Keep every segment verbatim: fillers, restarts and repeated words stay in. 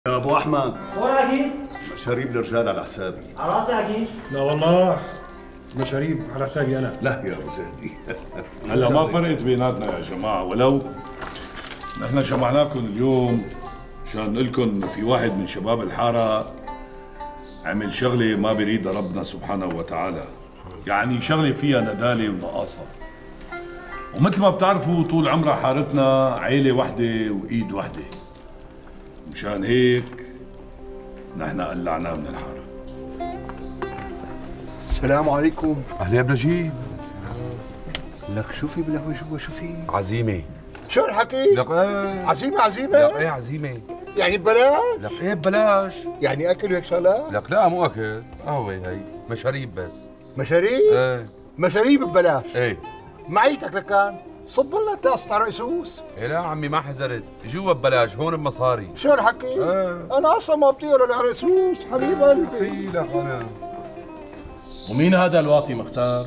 يا ابو احمد وين عقيل؟ مشاريب الرجال على حسابي. على راسي عقيل. لا والله مشاريب على حسابي انا. لا يا ابو زهدي هلا ما فرقت بيناتنا يا جماعه، ولو نحن جمعناكم اليوم مشان نقول لكم انه في واحد من شباب الحاره عمل شغله ما بيريدها ربنا سبحانه وتعالى، يعني شغله فيها نداله ونقاصه. ومثل ما بتعرفوا طول عمرها حارتنا عيله وحده وايد وحده، مشان هيك نحن قلعناه من الحاره. السلام عليكم. اهلا يا بنجيب. لك شو في بالقهوه جوا؟ شو في؟ عزيمه. شو الحكي؟ لك ايه عزيمه عزيمه؟ لك ايه عزيمه. يعني ببلاش؟ لك ايه ببلاش. يعني اكل وهيك شغلات؟ لك لا مو اكل، قهوه هي مشاريب بس. مشاريب؟ ايه مشاريب ببلاش؟ ايه معيتك لكان صب لنا طاسة رئيسوس. ايه لا عمي ما حزرت، جوا ببلاش هون بمصاري. شو الحكي؟ ايه انا اصلا ما بطير العريسوس حبيب قلبي. في لك انا. ومين هذا الواطي مختار؟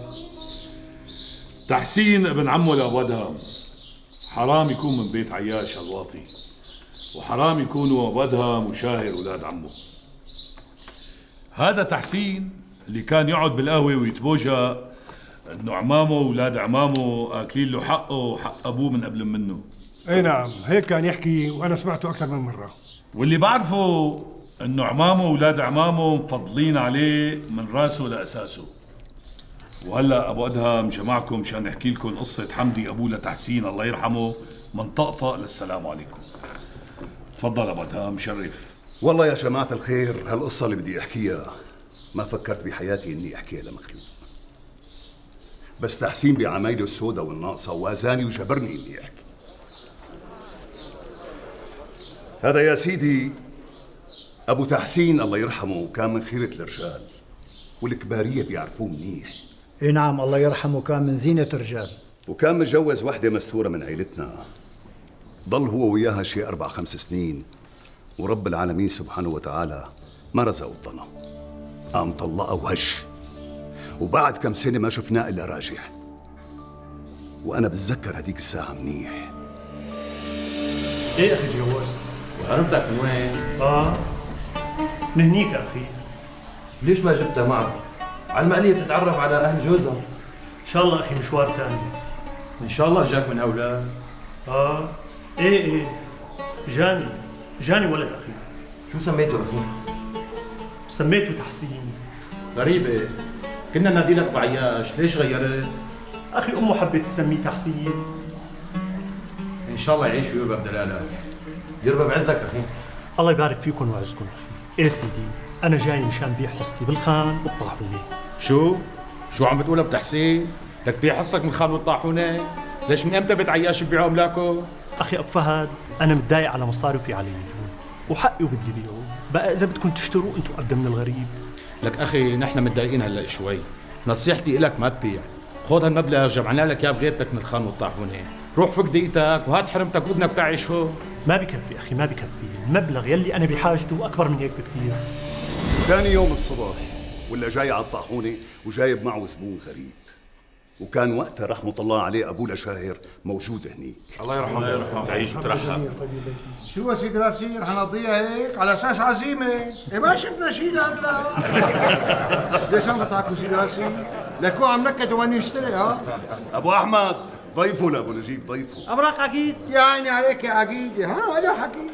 تحسين ابن عمه لابو ادهم. حرام يكون من بيت عياش هالواطي، وحرام يكونوا ابو ادهم وشاهر اولاد عمه. هذا تحسين اللي كان يقعد بالقهوه ويتبوجى انه عمامه واولاد عمامه اكلين له حقه وحق ابوه من قبل منه. اي نعم هيك كان يحكي وانا سمعته اكثر من مره. واللي بعرفه انه عمامه واولاد عمامه مفضلين عليه من راسه لاساسه. وهلا ابو ادهم جمعكم مشان نحكي لكم قصه حمدي ابوه لتحسين الله يرحمه من طقطق للسلام عليكم. تفضل ابو ادهم شرف. والله يا جماعه الخير، هالقصه اللي بدي احكيها ما فكرت بحياتي اني احكيها لمخلوق، بس تحسين بعمايله السوداء والناقصه وازاني وجبرني اني احكي. هذا يا سيدي ابو تحسين الله يرحمه كان من خيره الرجال، والكباريه بيعرفوه منيح. اي نعم الله يرحمه كان من زينة الرجال، وكان متجوز وحده مستوره من عيلتنا، ضل هو وياها شي اربع خمس سنين، ورب العالمين سبحانه وتعالى ما رزقه الطنا، قام طلقها وهش، وبعد كم سنه ما شفناه الا راجع. وانا بتذكر هديك الساعه منيح. ايه اخي تجوزت؟ وهربتك من وين؟ اه نهنيك يا اخي. ليش ما جبتها معك؟ على المقلية بتتعرف على أهل جوزها. ان شاء الله اخي مشوار ثاني. إن شاء الله جاك من أولاد. اه ايه ايه جاني جاني ولد اخي. شو سميته أخي؟ سميته تحسين. غريبة، كنا نادي لك بعياش، ليش غيرت؟ اخي امه حبت تسميه تحسين. إن شاء الله يعيش ويربى بدلالك. يربى بعزك أخي. الله يبارك فيكم ويعزكم اخي. ايه سيدي انا جاي مشان بيع حصتي بالخان والطاحونه. شو؟ شو عم بتقولها بتحسين؟ بدك تبيع حصتك من الخان والطاحونه؟ ليش من امتى بيت عياش ببيعوا املاكه؟ اخي ابو فهد انا متضايق على مصاريفي علي وحقي وبدي بيعه، بقى اذا بدكم تشتروا انتم قد من الغريب. لك اخي نحن متضايقين هلا شوي، نصيحتي إلك ما تبيع، خذ هالمبلغ جمعنا لك اياه بغيرتك من الخان والطاحونه، روح فك دقيقتك وهات حرمتك وابنك تعيش هون. ما بكفي اخي ما بكفي، المبلغ يلي انا بحاجته اكبر من هيك بكثير. ثاني يوم الصبح ولا جاي على الطاحونه وجايب معه زبون غريب، وكان وقتها رحمه الله عليه ابوه لشاهر موجود هنيك. الله يرحمه. الله يرحمه. تعيش بترحب. شو يا سيدي راسير حنقضيها هيك على اساس عزيمه؟ إيه ما شفنا شيء لهلا. ليش عم تضحكوا سيدي راسير؟ لكو عم نكد وماني اشتري ها؟ ابو احمد ضيفه لابو نجيب ضيفه. ابراك عقيد. يا عيني عليك يا عقيده، ها ولا حكي.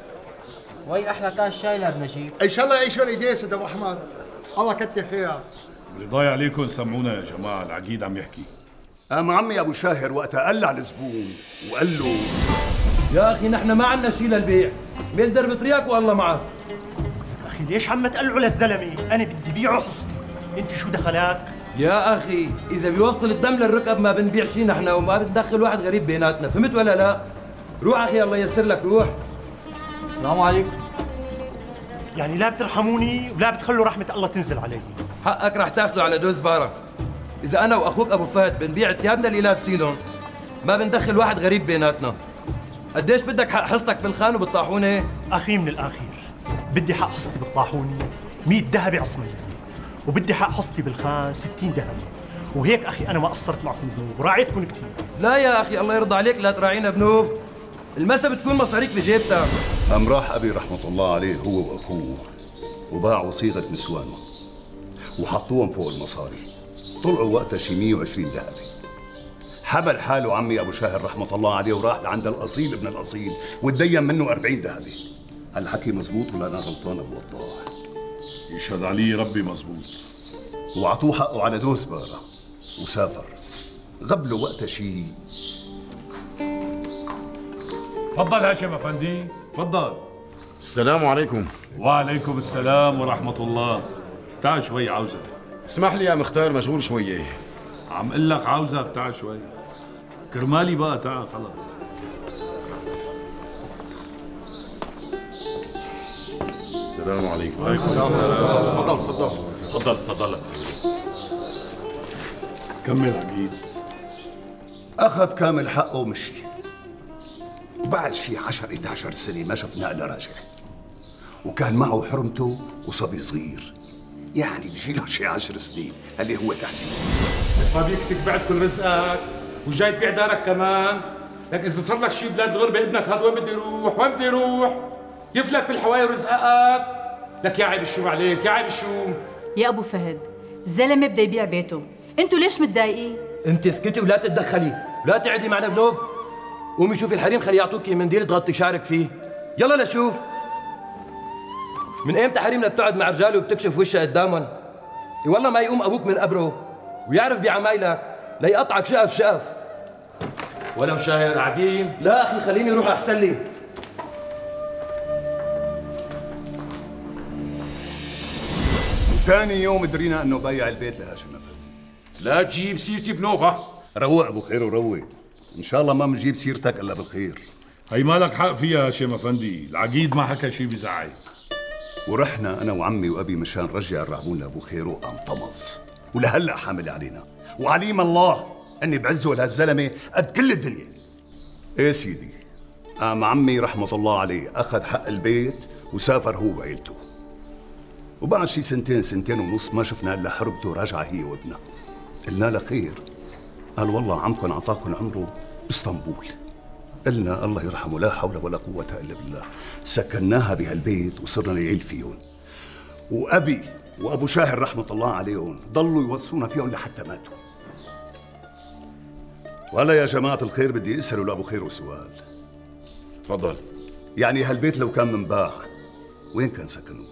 وي احلى كاس شاي لابن نجيب. ان شاء الله يعيش والديه سيد ابو احمد، الله كتر خيرك. اللي ضايع عليكم سمعونا يا جماعه، العقيد عم يحكي. قام عمي ابو شاهر وقتها قلع الزبون وقال له يا أخي نحن ما عنا شيء للبيع، ميل درب طريقك والله معك. اخي ليش عم تقلعوا للزلمه؟ انا بدي بيعه حصتي، انت شو دخلك؟ يا أخي إذا بيوصل الدم للركب ما بنبيع شيء نحن، وما بندخل واحد غريب بيناتنا، فهمت ولا لا؟ روح أخي الله ييسر لك، روح. السلام عليكم. يعني لا بترحموني ولا بتخلوا رحمه الله تنزل علي. حقك رح تاخذه على دوز بارك. إذا أنا وأخوك أبو فهد بنبيع ثيابنا اللي لابسينهم ما بندخل واحد غريب بيناتنا. قديش بدك حق حصتك بالخان وبالطاحونة؟ أخي من الآخر بدي حق حصتي بالطاحونة مية ذهبي عصمية، وبدي حق حصتي بالخان ستين ذهبي، وهيك أخي أنا ما قصرت معكم بنوب وراعيتكم كثير. لا يا أخي الله يرضى عليك لا تراعينا بنوب. المسا بتكون مصاريك بجيبتك. قام راح ابي رحمه الله عليه هو واخوه وباعوا صيغه نسوانه وحطوهم فوق المصاري، طلعوا وقتها شي مية وعشرين ذهبي. حمل حاله عمي ابو شاهر رحمه الله عليه وراح لعند الاصيل ابن الاصيل وتدين منه أربعين ذهبي. هالحكي مزبوط ولا انا غلطان ابو وضاح؟ يشهد علي ربي مزبوط. وعطوه حقه على دوس بارة وسافر. غبله وقتها شي. تفضل هاشم افندي، تفضل. السلام عليكم. وعليكم السلام ورحمة الله. تعال شوي عاوزك. اسمح لي يا مختار، مشغول شوية. عم قل لك عاوزك، تعال شوي. كرمالي بقى، تعال خلص. السلام عليكم. وعليكم السلام. تفضل تفضل. تفضل تفضل. كمل عقيد. اخذ كامل حقه ومشي. وبعد شي عشر إحدى عشر سنة ما شفناه الا راجع. وكان معه حرمته وصبي صغير. يعني بيجي له شي عشر سنين، اللي هو تحسين. ما بيكفيك بعد كل رزقك وجاي تبيع دارك كمان؟ لك اذا صار لك شي بلاد الغربة ابنك هذا وين بده يروح؟ وين بده يروح؟ يفلك بالحوايا ورزقك؟ لك يا عيب الشوم عليك، يا عيب الشوم. يا ابو فهد، الزلمه بده يبيع بيته، انتوا ليش متضايقين؟ انت اسكتي ولا تتدخلي، ولا تقعدي معنا بنوب. قومي شوفي الحريم خليه يعطوكي منديل تغطي شعرك فيه. يلا لشوف. من ايمتى حريمنا بتقعد مع رجال وبتكشف وشها قدامهم؟ اي والله ما يقوم ابوك من قبره ويعرف بعمايلك ليقطعك شقف شقف. ولا مشاهير قاعدين؟ لا اخي خليني اروح احسن لي. ثاني يوم درينا انه بايع البيت لهاشم افندي. لا تجيب سيرتي بنوبة. روق ابو خير وروق. ان شاء الله ما بنجيب سيرتك الا بالخير. هي مالك حق فيها هاشم افندي، العقيد ما حكى شي بزعل. ورحنا انا وعمي وابي مشان نرجع الرعبون لابو خير وقام طمس. ولهلا حامل علينا، وعليم الله اني بعزه لهالزلمه قد كل الدنيا. ايه سيدي، قام عمي رحمه الله عليه اخذ حق البيت وسافر هو وعيلته. وبعد شي سنتين سنتين ونص ما شفنا الا حربته راجعه هي وابنها. قلنا له خير. قال والله عمكم اعطاكم عمره باسطنبول. قلنا الله يرحمه لا حول ولا قوه الا بالله. سكناها بهالبيت وصرنا نعيل فيهم. وابي وابو شاهر رحمه الله عليهم ضلوا يوصونا فيهم لحتى ماتوا. وهلا يا جماعه الخير بدي اساله لابو خير سؤال. تفضل. يعني هالبيت لو كان منباع وين كان سكنه؟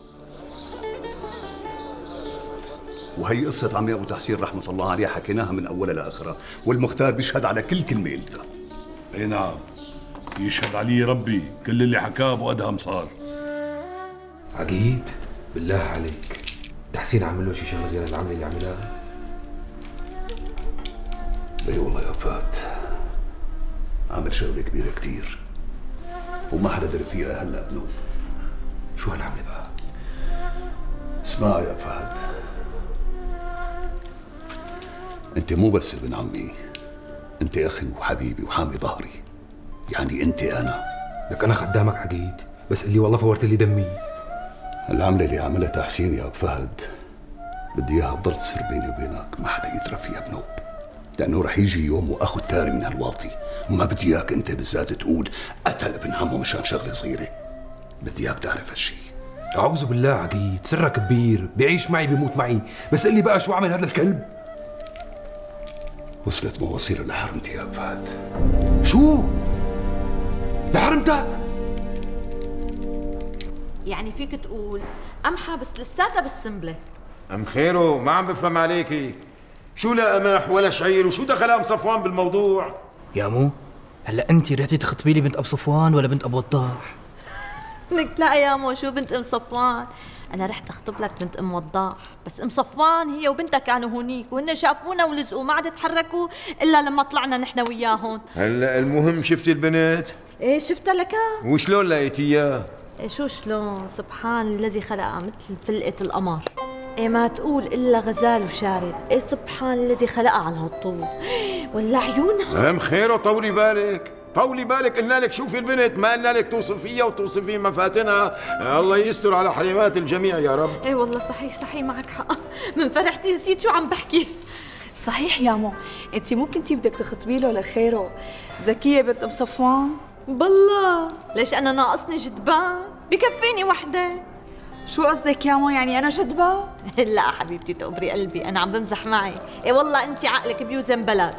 وهي قصة عمي أبو تحسين رحمة الله عليه حكيناها من أولها لآخرها، والمختار بيشهد على كل كلمة قلتها. اي نعم، يشهد علي ربي، كل اللي حكاه أبو أدهم صار. عقيد بالله عليك، تحسين عمل له شي شغلة غير العملة اللي عملها؟ اي والله يا فهد، عمل شغلة كبيرة كتير وما حدا دري فيها هلا بنوب. شو هالعملة بقى؟ اسمع يا فهد، انت مو بس ابن عمي، انت اخي وحبيبي وحامي ظهري. يعني انت انا. لك انا خدامك عقيد، بس اللي والله فورت لي دمي. العملة اللي عملها تحسين يا ابو فهد بدي اياها تضل تسر بيني وبينك، ما حدا يدرى فيها بنوب، لانه رح يجي يوم واخذ تاري من هالواطي، وما بدي اياك انت بالذات تقول قتل ابن عمه مشان شغله صغيره. بدي اياك تعرف هالشيء. اعوذ بالله عقيد، سرك كبير، بيعيش معي بيموت معي، بس قل لي بقى شو عمل هذا الكلب؟ وصلت مواصيله لحرمتي يا فهد. شو؟ لحرمتك؟ يعني فيك تقول قمحة بس لساتها بالسنبلة. ام خيرو ما عم بفهم عليكي. شو لا قمح ولا شعير، وشو دخل ام صفوان بالموضوع؟ يا مو هلا انت رحتي تخطبي لي بنت ابو صفوان ولا بنت ابو وضاح؟ لك لا يا مو، شو بنت ام صفوان؟ انا رحت اخطب لك بنت ام وضاح، بس ام صفوان هي وبنتها كانوا هونيك وهن شافونا ولزقوا ما عاد تحركوا الا لما طلعنا نحن وياهم. هلا المهم شفتي البنت؟ ايه شفتها لك. وشلون لقيتيها؟ إيه شو شلون؟ سبحان الذي خلقها مثل فلقة القمر. إيه ما تقول إلا غزال وشارد. إيه سبحان الذي خلقها على هالطول. ولا عيونها. ام خيرو طولي بالك، طولي بالك، قلنا لك شوفي البنت، ما قلنا لك توصفيها وتوصفي مفاتنها. الله يستر على حريمات الجميع يا رب. إيه والله صحيح صحيح معك حق، من فرحتي نسيت شو عم بحكي. صحيح يا مو، انت مو كنتي بدك تخطبي له لخيره زكيه بنت ام صفوان؟ بالله ليش انا ناقصني جدبان؟ بكفيني وحده. شو قصدك يا مو؟ يعني انا جدبه؟ لا حبيبتي تقبري قلبي، انا عم بمزح معي. اي والله انت عقلك بيوزن بلد.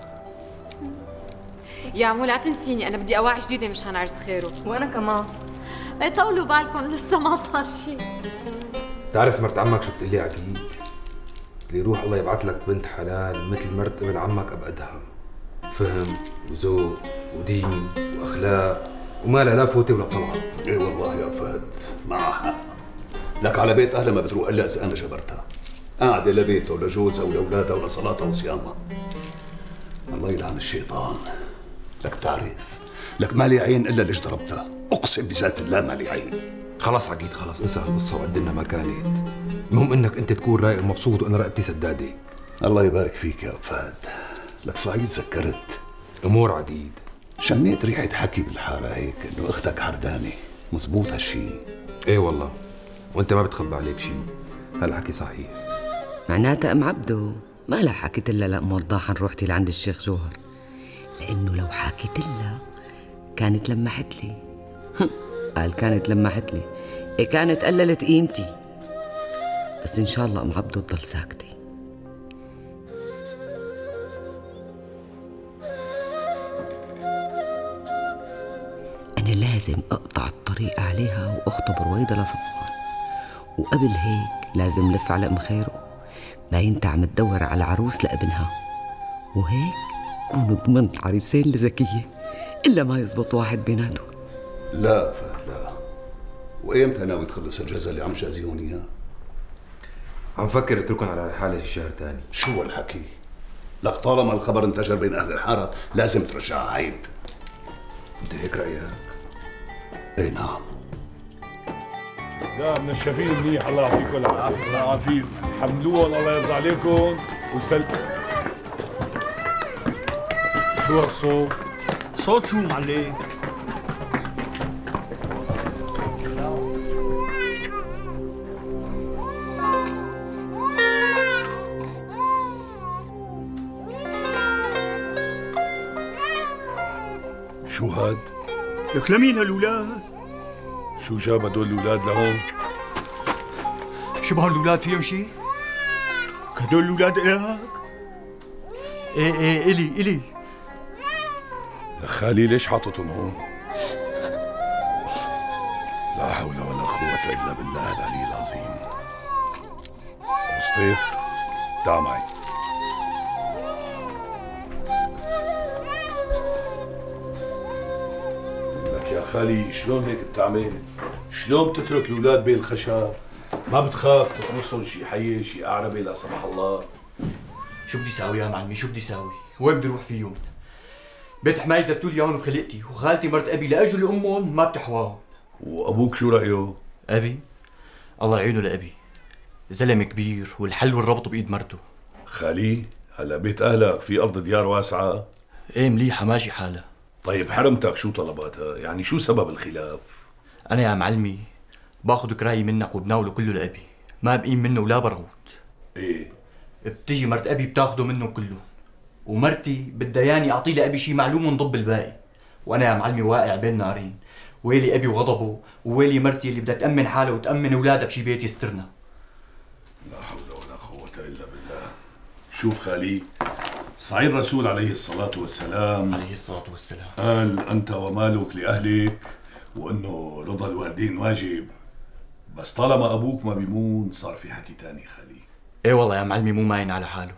يا مو لا تنسيني، انا بدي اواعي جديده مشان عرس خيره. وانا كمان. اي طولوا بالكم لسه ما صار شيء. بتعرف مرت عمك شو بتقول لي عقيد؟ قلت لي روح الله يبعث لك بنت حلال مثل مرت ابن عمك ابقدها، فهم وذوق ودين واخلاق وما لا لا فوته ولا طلعه. ايه والله يا فهد معها حق. لك على بيت اهلها ما بتروح الا اذا انا جبرتها. قاعده لبيتها ولجوزها ولاولادها ولصلاتها وصيامها. الله يلعن الشيطان. لك تعرف، لك ما لي عين الا ليش ضربتها، اقسم بذات الله ما لي عين. خلاص عقيد خلاص انسى هالقصه وقدمنا ما كانت. المهم انك انت تكون رايق ومبسوط وانا رقبتي سداده. الله يبارك فيك يا فهد. لك صحيح تذكرت امور عقيد. شميت ريحه حكي بالحاره هيك انه اختك حردانه، مزبوط هالشي؟ ايه والله، وانت ما بتخبى عليك شيء، هالحكي صحيح. معناتها ام عبدو ما لها حكيت لها لأم وضاح عن روحتي لعند الشيخ جوهر، لانه لو حكيت لها كانت لمحت لي. قال كانت لمحت لي، إيه كانت قللت قيمتي. بس ان شاء الله ام عبدو تضل ساكته. أنا لازم أقطع الطريق عليها وأخطب رويدة لصفوان، وقبل هيك لازم لف على أم خيره، باينتا عم تدور على عروس لابنها، وهيك كونوا ضمنت عريسين لزكية إلا ما يزبط واحد بيناتهم. لا فهد لا. وإيمتى ناوي تخلص الجزء اللي عم جازيهم إياه؟ عم فكر اتركن على حالي شي شهر تاني. شو هالحكي؟ لك طالما الخبر انتشر بين أهل الحارة لازم ترجعها، عيب. أنت هيك رأيك؟ اي نعم. لا من الشفيق منيح، الله يعطيكم العافيه. الله يعافيك. حملوها الله يرضى عليكم وسل. شو هالصوت؟ صوت شو معلم؟ شو هاد؟ لك لمين هالولاد؟ شو جاب هدول الاولاد لهون؟ شو بهالولاد فيهم شيء؟ هدول الاولاد الك؟ ايه ايه الي الي. لك خالي ليش حاططهم هون؟ لا حول ولا قوة إلا بالله العلي العظيم. أبو سطيف تعا معي. لك يا خالي شلون هيك بتعمل؟ شلون بتترك الأولاد بين الخشب؟ ما بتخاف تطرسهم شي حية شي أعربة لا سمح الله؟ شو بدي ساوي يا معلمي؟ شو بدي ساوي؟ وين بدي اروح فيهم؟ بيت حماي زبتوا لي هون وخلقتي، وخالتي مرت ابي لاجل امهم ما بتحواهم. وابوك شو رايه؟ ابي؟ الله يعينه لابي. زلمه كبير والحل والربط بايد مرته. خالي هلا بيت اهلك في ارض ديار واسعه؟ ايه مليحه ماشي حالها. طيب حرمتك شو طلباتها؟ يعني شو سبب الخلاف؟ انا يا معلمي باخذ كراي منك وبناوله كله لابي، ما بقيم منه ولا برغوت. ايه؟ بتجي مرت ابي بتاخده منه كله، ومرتي بدها ياني اعطي لابي شيء معلوم ونضب الباقي، وانا يا معلمي واقع بين نارين، ويلي ابي وغضبه، وويلي مرتي اللي بدها تامن حالها وتامن اولادها بشي بيت يسترنا. لا حول ولا قوة الا بالله. شوف خالي، صحيح الرسول عليه الصلاة والسلام عليه الصلاة والسلام قال أنت ومالك لأهلك، وأنه رضا الوالدين واجب، بس طالما أبوك ما بيمون صار في حكي تاني خالي. ايه والله يا معلمي مو ماين على حاله،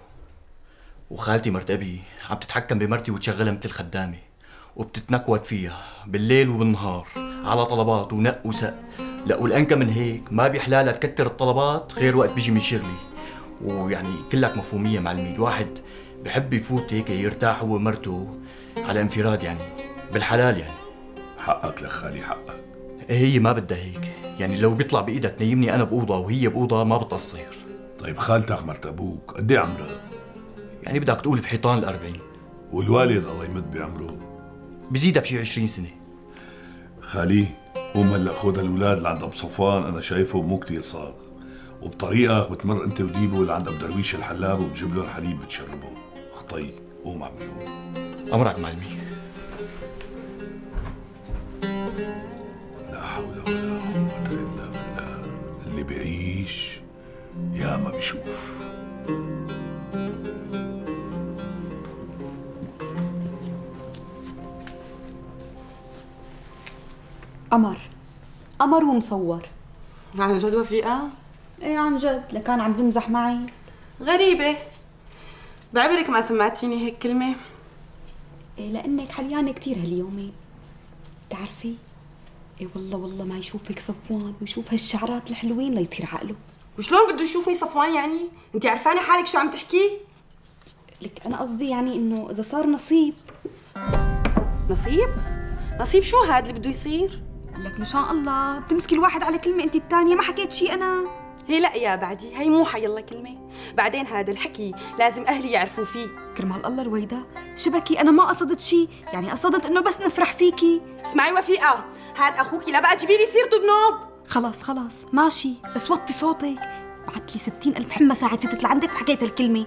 وخالتي مرت ابي عم تتحكم بمرتي وتشغلها مثل خدامه، وبتتنكوت فيها بالليل وبالنهار على طلبات ونق وسق. لا والأنكى من هيك ما بيحلالها تكتر الطلبات غير وقت بيجي من شغلي. ويعني كلك مفهوميه معلمي، الواحد بحب يفوت هيك يرتاح هو ومرته على انفراد، يعني بالحلال يعني. حقك لخالي حقك. إيه هي ما بدها هيك، يعني لو بيطلع بايدها تنيمني انا باوضه وهي باوضه ما بتصير. طيب خالتك مرت ابوك قد ايه عمرها؟ يعني بدك تقول بحيطان الأربعين. والوالد الله يمد بعمره؟ بزيدها بشي عشرين سنة. خالي قوم هلا خذ الاولاد لعند ابو صفوان، انا شايفه مو كثير صاغ، وبطريقك بتمر انت وديبو لعند ابو درويش الحلاب وبتجيب لهم حليب بتشربه. خطي قوم عمي. امرك معلمي. اللي بيعيش يا ما بيشوف. قمر قمر ومصور. عن جد وفيقة؟ ايه عن جد، لكان عم بمزح معي. غريبة، بعبرك ما سمعتيني هيك كلمة. ايه لانك حليانة كتير هاليومين، بتعرفي؟ ايه والله والله ما يشوفك صفوان ويشوف هالشعرات الحلوين ليطير عقله. وشلون بده يشوفني صفوان يعني؟ انت عرفانة حالك شو عم تحكي؟ لك انا قصدي يعني انه اذا صار نصيب. نصيب؟ نصيب شو هاد اللي بده يصير؟ لك مشان الله بتمسكي الواحد على كلمة انت الثانية، ما حكيت شيء انا. هي لا يا بعدي، هي مو حيلا كلمة، بعدين هذا الحكي لازم اهلي يعرفوا فيه. كرمال الله رويدا، شبكي انا ما قصدت شيء، يعني قصدت انه بس نفرح فيكي. اسمعي وفيقة، هاد اخوكي لا بقى تجيبي لي سيرته بنوب. خلاص خلاص ماشي، بس وطي صوتك. بعت لي ستين ألف حمى ساعة فتت لعندك وحكيت هالكلمة.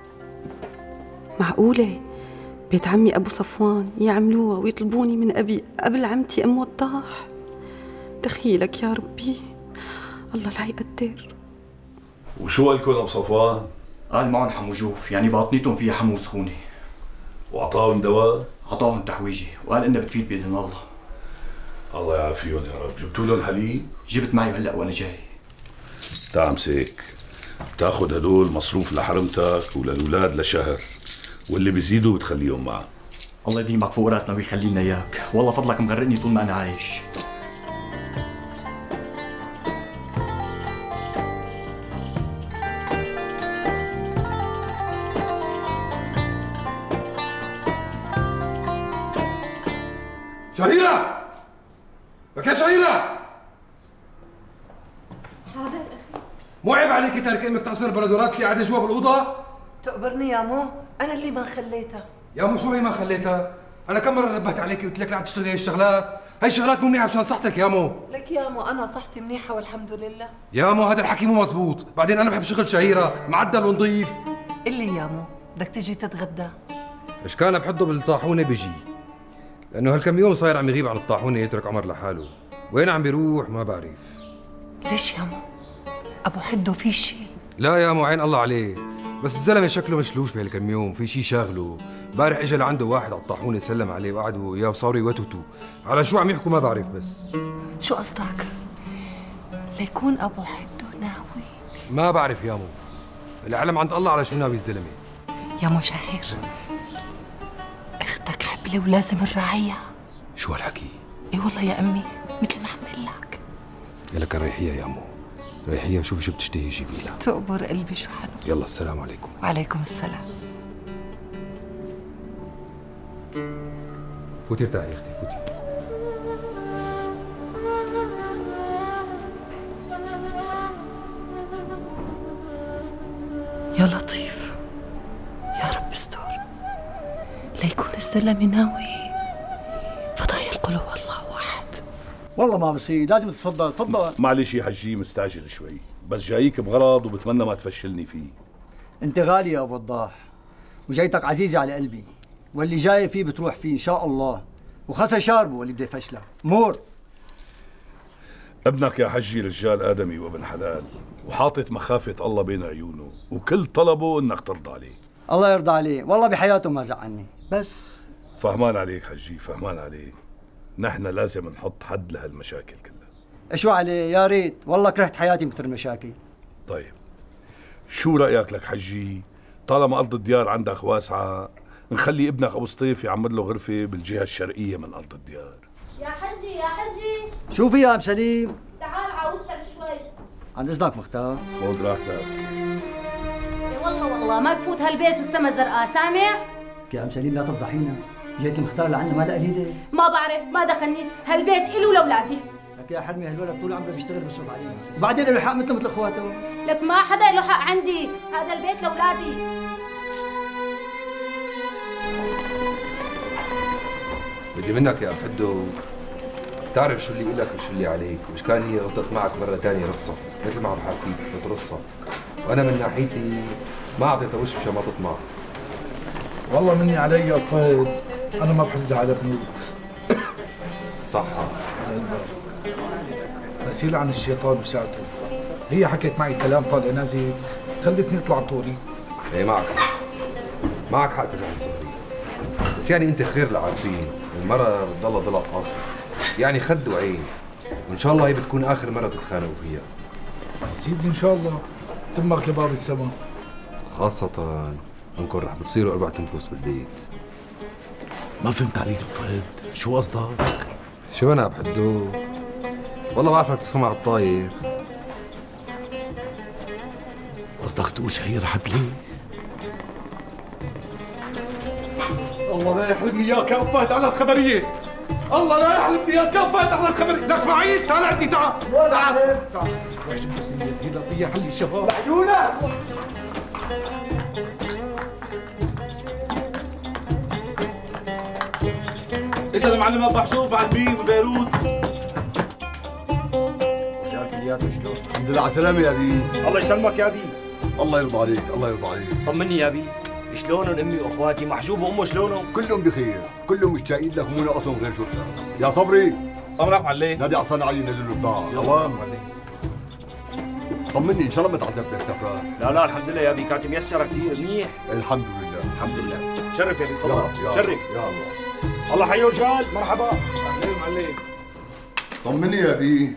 معقولة بيت عمي أبو صفوان يعملوها ويطلبوني من أبي قبل عمتي أم وضاح؟ دخيلك يا ربي، الله لا يقدر. وشو قالكم أبو صفوان؟ قال معهم حموجوف، يعني باطنيتهم فيها حمو سخونة. وأعطاهم دواء؟ أعطاهم تحويجة وقال إنها بتفيد بإذن الله. الله يعافيهم يا رب. جبتوا لهم حليب؟ جبت معي هلا وأنا جاي. تعال امسك، بتاخذ هدول مصروف لحرمتك وللأولاد لشهر، واللي بيزيدوا بتخليهم معك. الله يديمك فوق راسنا ويخلي لنا اياك، والله فضلك مغرقني طول ما انا عايش. شهيرة! لك يا شهيرة! حاضر. مو عيب عليكي تارك امك تعصر بلدورات اللي قاعده جوا بالاوضه؟ تقبرني يا مو، انا اللي ما خليتها. يا مو شو هي ما خليتها؟ انا كم مره نبهت عليكي وقلت لك لا تشتغلي هي الشغلات، هي الشغلات مو منيحه مشان صحتك يا مو. لك يا مو انا صحتي منيحه والحمد لله. يا مو هذا الحكي مو مزبوط، بعدين انا بحب شغل شهيرة معدل ونظيف. قلي يا مو، بدك تيجي تتغدى؟ ايش كان بحطه بالطاحونه بيجي، لانه هالكم يوم صاير عم يغيب عن الطاحونه يترك عمر لحاله، وين عم بيروح ما بعرف. ليش يا مو؟ ابو حدو في شيء؟ لا يا مو عين الله عليه، بس الزلمه شكله مشلوش بهالكم يوم، في شيء شاغله. امبارح اجى لعنده واحد على الطاحونه سلم عليه وقعدوا وياه وصاروا يوتوتوا، على شو عم يحكوا ما بعرف. بس شو قصدك؟ ليكون ابو حدو ناوي؟ ما بعرف يا مو، العلم عند الله على شو ناوي الزلمه. يا مو شهير، اختك حبلة ولازم نراعيها. شو هالحكي؟ اي والله يا امي، مثل ما عم بقول لك. يلك ريحيها يا مو، ريحيها وشوفي شو بتشتهي جيبي لها. تقبر قلبي شو حلو. يلا السلام عليكم. وعليكم السلام. فوتي ارتاحي يا اختي فوتي. يا لطيف يا رب استر، ليكون الزلمه ناوي فضايا القلوب والله واحد. والله ما بصير، لازم تتفضل. تفضل. معلش يا حجي مستعجل شوي، بس جايك بغرض وبتمنى ما تفشلني فيه. انت غالي يا ابو وضاح، وجايتك عزيزه على قلبي، واللي جاي فيه بتروح فيه ان شاء الله، وخسى شاربه واللي بده يفشله. مور ابنك يا حجي رجال ادمي وابن حلال، وحاطط مخافه الله بين عيونه، وكل طلبه انك ترضى عليه. الله يرضى عليه، والله بحياته ما زعلني. بس فهمان عليك حجي، فهمان عليك. نحن لازم نحط حد لهالمشاكل كلها. شو عليه؟ يا ريت، والله كرهت حياتي من كثر المشاكل. طيب شو رايك لك حجي، طالما ارض الديار عندك واسعه، نخلي ابنك ابو سطيف يعمل له غرفه بالجهه الشرقيه من ارض الديار. يا حجي يا حجي، شو في يا ابو سليم؟ تعال عاوزتك شوي. عن اذنك مختار. خذ راحتك. اي والله والله ما بفوت هالبيت والسما زرقاء، سامع؟ يا ام سليم لا تفضحينا، جيتي مختار لعنا ما لها قليله. ما بعرف، ما دخلني، هالبيت إلي ولأولادي. لك يا حرمي هالولد طول عمره بيشتغل بيصرف علينا، وبعدين له حق مثله مثل اخواته. لك ما حدا له حق عندي، هذا البيت لأولادي. بدي منك يا حدو تعرف شو اللي إلك وشو اللي عليك، وإيش كان هي غلطت معك مرة ثانية رصة، مثل ما عم حكيك بترصها، وأنا من ناحيتي ما أعطيتها وش مشان ما تطمع. والله مني علي يا فهد، أنا ما بحب زعل ابني. صح. نسيل عن الشيطان وساعته. هي حكت معي كلام طالع نازل خلتني اطلع طولي. ايه معك حق، معك حق تزعل صغير، بس يعني انت خير العارفين، المرة بتضلها ضلع فاصل، يعني خد وعين، وان شاء الله هي بتكون اخر مرة تتخانقوا فيها. سيدي ان شاء الله تمك لباب السما. خاصة انكم رح بتصيروا اربع تنفوس بالبيت. ما فهمت عليك فهد، شو قصدك؟ شو انا بحدو؟ والله بعرفك تفهم على الطاير. قصدك تقول شهير حبلي؟ الله لا يحلمني اياك يا فهد على الخبريه. الله لا يحلمني اياك يا فهد على الخبريه. لا اسماعيل تعال عندي تعال. تعال تعال. وش بتسمية هيدا طيح حلي الشباب. بعيونك. ايش هذا معلم ابو حشوب بعد مين ببيروت؟ رجال كلياته شلون؟ الحمد لله على السلامة يا بي. الله يسلمك يا بي. الله يرضى عليك، الله يرضى عليك. طمني يا بي، شلونهم امي واخواتي؟ محجوب وامه شلونهم؟ كلهم بخير، كلهم مشتاقين لك ومو ناقصهم غير شرطة. يا صبري امرك معلم. نادي على صنع علي نزل له البضاعة. تمام معلم. طمني ان شاء الله ما تعذب بالسفرات. لا لا الحمد لله يا بي، كانت ميسرة كثير منيح. الحمد لله الحمد لله. شرف يا بي تفضل. يا شرف. يا الله. الله حيو رجال، مرحبا. اهلين معلم. طمني يا بي،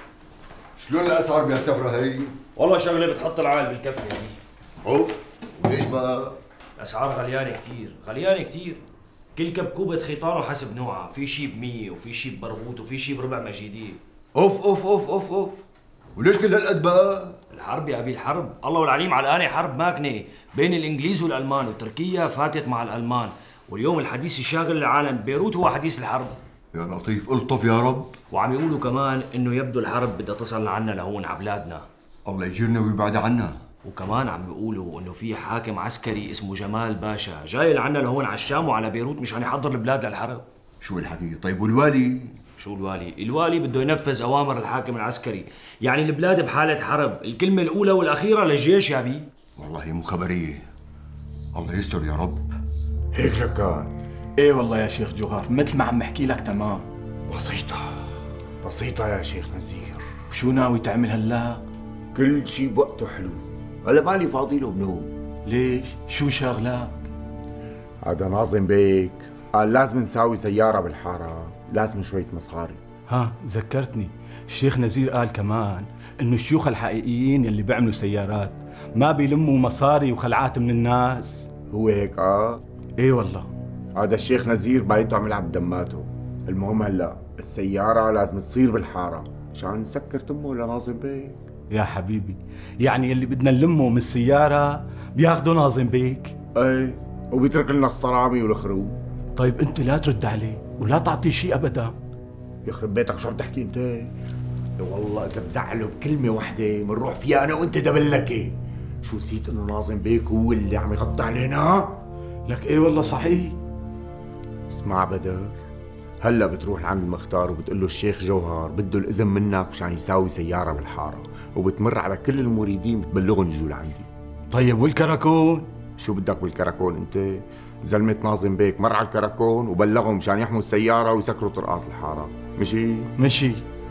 شلون الاسعار بهالسفرة هي؟ والله شغلة بتحط العقل بالكف يا بي. اوف، وليش بقى؟ الاسعار غليانة كثير، غليانة كثير. كل كبكوبة خيطان وحسب نوعها، في شي ب مية وفي شي ببرغوث وفي شي بربع مجيدية. اوف اوف اوف اوف اوف، وليش كل هالقد بقى؟ الحرب يا ابي الحرب، الله والعليم علقانة حرب ماكنة بين الانجليز والالمان، وتركيا فاتت مع الالمان، واليوم الحديث الشاغل العالم بيروت هو حديث الحرب. يا لطيف الطف يا رب. وعم يقولوا كمان انه يبدو الحرب بدها تصل عنا لهون على بلادنا. الله يجيرنا ويبعد عنا. وكمان عم بيقولوا انه في حاكم عسكري اسمه جمال باشا جاي لعنا لهون على الشام وعلى بيروت مشان يحضر البلاد للحرب. شو الحكي؟ طيب والوالي؟ شو الوالي؟ الوالي بده ينفذ اوامر الحاكم العسكري، يعني البلاد بحالة حرب، الكلمة الأولى والأخيرة للجيش يا بي. والله مو خبرية. الله يستر يا رب. هيك لكان. ايه والله يا شيخ جوهر، مثل ما عم بحكي لك تمام. بسيطة بسيطة يا شيخ نزير. شو ناوي تعمل هلا؟ كل شي بوقته حلو، هلا مالي فاضي له بنوم. ليش؟ شو شاغلك؟ هذا ناظم بيك قال لازم نساوي سيارة بالحارة، لازم شوية مصاري. ها ذكرتني، الشيخ نزير قال كمان انه الشيوخ الحقيقيين يلي بيعملوا سيارات ما بيلموا مصاري وخلعات من الناس. هو هيك قال؟ ايه والله. هذا الشيخ نزير بايته عم يلعب بدماته. المهم هلا السيارة لازم تصير بالحارة مشان نسكر تمه لناظم بيك. يا حبيبي، يعني اللي بدنا نلمه من السيارة بياخدوا ناظم بيك؟ ايه، وبيترك لنا الصرامي والخروب. طيب انت لا ترد عليه ولا تعطيه شيء ابدا. يخرب بيتك شو عم تحكي انت؟ والله اذا بزعله بكلمة وحدة بنروح فيها انا وانت دبلكة. شو نسيت انه ناظم بيك هو اللي عم يغطي علينا؟ لك ايه والله صحيح. اسمع بدر، هلا بتروح لعند المختار وبتقول له الشيخ جوهر بده الاذن منك مشان يساوي سيارة بالحارة، وبتمر على كل المريدين بتبلغهم يجوا لعندي. طيب والكراكون؟ شو بدك بالكراكون انت؟ زلمة ناظم بيك مر على الكراكون وبلغهم مشان يحموا السيارة ويسكروا طرقات الحارة. مشي؟ مشي.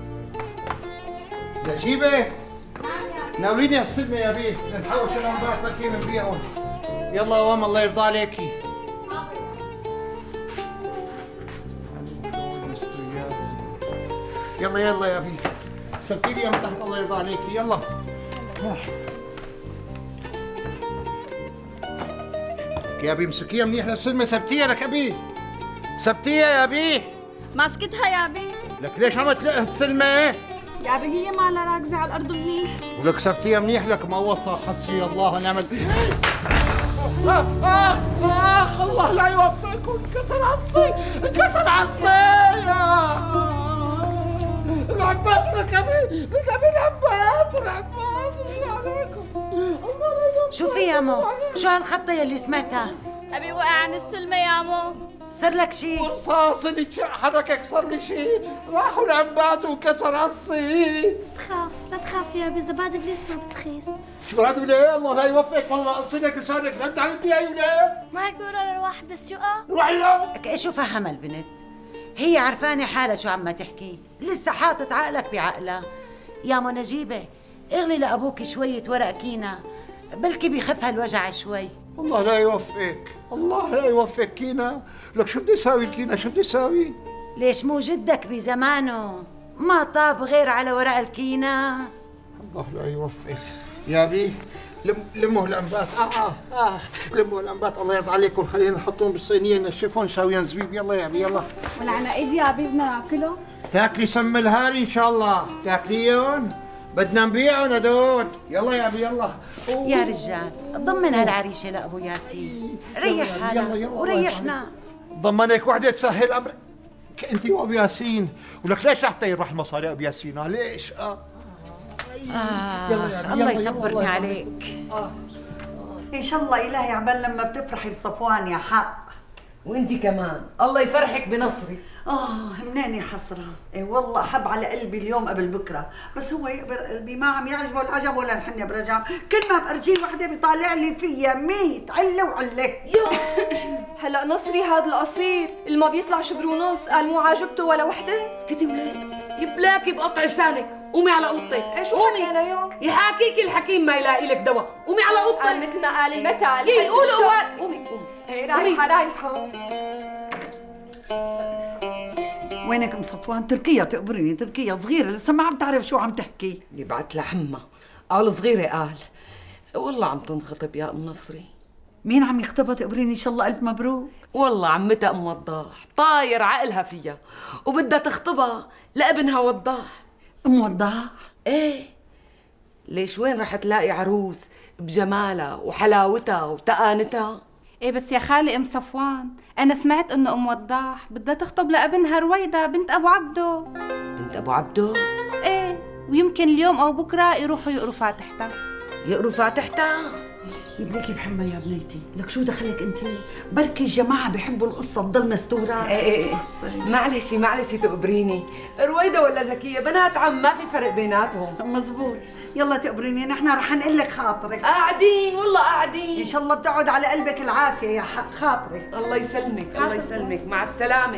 نجيبة ناوليني هالسلمة يا بيه، نحوش الأنبات بكي بنبيعهم. يلا قوام الله يرضى عليكي. يلا يلا يا بيه، سبتي لي من تحت الله يرضى عليكي. يلا يا بيه امسكيها منيح للسلمة، سبتيها لك أبي، سبتيها يا بيه. ماسكتها يا بي. لك ليش عم تلقى السلمة؟ يا بي هي مالها راكزة على الأرض منيح. ولك سبتيها منيح لك ما وصى. حسبي الله ونعم الوكيل. آه آه آه الله لا يوفقكم. انكسر عصي، انكسر عصي. العباس لك أبي، لك أبي العباس، العباس الله عليكم. الله لا يوفقكم. شو في يا مو؟ شو هالخبطة يلي سمعتها؟ أبي وقع عن السلمة يا مو. صار لك شيء؟ رصاص اللي حركك صار لي شيء، راحوا العباس وكسر عصي. تخاف، لا تخاف يا أبي، زبادة إبليس ما بتخيس. شو هذا وليه؟ الله لا يوفقك، والله قصيلك لسانك، فهمت علي يا وليه؟ ما هيك بيقولوا للواحد بس يقع؟ روحي لا. لك شو فهم البنت؟ هي عرفانة حالها شو عم تحكي، لسه حاطط عقلك بعقلها. يا مو نجيبة، اغلي لأبوك شوية ورق كينا، بلكي بيخف هالوجع شوي. الله لا يوفقك، الله لا يوفقك كينا. لك شو بدي اساوي الكينا، شو بدي اساوي؟ ليش مو جدك بزمانه ما طاب غير على ورق الكينا؟ الله لا يوفقك يا بي. لم لموا الانبات. اه اه اه لموا الانبات، الله يرضى عليكم. خلينا نحطهم بالصينيه نشفهم نساويهم زبيب. يلا يا بي يلا. والعناقيد يا بي بدنا ناكلهم؟ تاكلي سم الهاري ان شاء الله، تاكليهم؟ بدنا نبيعهم هدول. يلا يا بي يلا. يا رجال ضمن هالعريشه لابو ياسين، ريح حالك وريحنا. ضمنك وحده تسهل امرك انت وابو ياسين. ولك ليش رح تطير المصاري ابو ياسين؟ ليش؟ اه آه يلا يا الله يصبرني عليك. آه. ان شاء الله الهي عبال لما بتفرحي بصفوان يا حق. وانت كمان الله يفرحك بنصري. اه منين يا حسره. اي والله حب على قلبي اليوم قبل بكره، بس هو يقبر قلبي ما عم يعجبه العجب ولا الحنيه برجع. كل ما بارجيه وحده بيطالع لي فيا ميت عله وعله. هلا نصري هذا القصير اللي ما بيطلع شبر ونص قال مو عاجبته ولا وحده. اسكتي ولاد يبلاكي بقطع لسانك. قومي على اوضتك. ايش قومي انا يوم؟ يحاكيكي الحكيم ما يلاقي لك دواء. قومي على اوضتك. قال مثلنا قال المثل. ايه قولوا قومي قومي. ايه رايحه رايحه. وينك ام صفوان؟ تركيا تقبرني، تركيا صغيره لسه ما عم تعرف شو عم تحكي. يبعت لحمها قال صغيره. قال والله عم تنخطب يا ام نصري. مين عم يخطبها تقبريني؟ ان شاء الله الف مبروك. والله عمتها ام وضاح طاير عقلها فيها وبدها تخطبها لابنها وضاح. ام وضاح؟ ايه ليش وين رح تلاقي عروس بجمالها وحلاوتها وتقانتها؟ ايه بس يا خالي ام صفوان، انا سمعت انه ام وضاح بدها تخطب لابنها رويدا بنت ابو عبده. بنت ابو عبده؟ ايه ويمكن اليوم او بكره يروحوا يقروا فاتحتها. يقروا فاتحتها؟ يبليكي بحمى يا بنيتي. لك شو دخلك انت؟ بركي الجماعه بحبوا القصه تضل مستوره. ايه ايه ايه معلش معلش تقبريني. رويدا ولا زكيه بنات عم ما في فرق بيناتهم. مزبوط. يلا تقبريني نحن رح نقول لك خاطرك. قاعدين والله قاعدين. ان شاء الله بتقعد على قلبك العافيه يا حق خاطرك. الله يسلمك الله يسلمك. مع السلامه.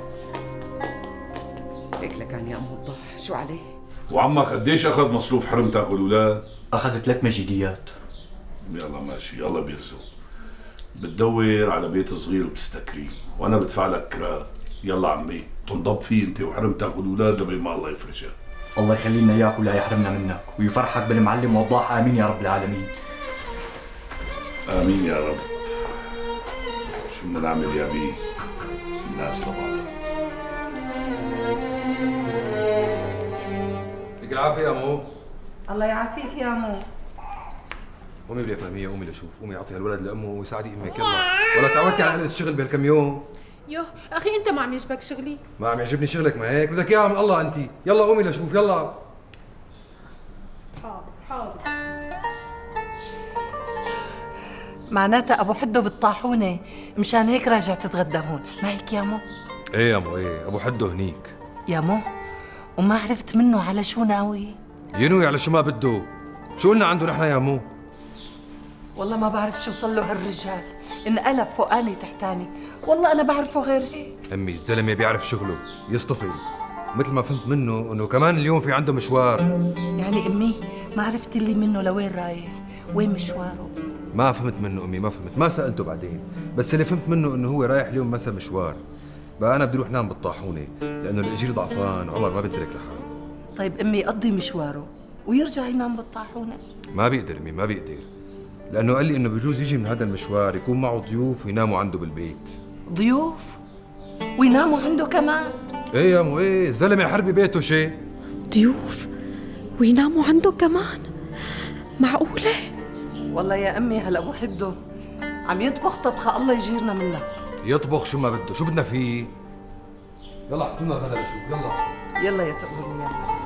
هيك لكان يا ام وضاح شو عليه؟ وعمك قديش اخذ مصروف حرمتك والاولاد؟ اخذ ثلاث مجيديات. يلا ماشي الله بيرزق. بتدور على بيت صغير وبتستكريه وانا بدفع لك كرا. يلا عمي تنضب فيه انت وحرمتك والاولاد لبين ما الله يفرجها. الله يخلي لنا اياك ولا يحرمنا منك ويفرحك بالمعلم وضاح. امين يا رب العالمين. امين يا رب. شو بدنا نعمل يا بي؟ الناس لبعضها. يعطيك العافيه يا مو. الله يعافيك يا مو. قومي بلا فهميه، قومي لشوف، قومي اعطي هالولد لامه وساعدي امك. يلا ولا تعودتي على قله الشغل بهالكم يوم. يوه اخي انت ما عم يعجبك شغلي؟ ما عم يعجبني شغلك، ما هيك بدك اياها من الله انت. يلا قومي لشوف يلا. حاضر حاضر. معناتها ابو حدو بالطاحونه مشان هيك راجع تتغدى هون، ما هيك يا مو؟ ايه يا مو ايه، ابو حدو هنيك. يا مو وما عرفت منه على شو ناوي؟ ينوي على شو ما بده. شو قلنا عنده نحن يا مو؟ والله ما بعرف شو صار له هالرجال، انقلب فوقاني تحتاني، والله انا بعرفه غير هيك. امي الزلمه بيعرف شغله، يصطفل. مثل ما فهمت منه انه كمان اليوم في عنده مشوار. يعني امي ما عرفت اللي منه لوين رايح؟ وين مشواره؟ ما فهمت منه امي، ما فهمت، ما سالته بعدين، بس اللي فهمت منه انه هو رايح اليوم مسا مشوار. بقى انا بدي اروح نام بالطاحونه لانه الاجير ضعفان، عمر ما بيترك لحاله. طيب امي يقضي مشواره ويرجع ينام بالطاحونه؟ ما بيقدر امي، ما بيقدر، لانه قال لي انه بجوز يجي من هذا المشوار يكون معه ضيوف ويناموا عنده بالبيت. ضيوف؟ ويناموا عنده كمان؟ ايه يا مو ايه، الزلمه حربي بيته شيء. ضيوف ويناموا عنده كمان؟ معقوله؟ والله يا امي هلا ابو حدو عم يطبخ طبخه الله يجيرنا منها. يطبخ شو ما بده، شو بدنا فيه؟ يلا حطوا لنا غدا نشوف. يلا يلا يا تقبلني يلا.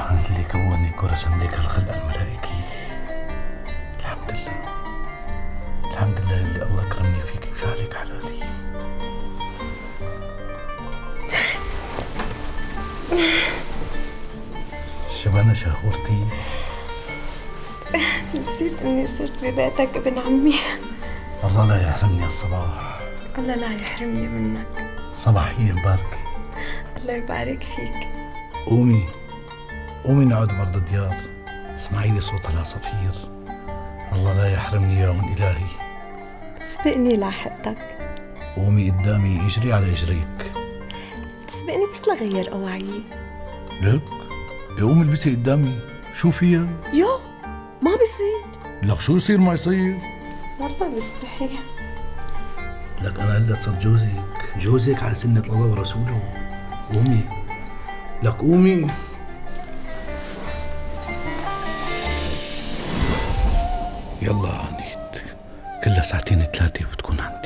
سبحان اللي كونك ورسم لك الخلق الملائكي. الحمد لله الحمد لله اللي الله كرمني فيك وجعلك حلالي. شبانة شهورتي. نسيت اني صرت ببيتك ابن عمي. الله لا يحرمني الصباح. الله لا يحرمني منك. صباحية مباركة. الله يبارك فيك. قومي قومي نقعد برض الديار، اسمعي لي صوت العصافير. الله لا يحرمني اياهم الهي. سبقني لاحقتك. قومي قدامي اجري على اجريك. تسبقني بس لغير اواعيي. لك قومي البسي قدامي، شو فيها؟ يو ما بصير. لك شو يصير ما يصير؟ والله بستحي. لك انا هلا صرت جوزك، جوزك على سنة الله ورسوله. قومي لك قومي. يلا هانيت، كلها ساعتين ثلاثة وبتكون عندي.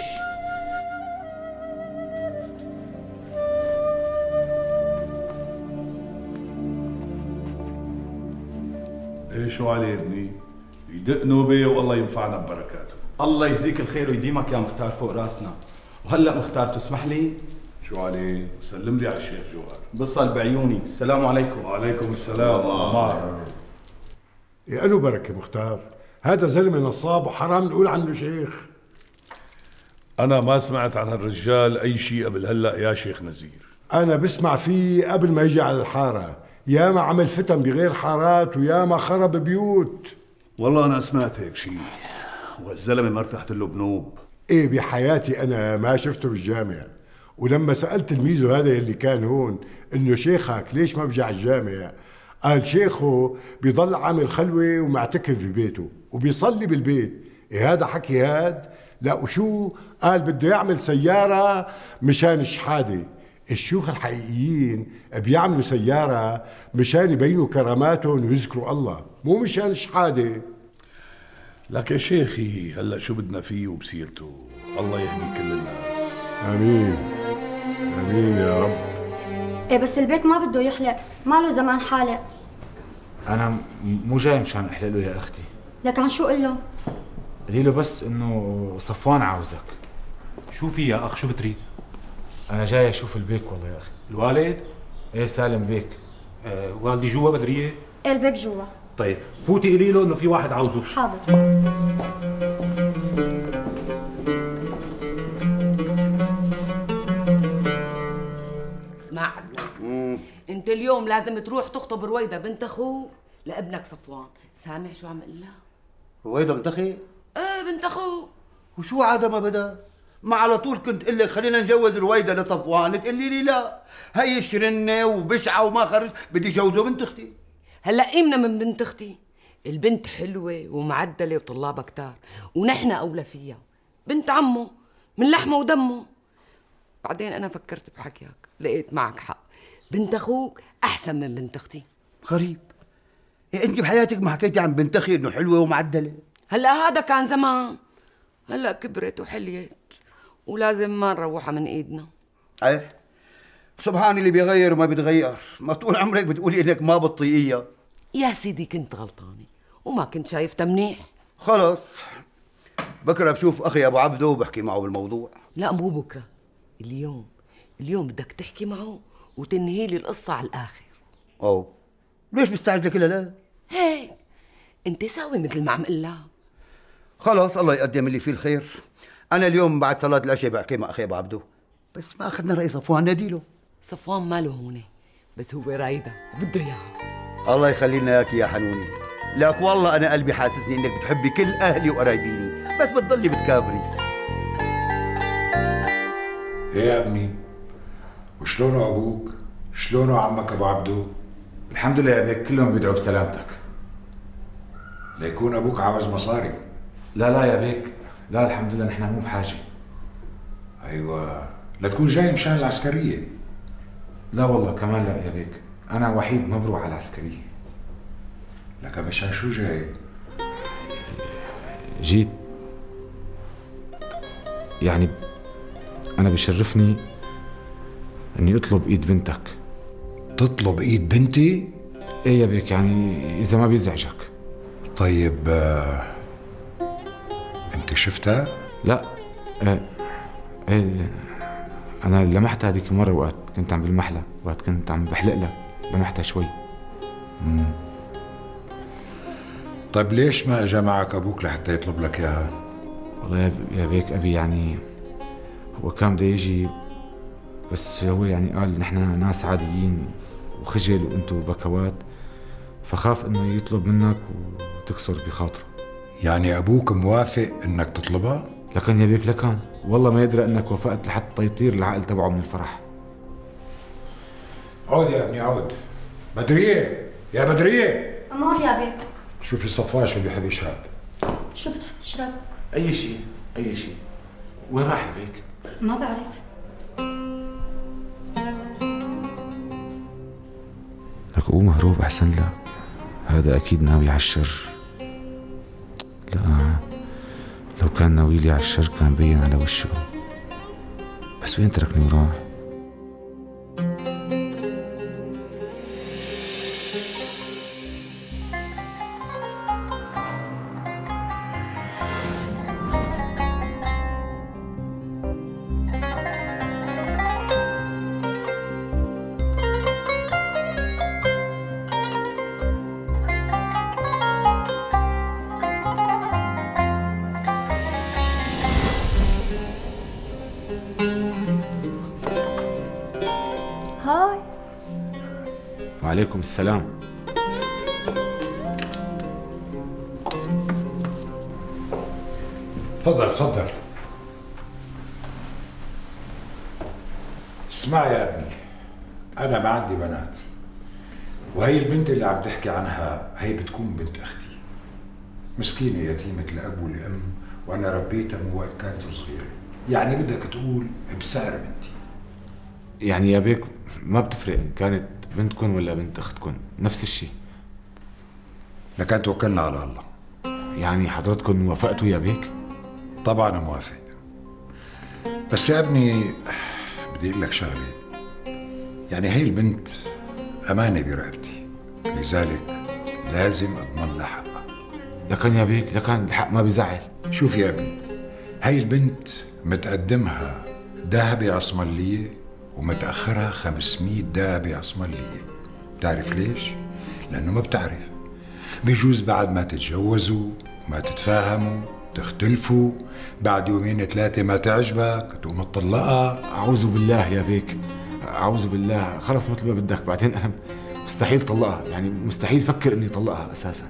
ايه شو عليه ابني؟ يدق نوبة والله ينفعنا ببركاته. الله يجزيك الخير ويديمك يا مختار فوق راسنا. وهلا مختار تسمح لي؟ شو عليه؟ سلم لي على الشيخ جوهر. بصل بعيوني. السلام عليكم. وعليكم السلام. عمار. يا له بركة مختار، هذا زلمة نصاب وحرام نقول عنه شيخ. أنا ما سمعت عن هالرجال أي شيء قبل هلا يا شيخ نزير. أنا بسمع فيه قبل ما يجي على الحارة، يا ما عمل فتن بغير حارات ويا ما خرب بيوت. والله أنا سمعت هيك شيء، والزلمة ما ارتحت له بنوب. إيه بحياتي أنا ما شفته بالجامع، ولما سألت تلميذه هذا اللي كان هون إنه شيخك ليش ما بيجي على الجامع؟ قال شيخه بيضل عامل خلوة ومعتكف ببيته وبيصلي بالبيت. إيه هذا حكي هاد؟ لا وشو؟ قال بده يعمل سيارة مشان الشحادة. الشيوخ الحقيقيين بيعملوا سيارة مشان يبينوا كراماتهم ويذكروا الله، مو مشان الشحادة. لك يا شيخي هلا شو بدنا فيه وبسيرته؟ الله يهدي كل الناس. آمين آمين يا رب. ايه بس البيت ما بده يحلق، ماله زمان حالق. أنا مو جاي مشان أحلق له يا أختي. لك عن شو قل له؟ قولي له بس إنه صفوان عاوزك. شو في يا أخ شو بتريد؟ أنا جاي أشوف البيك والله يا أخي. الوالد؟ إيه سالم بيك. آه والدي جوا بدرية؟ ايه البيك جوا. طيب فوتي قولي له إنه في واحد عاوزه. حاضر. اسمع انت اليوم لازم تروح تخطب رويدة بنت اخوك لابنك صفوان. سامع شو عم اقول لها؟ رويدة بنت اخي؟ ايه بنت اخوك. وشو عادة ما بدا؟ ما على طول كنت اقول لك خلينا نجوز رويدة لصفوان تقولي لي لا، هي شرنة وبشعة وما خرج، بدي جوزه بنت اختي. هلا قيمنا من بنت اختي؟ البنت حلوة ومعدلة وطلابها كتار ونحن اولى فيها، بنت عمه من لحمه ودمه. بعدين انا فكرت بحكيك لقيت معك حق، بنت اخوك احسن من بنت اختي. غريب، إيه انت بحياتك ما حكيتي عن بنت اخي انه حلوه ومعدله؟ هلا هذا كان زمان، هلا كبرت وحليت ولازم ما نروحها من ايدنا. ايه سبحان اللي بيغير وما بيتغير، ما طول عمرك بتقولي انك ما بتطيقيها. يا سيدي كنت غلطانه وما كنت شايفتها منيح. خلص بكره بشوف اخي ابو عبده وبحكي معه بالموضوع. لا مو بكره، اليوم. اليوم بدك تحكي معه وتنهي لي القصه على الاخر. اوه ليش مستعجله كلها؟ لا هيك انت ساوي مثل ما عم قل لها. خلص الله يقدم اللي فيه الخير. انا اليوم بعد صلاه العشاء بحكي مع اخي ابو عبده، بس ما اخذنا راي صفوان ناديله. صفوان ماله هون، بس هو رايده وبده اياها. الله يخلي لنا اياك يا حنوني. لك والله انا قلبي حاسسني انك بتحبي كل اهلي وقرايبيني، بس بتضلي بتكابري. ايه يا ابني، وشلونه ابوك؟ شلونه عمك ابو عبدو؟ الحمد لله يا بيك كلهم بيدعوا بسلامتك. ليكون ابوك عاوز مصاري؟ لا لا يا بيك، لا الحمد لله نحن مو بحاجه. ايوه لتكون جاي مشان العسكريه؟ لا والله كمان لا يا بيك، انا وحيد ما بروح على العسكريه. لك مشان شو جاي؟ جيت يعني انا بشرفني اني اطلب ايد بنتك. تطلب ايد بنتي؟ ايه يا بيك يعني اذا ما بيزعجك. طيب آه، انت شفتها؟ لا ايه, إيه انا لمحتها هذيك المره وقت كنت عم بالمحلة، وقت كنت عم بحلق لها لمحتها شوي. مم. طيب ليش ما اجى معك ابوك لحتى يطلب لك اياها؟ والله يا بيك ابي يعني هو كان بده يجي، بس هو يعني قال نحن ناس عاديين وخجل وانتو بكوات، فخاف انه يطلب منك وتكسر بخاطره. يعني ابوك موافق انك تطلبها؟ لكن يا بيك لكن والله ما يدري انك وافقت لحتى يطير العقل تبعه من الفرح. عود يا ابني عود. بدرية يا بدرية. أمور يا بيك. شوفي صفوان شو بيحب يشرب. شو بتحب تشرب؟ اي شيء اي شيء. وين راح بيك؟ ما بعرف. لك قوم هروب احسن لك، هذا اكيد ناوي على الشر. لا لو كان ناوي لي على الشر كان مبين على وشه، بس وين تركني وراح؟ هاي. وعليكم السلام. تفضل تفضل. اسمع يا ابني، أنا ما عندي بنات، وهي البنت اللي عم تحكي عنها هي بتكون بنت أختي، مسكينة يتيمة الأب والأم، وأنا ربيتها من وقت كانت صغيرة، يعني بدك تقول بسعر بنتي. يعني يا بيك ما بتفرق إن كانت بنتكم ولا بنت أختكم، نفس الشيء. لكن توكلنا على الله. يعني حضرتكم وافقتوا يا بيك؟ طبعا موافق، بس يا ابني بدي اقول لك شغله، يعني هي البنت امانه برقبتي، لذلك لازم اضمن لها حقها. لكن يا بيك لكن الحق ما بيزعل. شوف يا ابني، هي البنت متقدمها ذهبي عصمليه ومتاخرها خمسمية ذهبي عصمليه. بتعرف ليش؟ لانه ما بتعرف، بيجوز بعد ما تتجوزوا ما تتفاهموا تختلفوا، بعد يومين ثلاثة ما تعجبك تقوم تطلقها. أعوذ بالله يا بيك، أعوذ بالله، خلص مثل ما بدك. بعدين أنا مستحيل طلقها، يعني مستحيل فكر إني طلقها أساسا.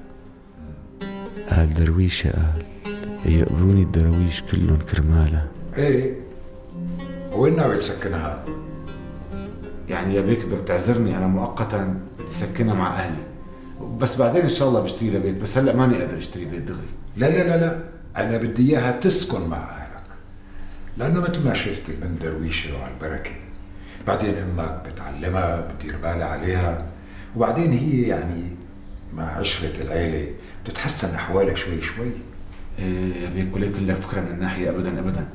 قال درويشة قال يقبروني الدراويش كلهم كرمالها. إيه، وين ناوي تسكنها؟ يعني يا بيك بدك تعذرني، أنا مؤقتا بدي سكنها مع أهلي، بس بعدين إن شاء الله بشتري لها بيت، بس هلأ ماني قادر أشتري بيت دغري. لا لا لا لا، أنا بدي إياها تسكن مع أهلك، لأنه مثل ما شفت البنت درويشة وعلى البركة، بعدين أمك بتعلمها بتدير بالها عليها، وبعدين هي يعني مع عشرة العيلة بتتحسن أحوالها شوي شوي. إيه يا بيك، وليك لك فكرة من الناحية أبدا أبدا،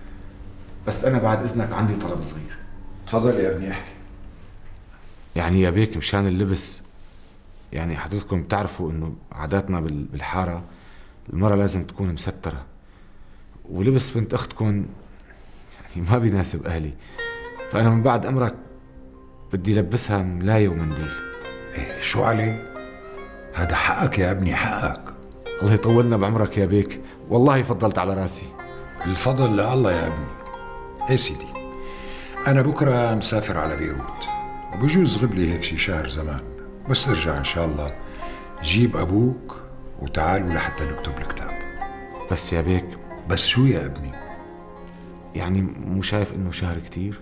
بس أنا بعد إذنك عندي طلب صغير. تفضل يا ابني احكي. يعني يا بيك مشان اللبس، يعني حضرتكم بتعرفوا إنه عاداتنا بالحارة المرة لازم تكون مسترة، ولبس بنت أختكم يعني ما بيناسب أهلي، فأنا من بعد أمرك بدي لبسها ملاية ومنديل. إيه شو عليه؟ هذا حقك يا ابني، حقك. الله يطولنا بعمرك يا بيك، والله فضلت على راسي. الفضل لله يا ابني. ايه سيدي، أنا بكرة مسافر على بيروت، وبجوز غب لي هيك شي شهر زمان، بس ارجع إن شاء الله جيب أبوك وتعالوا لحتى نكتب الكتاب. بس يا بيك. بس شو يا ابني؟ يعني مو شايف إنه شهر كتير؟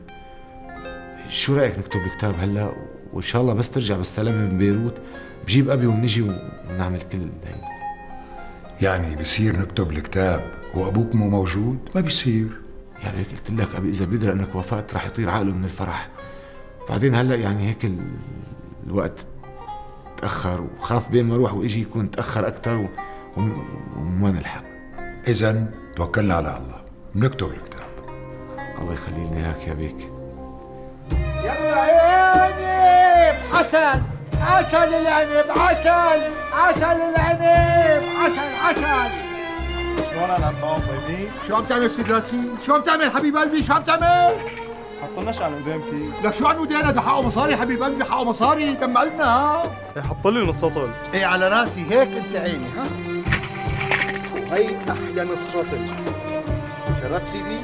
شو رأيك نكتب الكتاب هلا، وإن شاء الله بس ترجع بالسلامة من بيروت بجيب أبي ونجي ونعمل كل هي. يعني بصير نكتب الكتاب وأبوك مو موجود؟ ما بيصير يا بيك، قلت لك أبي إذا بيدرى إنك وافقت رح يطير عقله من الفرح، بعدين هلا يعني هيك الوقت تأخر، وخاف بين ما اروح واجي يكون تأخر أكثر وما نلحق. إذا توكلنا على الله، بنكتب الكتاب. الله يخلي لنا إياك يا بيك. يلا عيني حسن عسل العنب عسل عسل العنب عسل عسل. شلون انا عم طيبين؟ شو عم تعمل سيد راسي؟ شو عم تعمل حبيب قلبي؟ شو عم تعمل؟ حطلناش على القدام كيس. لك شو عن ودينا ده حقه مصاري حبيب قلبي حقه مصاري دم قلبنا ها؟ ايه حط لي نص سطل. ايه على راسي هيك انت عيني ها؟ وهي احلى نص سطل. شرف سيدي؟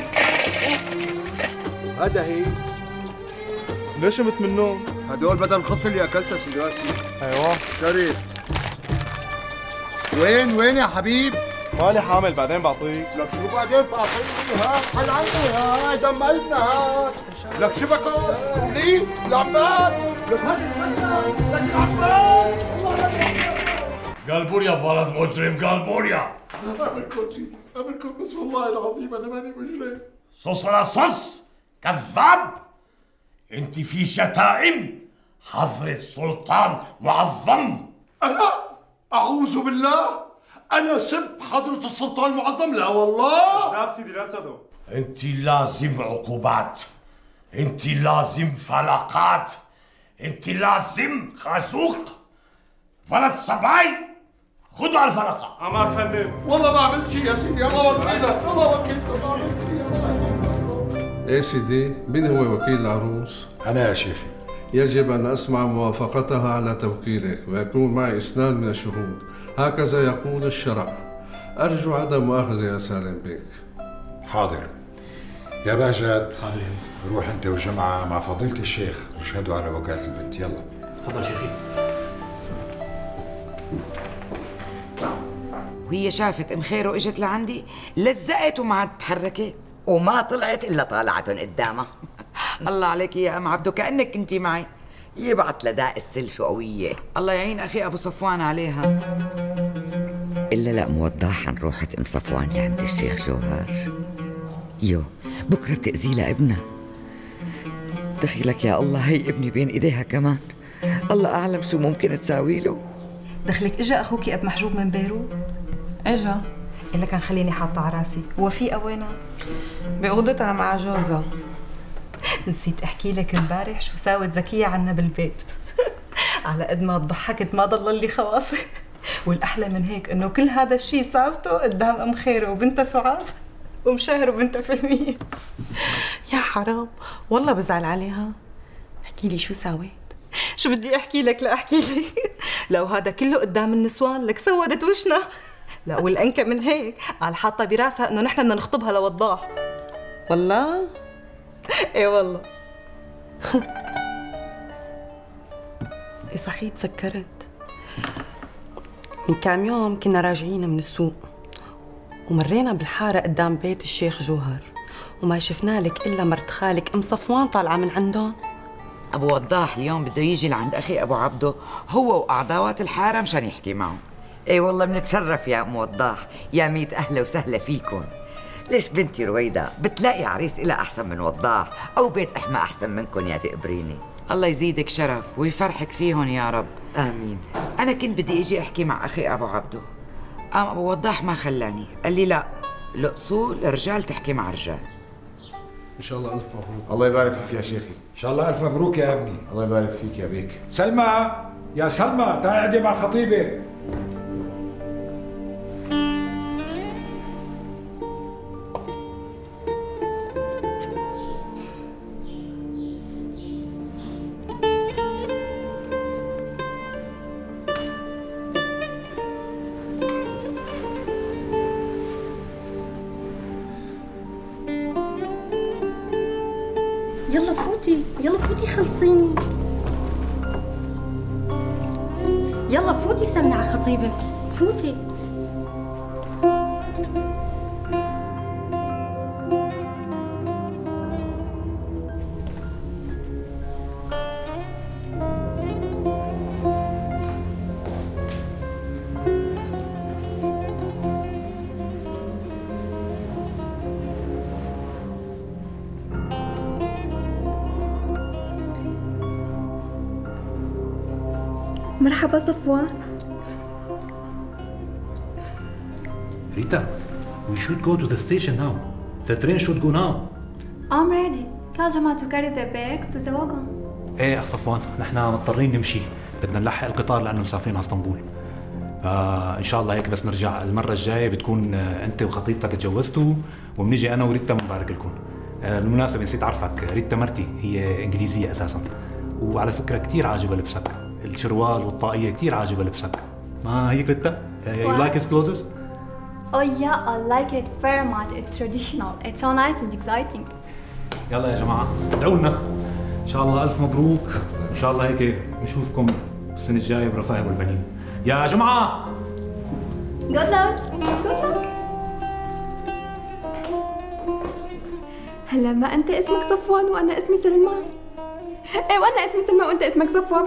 وهذا هي ليش قمت من النوم؟ هدول بدل الخبز اللي اكلته سيد راسي. ايوه شريف. وين وين يا حبيب؟ مالي حامل بعدين بعطيك. لك شو بعدين بعطيني ها؟ حل عنه ها دم قلبنا ها. لك شبكه لي العمال لك هذه لك العمال. قلبوريا ولد مجرم قلبوريا. امركم سيدي امركم بس والله العظيم انا ماني مجرم. صص ولا صص كذاب. انت في شتائم. حضرة السلطان معظم. انا اعوذ بالله أنا سب حضرة السلطان المعظم؟ لا والله. كذاب سيدي لا تصدق. أنت لازم عقوبات. أنت لازم فلقات. أنت لازم خازوق. ولد صباي خذوا على الفلقة. عمار فندم. والله ما عملت شيء يا سيدي الله وكيلك الله وكيلك ما عملت شيء. ايه سيدي مين هو وكيل العروس؟ أنا يا شيخي. يجب أن أسمع موافقتها على توكيلك ويكون معي إسناد من الشهود، هكذا يقول الشرع. أرجو عدم مؤاخذة يا سالم بيك. حاضر. يا بهجت روح أنت وجماعة مع فضيلة الشيخ واشهدوا على وكالة البنت. يلا تفضل شيخي. وهي شافت ام خير واجت لعندي لزقت وما عاد تحركت وما طلعت الا طالعتهم قدامها. الله عليك يا ام عبدو كانك كنتي معي. يبعت لداء السل شو قويه. الله يعين اخي ابو صفوان عليها. الا لا موضحا روحت ام صفوان لعند الشيخ جوهر. يو بكره بتاذي لها ابنها. دخيلك يا الله هي ابني بين ايديها كمان. الله اعلم شو ممكن تساوي له. دخلك اجا اخوكي اب محجوب من بيروت؟ اجا. الا كان خليني حاطه على راسي. وفيقه وينها؟ بأوضتها مع جوزها. نسيت احكي لك امبارح شو ساوت زكيه عنا بالبيت. على قد ما ضحكت ما ضل لي خواصر. والاحلى من هيك انه كل هذا الشيء ساوته قدام ام خيره وبنتها سعاد وام شاهر وبنتها فهميه. يا حرام والله بزعل عليها. احكي لي شو ساويت؟ شو بدي احكي لك لا احكي لك. لو هذا كله قدام النسوان لك سودت وشنا. لا والانكى من هيك قال حاطه براسها انه نحن بدنا نخطبها لوضاح. والله؟ ايه والله. ايه صحيح تذكرت. من كام يوم كنا راجعين من السوق ومرينا بالحارة قدام بيت الشيخ جوهر وما شفنا لك إلا مرت خالك أم صفوان طالعة من عندهم. أبو وضاح اليوم بده يجي لعند أخي أبو عبده هو وأعضاوات الحارة مشان يحكي معه. إيه والله بنتشرف يا أم وضاح. يا ميت أهلا وسهلا فيكم. ليش بنتي رويدة بتلاقي عريس إلها أحسن من وضاح أو بيت إحمى أحسن منكم يا تقبريني. الله يزيدك شرف ويفرحك فيهم يا رب. آمين. أنا كنت بدي أجي أحكي مع أخي أبو عبده. قام أبو وضاح ما خلاني قال لي لا الأصول الرجال تحكي مع رجال. إن شاء الله ألف مبروك. الله يبارك فيك يا شيخي. إن شاء الله ألف مبروك يا ابني. الله يبارك فيك يا بيك. سلمى يا سلمى تعالي عندي مع خطيبك. يلا فوتي يلا فوتي خلصيني. يلا فوتي سلمي على خطيبك فوتي. مرحبا صفوان. Rita, we should go to the station now. The train should go now. I'm ready. Tell Jamal to carry the bags to the wagon. ايه اخ صفوان، نحن مضطرين نمشي. بدنا نلحق القطار لانه مسافرين على اسطنبول. فان شاء الله هيك بس نرجع المره الجايه بتكون انت وخطيبتك تجوزتوا وبنيجي انا وريتا بنبارك لكم. بالمناسبه نسيت اعرفك، ريتا مرتي هي انجليزيه اساسا، وعلى فكره كثير عاجبها لبسك، الشروال والطاقيه كثير عاجبها لبسك. ما هيك ريتا؟ You like his clothes? Oh yeah, I like it very much. It's traditional. It's so nice and exciting. يلا يا جماعه ادعوا لنا ان شاء الله. الف مبروك، ان شاء الله هيك نشوفكم السنه الجايه برفاه والبنين يا جماعه. Good luck. Good luck. هلا ما انت اسمك صفوان وانا اسمي سلمى. ايه وانا اسمي سلمى وانت اسمك صفوان.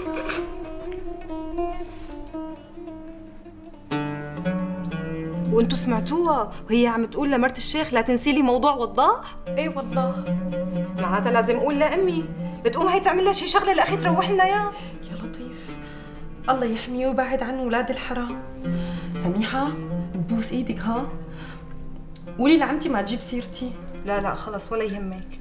وانتوا سمعتوها وهي عم تقول لمرت الشيخ لا تنسي لي موضوع وضاح؟ ايه والله معناتها لازم اقول لامي لتقوم هي تعمل لها شي شغله لاخي تروح لنا اياه. يا لطيف الله يحميه ويبعد عنه ولاد الحرام. سميحه ببوس ايدك ها، قولي لعمتي ما تجيب سيرتي. لا لا خلص ولا يهمك.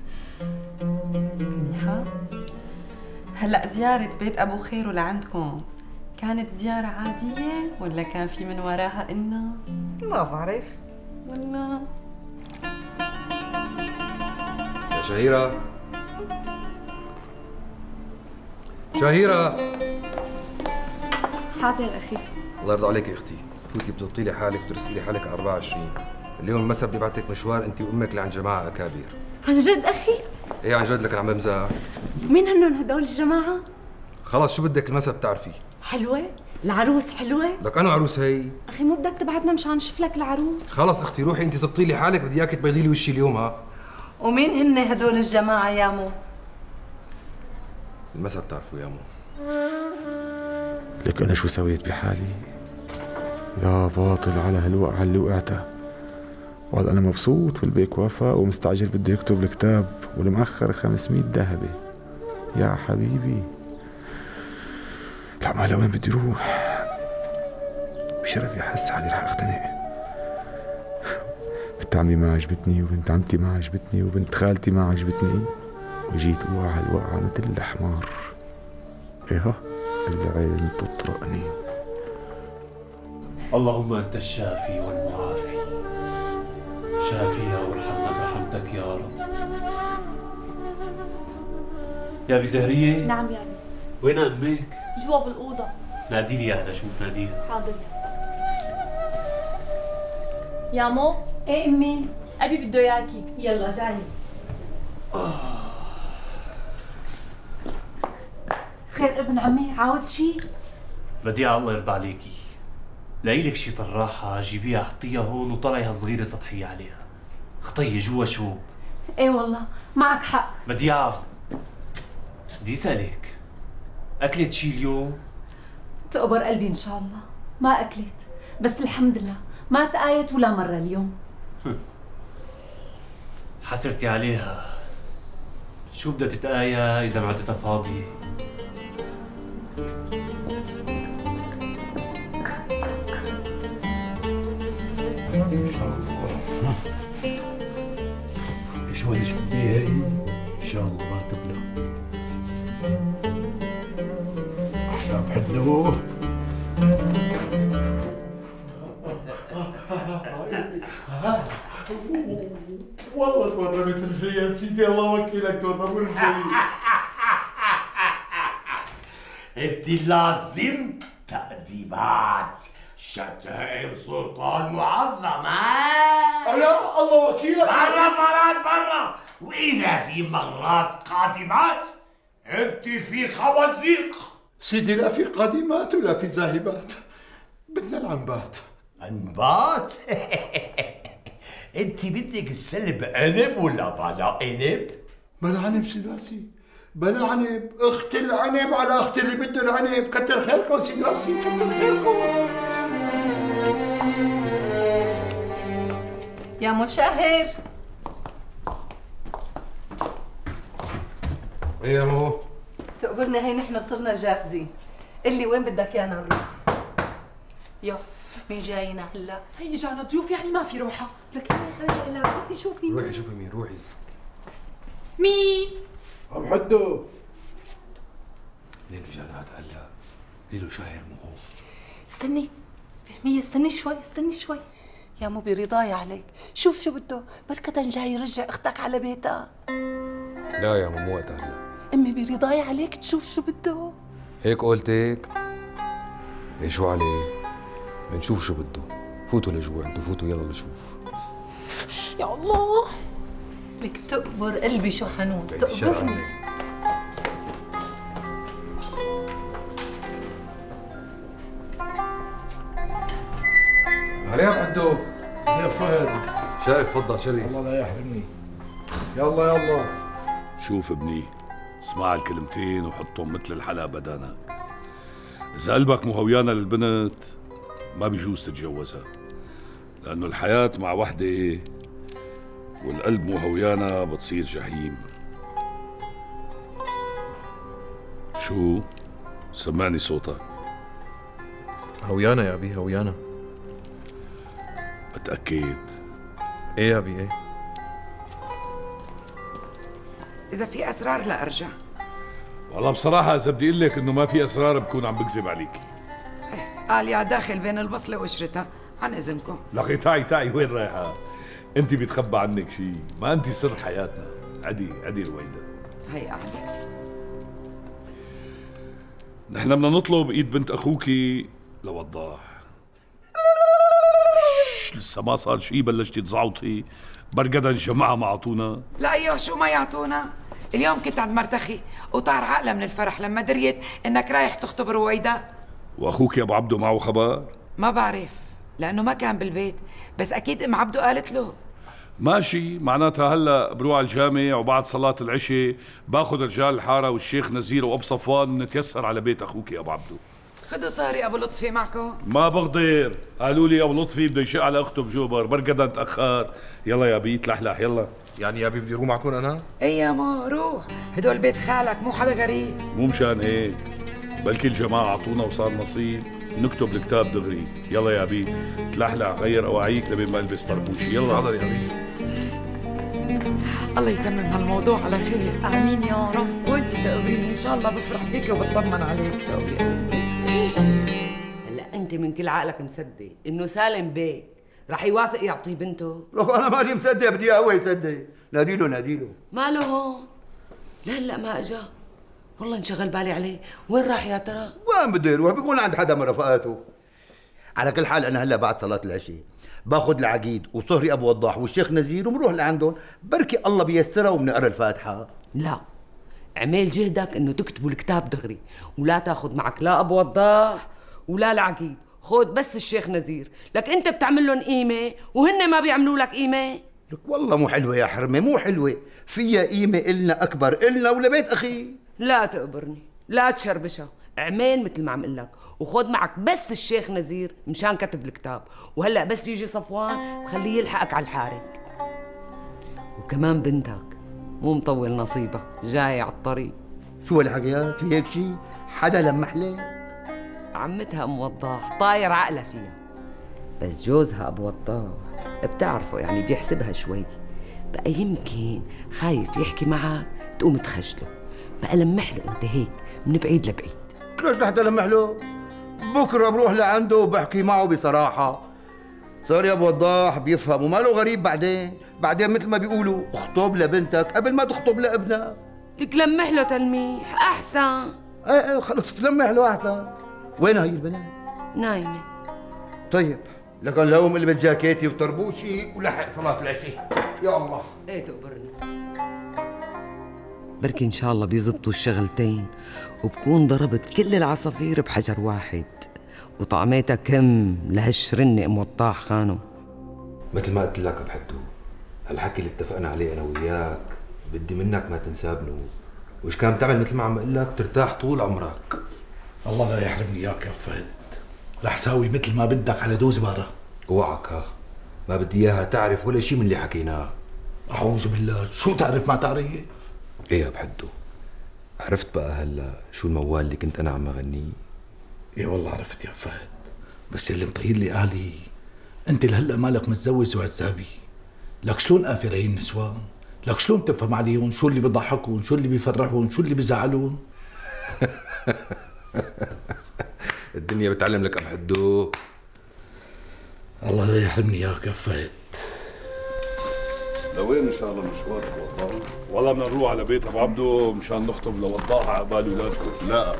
سميحه هلا زياره بيت ابو خير لعندكم كانت زيارة عادية ولا كان في من وراها إنه؟ ما بعرف. ولا يا شهيرة شهيرة حاضر أخي. الله يرضى عليك يا أختي، فوتي بتبطي لي حالك وترسلي حالك على أربعة وعشرين. اليوم المساء بدي ابعتك مشوار أنت وأمك لعند جماعة أكابر. عن جد أخي؟ إيه عن جد، لك عم بمزح. مين هنن هدول الجماعة؟ خلص شو بدك المساء بتعرفي. حلوة؟ العروس حلوة؟ لك أنا عروس هي؟ أخي مو بدك تبعتنا مشان نشوف لك العروس؟ خلص أختي روحي أنت زبطي لي حالك، بدي إياك تبيضي لي وشي اليوم. ها ومين هن هدول الجماعة يا مو؟ المساء بتعرفوا يا مو. لك أنا شو سويت بحالي؟ يا باطل على هالوقعة اللي وقعتها. وهذا أنا مبسوط والبيك وفاء ومستعجل بده يكتب الكتاب والمأخر خمسمية ذهبي. يا حبيبي لا ما لوين بدي روح. بشرفي أحس حالي رح أختنق. بنت عمي ما عجبتني وبنت عمتي ما عجبتني وبنت خالتي ما عجبتني، وجيت وقع الوقعة مثل الحمار. إيه العين تطرقني. اللهم أنت الشافي والمعافي، شافيها وارحمنا برحمتك يا رب. يا أبي زهرية. نعم يا أبي. وين أمك؟ جوا بالأوضة. نادي لي أنا شوف ناديها. حاضر. يا مو. ايه أمي، أبي بده إياكي. يلا جاي. خير ابن عمي، عاوز شي؟ بديعة الله يرضى عليكي، لاقيلك شي طراحة جيبيها حطيها هون وطلعيها صغيرة سطحية عليها. خطية جوا شوب. ايه والله معك حق. بديعة بدي اسألك، أكلت شي اليوم؟ تقبر قلبي إن شاء الله، ما أكلت، بس الحمد لله ما تآيت ولا مرة اليوم. حسرتي عليها، شو بدها تتآيى إذا معدتها فاضية؟ إن شاء الله. شو اللي شوفي هي؟ إن شاء الله ما تبلع. أحلى بحنو. والله تورمت الجي يا سيدي، الله وكيلك تورمت الجي. انت لازم تقديمات شتائم سلطان معظم. ها انا الله وكيلك. برا مرات برا، واذا في مرات قادمات انت في خوازيق. سيدي لا في قادمات ولا في ذاهبات، بدنا العنبات. عنبات؟ انت بدك السلب عنب ولا بلا عنب؟ بلا عنب سيد راسي، بلا عنب. اخت العنب على اخت اللي بده العنب. كتر خيركم سيد راسي، كتر خيركم. يا مشاهر. ايه يا مو؟ تقبرني هي نحن صرنا جاهزين. قلي وين بدك يانا نروح؟ يو مين جاينا هلا؟ هي اجانا ضيوف يعني ما في روحه. لك هي خارجه لها، روحي شوفي مين. روحي شوفي مين، روحي. مين؟ عم حدو. ليه اجانا هذا هلا؟ ليلو شاعر مو هو. استني فهمية، استني شوي استني شوي يا مو برضاي عليك. شوف شو بده، بركة جاي يرجع اختك على بيتها. لا يا مو مو وقتها هلا. امي برضاي عليك تشوف شو بده. هيك قلت هيك؟ ايه شو عليه؟ بنشوف شو بده. فوتوا لجوا انتوا، فوتوا يلا نشوف. يا الله لك تقبر قلبي شو حنون، تقبرني. علي يا عبدو. يا فهد. شرف تفضل شريف. الله لا يحرمني. يلا يلا. شوف ابني، اسمع الكلمتين وحطهم مثل الحلا بدانك. إذا قلبك مو هويانة للبنت ما بيجوز تتجوزها، لأنه الحياة مع وحدة والقلب مو هويانة بتصير جحيم. شو؟ سمعني صوتك. هويانة يا أبي، هويانة. متأكد؟ إيه يا أبي إيه. إذا في أسرار لا أرجع. والله بصراحة إذا بدي أقول لك إنه ما في أسرار بكون عم بكذب عليكي. قال يا داخل بين البصلة وقشرتها، عن إذنكم. لقي تعي تعي وين رايحة؟ أنت بيتخبى عنك شيء، ما أنت سر حياتنا. عدي عدي رويدة. هي قاعدة. نحن بدنا نطلب إيد بنت أخوكي لوضاح. لسه ما صار شيء بلشتي تزعوطي، برقدا الجماعة ما عطونا. لا أيوه شو ما يعطونا؟ اليوم كنت عند مرتخي وطار عقلها من الفرح لما دريت إنك رايح تخطب رويدة. وأخوك يا أبو عبدو معه خبر؟ ما بعرف لأنه ما كان بالبيت، بس أكيد أم عبدو قالت له. ماشي، معناتها هلا بروح على الجامع وبعد صلاة العشاء باخذ رجال الحارة والشيخ نزير وأبو صفوان ونتيسر على بيت أخوك يا أبو عبدو. خدوا صهري أبو لطفي معكم. ما بقدر، قالوا لي أبو لطفي بده يشق على أخته بجوبر، برقدا تأخر. يلا يا بي تلحلح يلا. يعني يا بي بدي أروح معكم أنا؟ إيه يا مو روح، هدول بيت خالك مو حدا غريب. مو مشان هيك، بلكي الجماعة عطونا وصار نصيب نكتب الكتاب دغري. يلا يا بي تلحلح، غير أواعيك لبين ما البس طربوشي. يلا حاضر يا بي. الله يتمم هالموضوع على خير. آمين يا رب. وانت تقبريني إن شاء الله بفرح فيك وبطمن عليك. هلا أنت من كل عقلك مصدق إنه سالم بيك رح يوافق يعطي بنته؟ لك أنا مالي مصدق، بدي هو يصدق. ناديله ناديله. ماله هون؟ لهلا ما أجا. والله انشغل بالي عليه، وين راح يا ترى؟ وين بده يروح؟ بيكون عند حدا من رفقاته. على كل حال أنا هلا بعد صلاة العشاء باخذ العقيد وصهري أبو وضاح والشيخ نزير وبنروح لعندهم، بركي الله بيسرها وبنقرا الفاتحة. لا، اعمل جهدك إنه تكتبوا الكتاب دغري، ولا تاخذ معك لا أبو وضاح ولا العقيد، خذ بس الشيخ نزير، لك أنت بتعمل لهم قيمة وهن ما بيعملوا لك قيمة. لك والله مو حلوة يا حرمة، مو حلوة، فيها قيمة إلنا أكبر إلنا ولبيت أخي. لا تقبرني، لا تشربشها، اعمل مثل ما عم قلك، وخذ معك بس الشيخ نزير مشان كتب الكتاب، وهلا بس يجي صفوان بخليه يلحقك على الحارق. وكمان بنتك مو مطول نصيبها، جاي على الطريق. شو هالحكيات؟ في هيك شيء؟ حدا لمح لك؟ عمتها ام وضاح طاير عقلها فيها، بس جوزها ابو وضاح بتعرفه يعني بيحسبها شوي، بقى يمكن خايف يحكي معك تقوم تخجله، بقى لمح له انت هيك من بعيد لبعيد. ليش لحتى لمح له؟ بكره بروح لعنده وبحكي معه بصراحه. صار يا ابو وضاح بيفهم وما له غريب. بعدين بعدين مثل ما بيقولوا اخطب لبنتك قبل ما تخطب لابنك. لك لمح له تلميح احسن. ايه ايه خلص لمح له احسن. وين هي البنات؟ نايمه. طيب لكن لو البس جاكيتي وطربوشي ولحق صلاه العشاء. يا الله. ايه تقبرني. بركي ان شاء الله بيزبطوا الشغلتين وبكون ضربت كل العصافير بحجر واحد، وطعميتها كم لهالشرنة ام وضاح خانو. مثل ما قلت لك بحدو، هالحكي اللي اتفقنا عليه انا وياك بدي منك ما تنسابنه، وإيش كان بتعمل مثل ما عم اقول لك ترتاح طول عمرك. الله لا يحرمني اياك يا فهد، رح ساوي مثل ما بدك على دوز بارة. اوعك ها، ما بدي اياها تعرف ولا شيء من اللي حكيناه. اعوذ بالله، شو تعرف ما تعرف؟ ايه يا بحدو، عرفت بقى هلا شو الموال اللي كنت انا عم اغنيه؟ ايه والله عرفت يا فهد، بس اللي مطير لي قالي انت لهلا مالك متزوج وعزابي، لك شلون قافر هي النسوان؟ لك شلون تفهم عليهم شو اللي بيضحكون، شو اللي بيفرحون، شو اللي بيزعلون؟ الدنيا بتعلم لك ام حدو. الله لا يحرمني اياك كفيت. لوين ان شاء الله مشوارك وضاح؟ والله بدنا نروح على بيت ابو عبده مشان نخطب لوضاح عقبال اولادكم. لا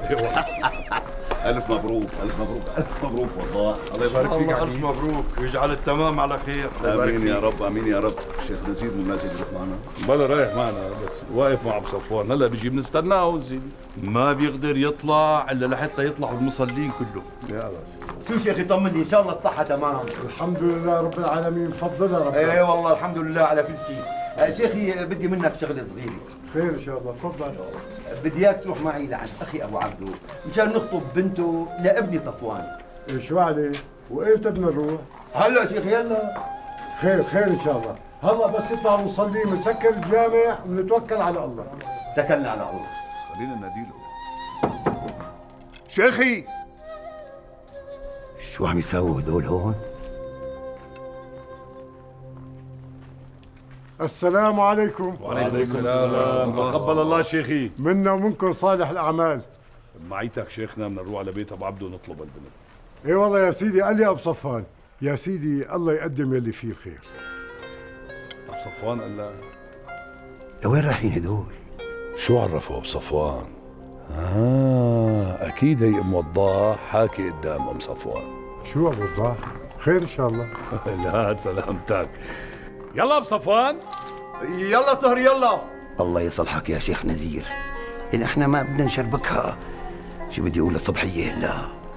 ألف مبروك ألف مبروك ألف مبروك وضاح. الله يبارك فيك. الله ألف مبروك ويجعل التمام على خير. آمين يا رب آمين يا رب. الشيخ نزيد من نازل يروح معنا؟ بلا رايح معنا بس واقف مع ابو صفوان هلا بيجي بنستناه ونزيد. ما بيقدر يطلع إلا لحتى يطلع المصلين كلهم. يا راسي. شو شيخي طمني ان شاء الله الصحة تمام. الحمد لله رب العالمين. فضلها رب. ايه والله الحمد لله على كل شيء. شيخي بدي منك شغله صغيره. خير ان شاء الله تفضل. بدي اياك تروح معي لعند اخي ابو عبدو مشان نخطب بنته لابني صفوان. إيه شو عليه؟ وامتى بدنا نروح؟ هلا شيخي يلا. خير خير ان شاء الله. هلا بس نطلع نصلي نسكر الجامع ونتوكل على الله. توكلنا على الله. خلينا نناديله. شيخي شو عم يسووا هدول هون؟ السلام عليكم. وعليكم السلام. تقبل الله شيخي. منا ومنكم صالح الاعمال. معيتك شيخنا بدنا نروح على بيت ابو عبده ونطلب البنت. اي والله يا سيدي قال لي ابو صفوان. يا سيدي الله يقدم يلي فيه الخير. ابو صفوان قال لك لوين رايحين هدول؟ شو عرفوا ابو صفوان؟ آه أكيد هي أم وضاح حاكي قدام أم صفوان. شو أبو وضاح؟ خير إن شاء الله. لا سلامتك. يلا أبو صفوان. يلا سهر يلا. الله يصلحك يا شيخ نزير. إن إحنا ما بدنا نشربكها. شو بدي أقول لصبحية هلا؟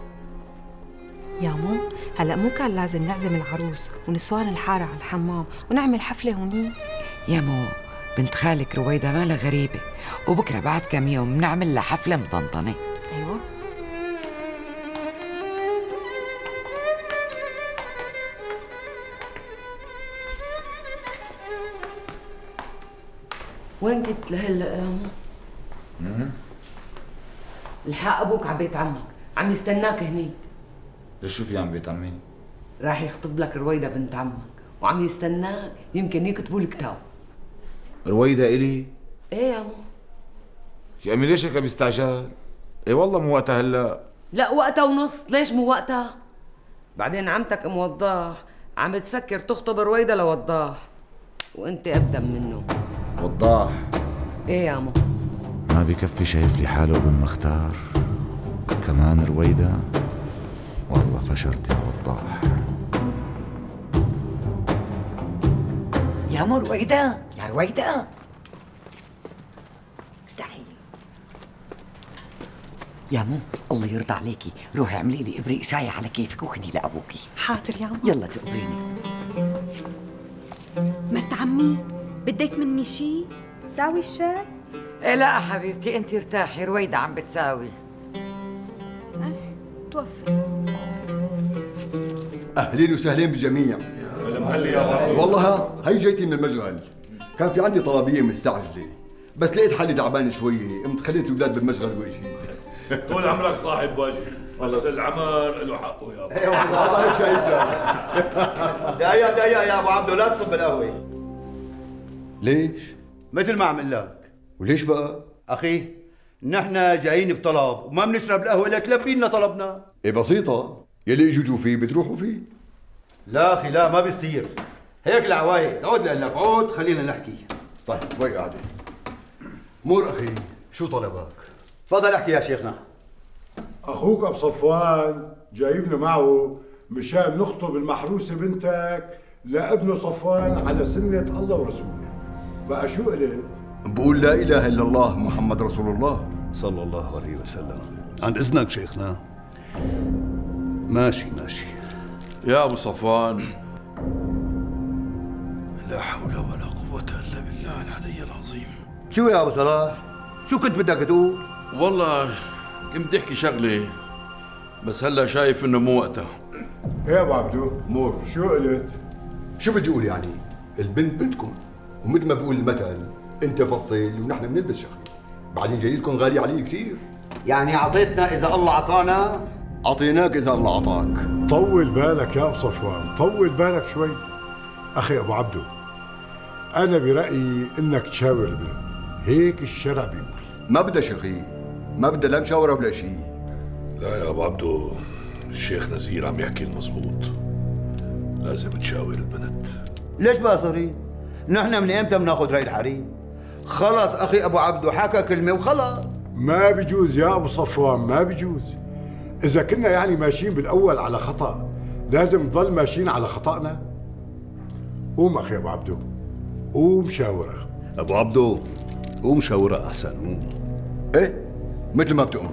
يا مو هلا مو كان لازم نعزم العروس ونسوان الحارة على الحمام ونعمل حفلة هونيك؟ يا مو بنت خالك رويدة مالها غريبة وبكرة بعد كم يوم بنعمل لها حفلة مطنطنة. أيوة. وين كنت لهلا يا مو؟ الحق ابوك على بيت عمك عم يستناك هني. ليش شو في عم بيت عمي؟ راح يخطب لك رويدة بنت عمك وعم يستناك يمكن يكتبوا الكتاب. رويدة إلي؟ ايه يا مو. يا أمي ليش هيك بيستعجل؟ ايه والله مو وقتها هلا. لا وقتها ونص، ليش مو وقتها؟ بعدين عمتك ام وضاح عم تفكر تخطب رويدة لوضاح وانت اقدم منه. وضاح؟ ايه يا مو. ما بكفي شايف لي حاله ابن مختار كمان رويدة. والله فشرت يا وضاح. يا مو رويدة يا رويدة تعي. يا مو الله يرضى عليكي روحي اعملي لي ابريق شاي على كيفك وخدي لابوكي. حاضر يا عمو. يلا تقبريني. مرت عمي بدك مني شي؟ ساوي الشاي؟ إيه لا حبيبتي انت ارتاحي رويدة عم بتساوي. اه توفي. اهلين وسهلين بالجميع. والله هي جيتي من المشغل. كان في عندي طلبيه مستعجله بس لقيت حالي تعبان شويه قمت خليت الاولاد بالمشغل واجيت. طول عمرك صاحب وجه بس العمر له حقه يابا. ايه والله والله شايفك. دقيقة دقيقة يا ابو عبدو لا تصب القهوة. ليش؟ مثل ما عم لك. وليش بقى؟ اخي نحن جايين بطلب وما بنشرب القهوة الا تلبي لنا طلبنا. ايه بسيطة يلي يجوا فيه بتروحوا فيه. لا اخي لا ما بيصير. هيك العوايد عود لك عود خلينا نحكي. طيب وين قاعدة؟ مور اخي شو طلبك؟ تفضل احكي يا شيخنا. اخوك ابو صفوان جايبنا معه مشان نخطب المحروسه بنتك لابنه صفوان على سنه الله ورسوله. بقى شو قلت؟ بقول لا اله الا الله محمد رسول الله صلى الله عليه وسلم. عن اذنك شيخنا. ماشي ماشي يا ابو صفوان. لا حول ولا قوة الا بالله العلي العظيم. شو يا ابو صلاح؟ شو كنت بدك تقول؟ والله كنت احكي شغله بس هلا شايف انه مو وقتها. ايه يا ابو عبدو؟ مور شو قلت؟ شو بدي اقول يعني؟ البنت بنتكم ومثل ما بقول المثل انت فصل ونحن بنلبس شخير. بعدين جاي لكم غالي علي كثير. يعني اعطيتنا اذا الله اعطانا؟ اعطيناك اذا الله اعطاك. طول بالك يا ابو صفوان طول بالك شوي. اخي ابو عبدو انا برايي انك تشاور البنت هيك الشرع بيقول. ما بدها شيخي ما بدها لا مشاوره ولا شيء. لا يا ابو عبدو، الشيخ نزير عم يحكي المزبوط، لازم تشاور البنت. ليش بقى صريح؟ نحن من امتى بناخذ راي الحريم؟ خلص اخي ابو عبدو حكى كلمه وخلص. ما بيجوز يا ابو صفوان، ما بيجوز. اذا كنا يعني ماشيين بالاول على خطا لازم نضل ماشيين على خطأنا. قوم اخي ابو عبدو، قوم شاوره. ابو عبدو قوم شاوره احسن. قوم. ايه مثل ما بتأمر.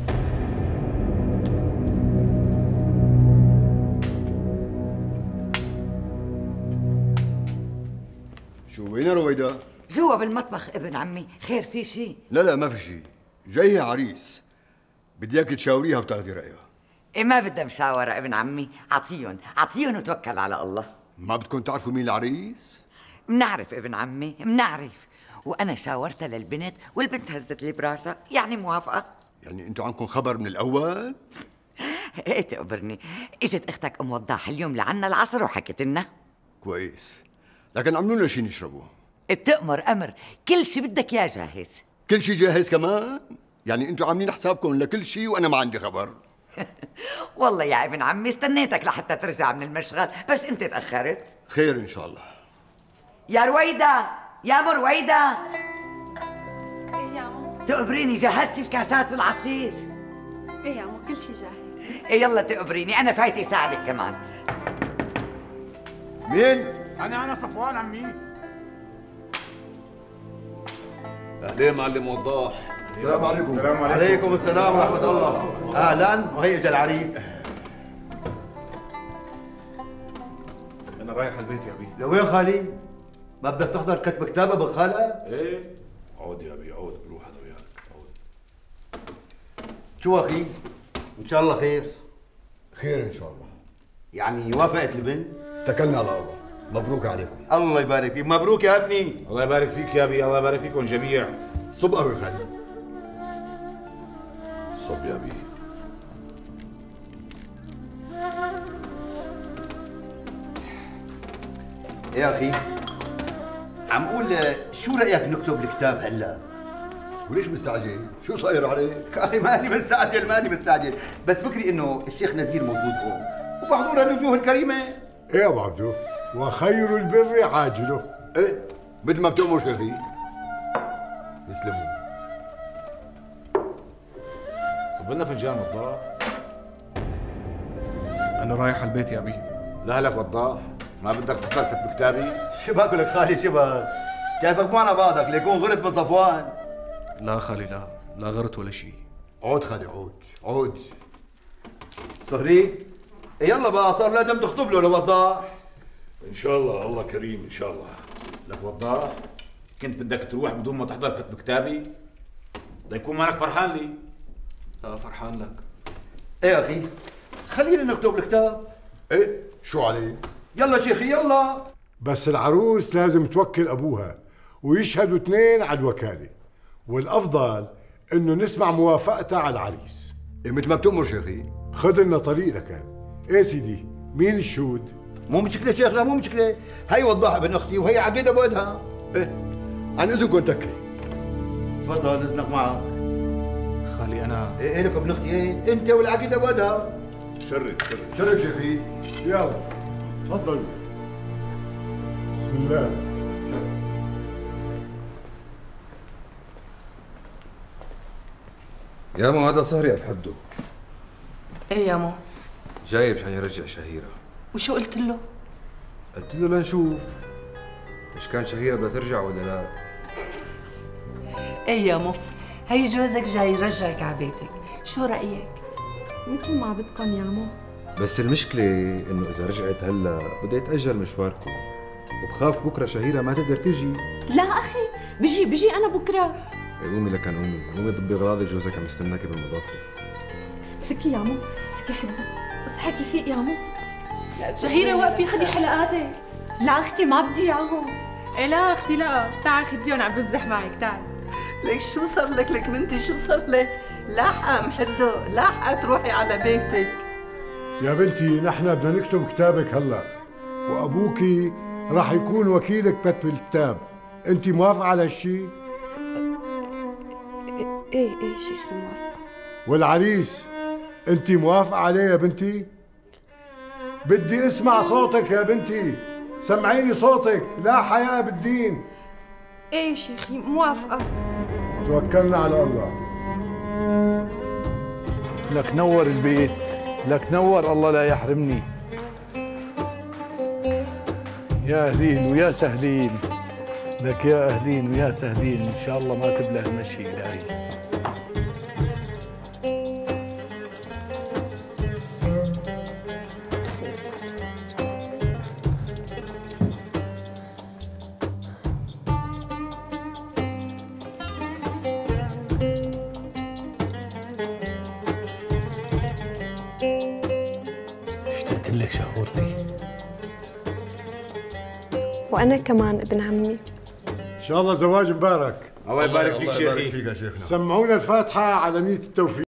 شو وين رويدا؟ جوا بالمطبخ ابن عمي. خير في شيء؟ لا لا ما في شيء، جاية عريس بدي اياك تشاوريها وتاخذي رايها. إيه ما بدها مشاورة ابن عمي، عطيهم عطيهم وتوكل على الله. ما بدكم تعرفوا مين العريس؟ منعرف ابن عمي، منعرف. وأنا شاورتها للبنت والبنت هزت لي براسها، يعني موافقة. يعني انتوا عندكم خبر من الأول؟ ايه تقبرني، اجت اختك ام وضاح اليوم لعنا العصر وحكت لنا. كويس، لكن عملوا لنا شيء نشربه. بتأمر أمر، كل شيء بدك يا جاهز. كل شيء جاهز كمان؟ يعني انتوا عاملين حسابكم لكل شيء وانا ما عندي خبر. والله يا ابن عمي استنيتك لحتى ترجع من المشغل، بس انت تأخرت. خير ان شاء الله. يا رويدة، يا ام رويدة. ايه يا عمو؟ تقبريني، جهزتي الكاسات والعصير؟ ايه يا عمو كل شيء جاهز. ايه يلا تقبريني، انا فايتة ساعدك كمان. مين؟ انا انا صفوان عمي. اهلين معلم وضاح. السلام عليكم. السلام عليكم. عليكم السلام ورحمة الله. اهلا، وهي اجى العريس. انا رايح البيت يا ابي. لوين خالي؟ ما بدك تحضر كتب كتاب ابن خالك؟ ايه عود يا ابي عود، بروح انا وياك. عود. شو اخي؟ ان شاء الله خير. خير ان شاء الله. يعني وافقت البنت؟ اتكلنا على الله. مبروك عليكم. الله يبارك فيك، مبروك يا ابني. الله يبارك فيك يا ابي، الله يبارك فيكم جميع. صب قهوة خالي. صب يا ابي. يا اخي عم قول شو رايك نكتب الكتاب هلا؟ وليش مستعجل؟ شو صاير عليك؟ اخي ماني مستعجل ماني مستعجل، بس فكري انه الشيخ نزير موجود هون وبحضور الوجوه الكريمه. ايه يا ابو عبدو، وخير البر عاجله. ايه مثل ما بتأمر شيخي. يسلموا. صب لنا فنجان وضاح. انا رايح البيت يا ابي. لا لك وضاح، ما بدك تحضر كتب كتابي؟ شو باكلك خالي شبك؟ شايفك معنا بعضك ليكون غلط من صفوان. لا خالي لا، لا غرت ولا شيء. عود خالي عود، عود. صهري يلا بقى، صار لازم تخطب له لوضاح. ان شاء الله، الله كريم ان شاء الله. لك وضاح، كنت بدك تروح بدون ما تحضر كتب كتابي؟ ليكون مالك فرحان لي. لا فرحان لك. ايه يا اخي خلينا نكتب الكتاب. ايه شو عليه؟ يلا شيخي يلا. بس العروس لازم توكل ابوها ويشهدوا اثنين على الوكاله، والافضل انه نسمع موافقتها على العريس. إيه مثل ما بتأمر شيخي. خذ لنا طريق لكان. ايه سيدي، مين الشهود؟ مو مشكله شيخنا، مو مشكله، هي وضاح ابن اختي وهي عقيده بوجهها. ايه عن اذنكم تكلي. تفضل اذنك معك. خالي انا ايه لك ابن اختي، ايه انت والعقيده بوجهها. شرف شرف شرف شيخي. يلا تفضلوا. بسم الله. يا مو هذا صهري بحده. ايه يا مو؟ جاي مشان يرجع شهيرة. وشو قلت له؟ قلت له لنشوف ايش كان شهيرة بدها ترجع ولا لا. ايه يا مو، هي جوزك جاي يرجعك على بيتك، شو رأيك؟ مثل ما بدكم يا مو. بس المشكلة انه اذا رجعت هلا بدها يتأجل مشواركم، وبخاف بكره شهيرة ما تقدر تيجي. لا اخي بجي بجي انا بكره. قومي لكن قومي، قومي ضبي اغراضك، جوزك عم يستناكي بالمضافة. مسكي يا مو، مسكي حدي، اصحى فيق يا مو. شهيرة وقفي خدي حلقاتك. لا اختي ما بدي اياهم. ايه لا اختي لا، تعي خديهم عم بمزح معك، تعي. ليك شو صار لك لك بنتي، شو صار لك؟ لاحقة محدو، لاحقة تروحي على بيتك. يا بنتي نحن بدنا نكتب كتابك هلا، وابوكي راح يكون وكيلك بكتب الكتاب، انت موافقة على هالشيء؟ ايه ايه شيخي موافقة. والعريس انت موافقة عليه يا بنتي؟ بدي اسمع صوتك يا بنتي، سمعيني صوتك، لا حياء بالدين. ايه شيخي موافقة. توكلنا على الله. لك نور البيت، لك نور، الله لا يحرمني. يا أهلين ويا سهلين، لك يا أهلين ويا سهلين، إن شاء الله ما تبلى المشي إلهي. اشتقت لك شهورتي. وأنا كمان ابن عمي. إن شاء الله زواج مبارك. الله يبارك فيك شيخي. الله يبارك فيك يا شيخنا. سمعونا الفاتحة على نية التوفيق.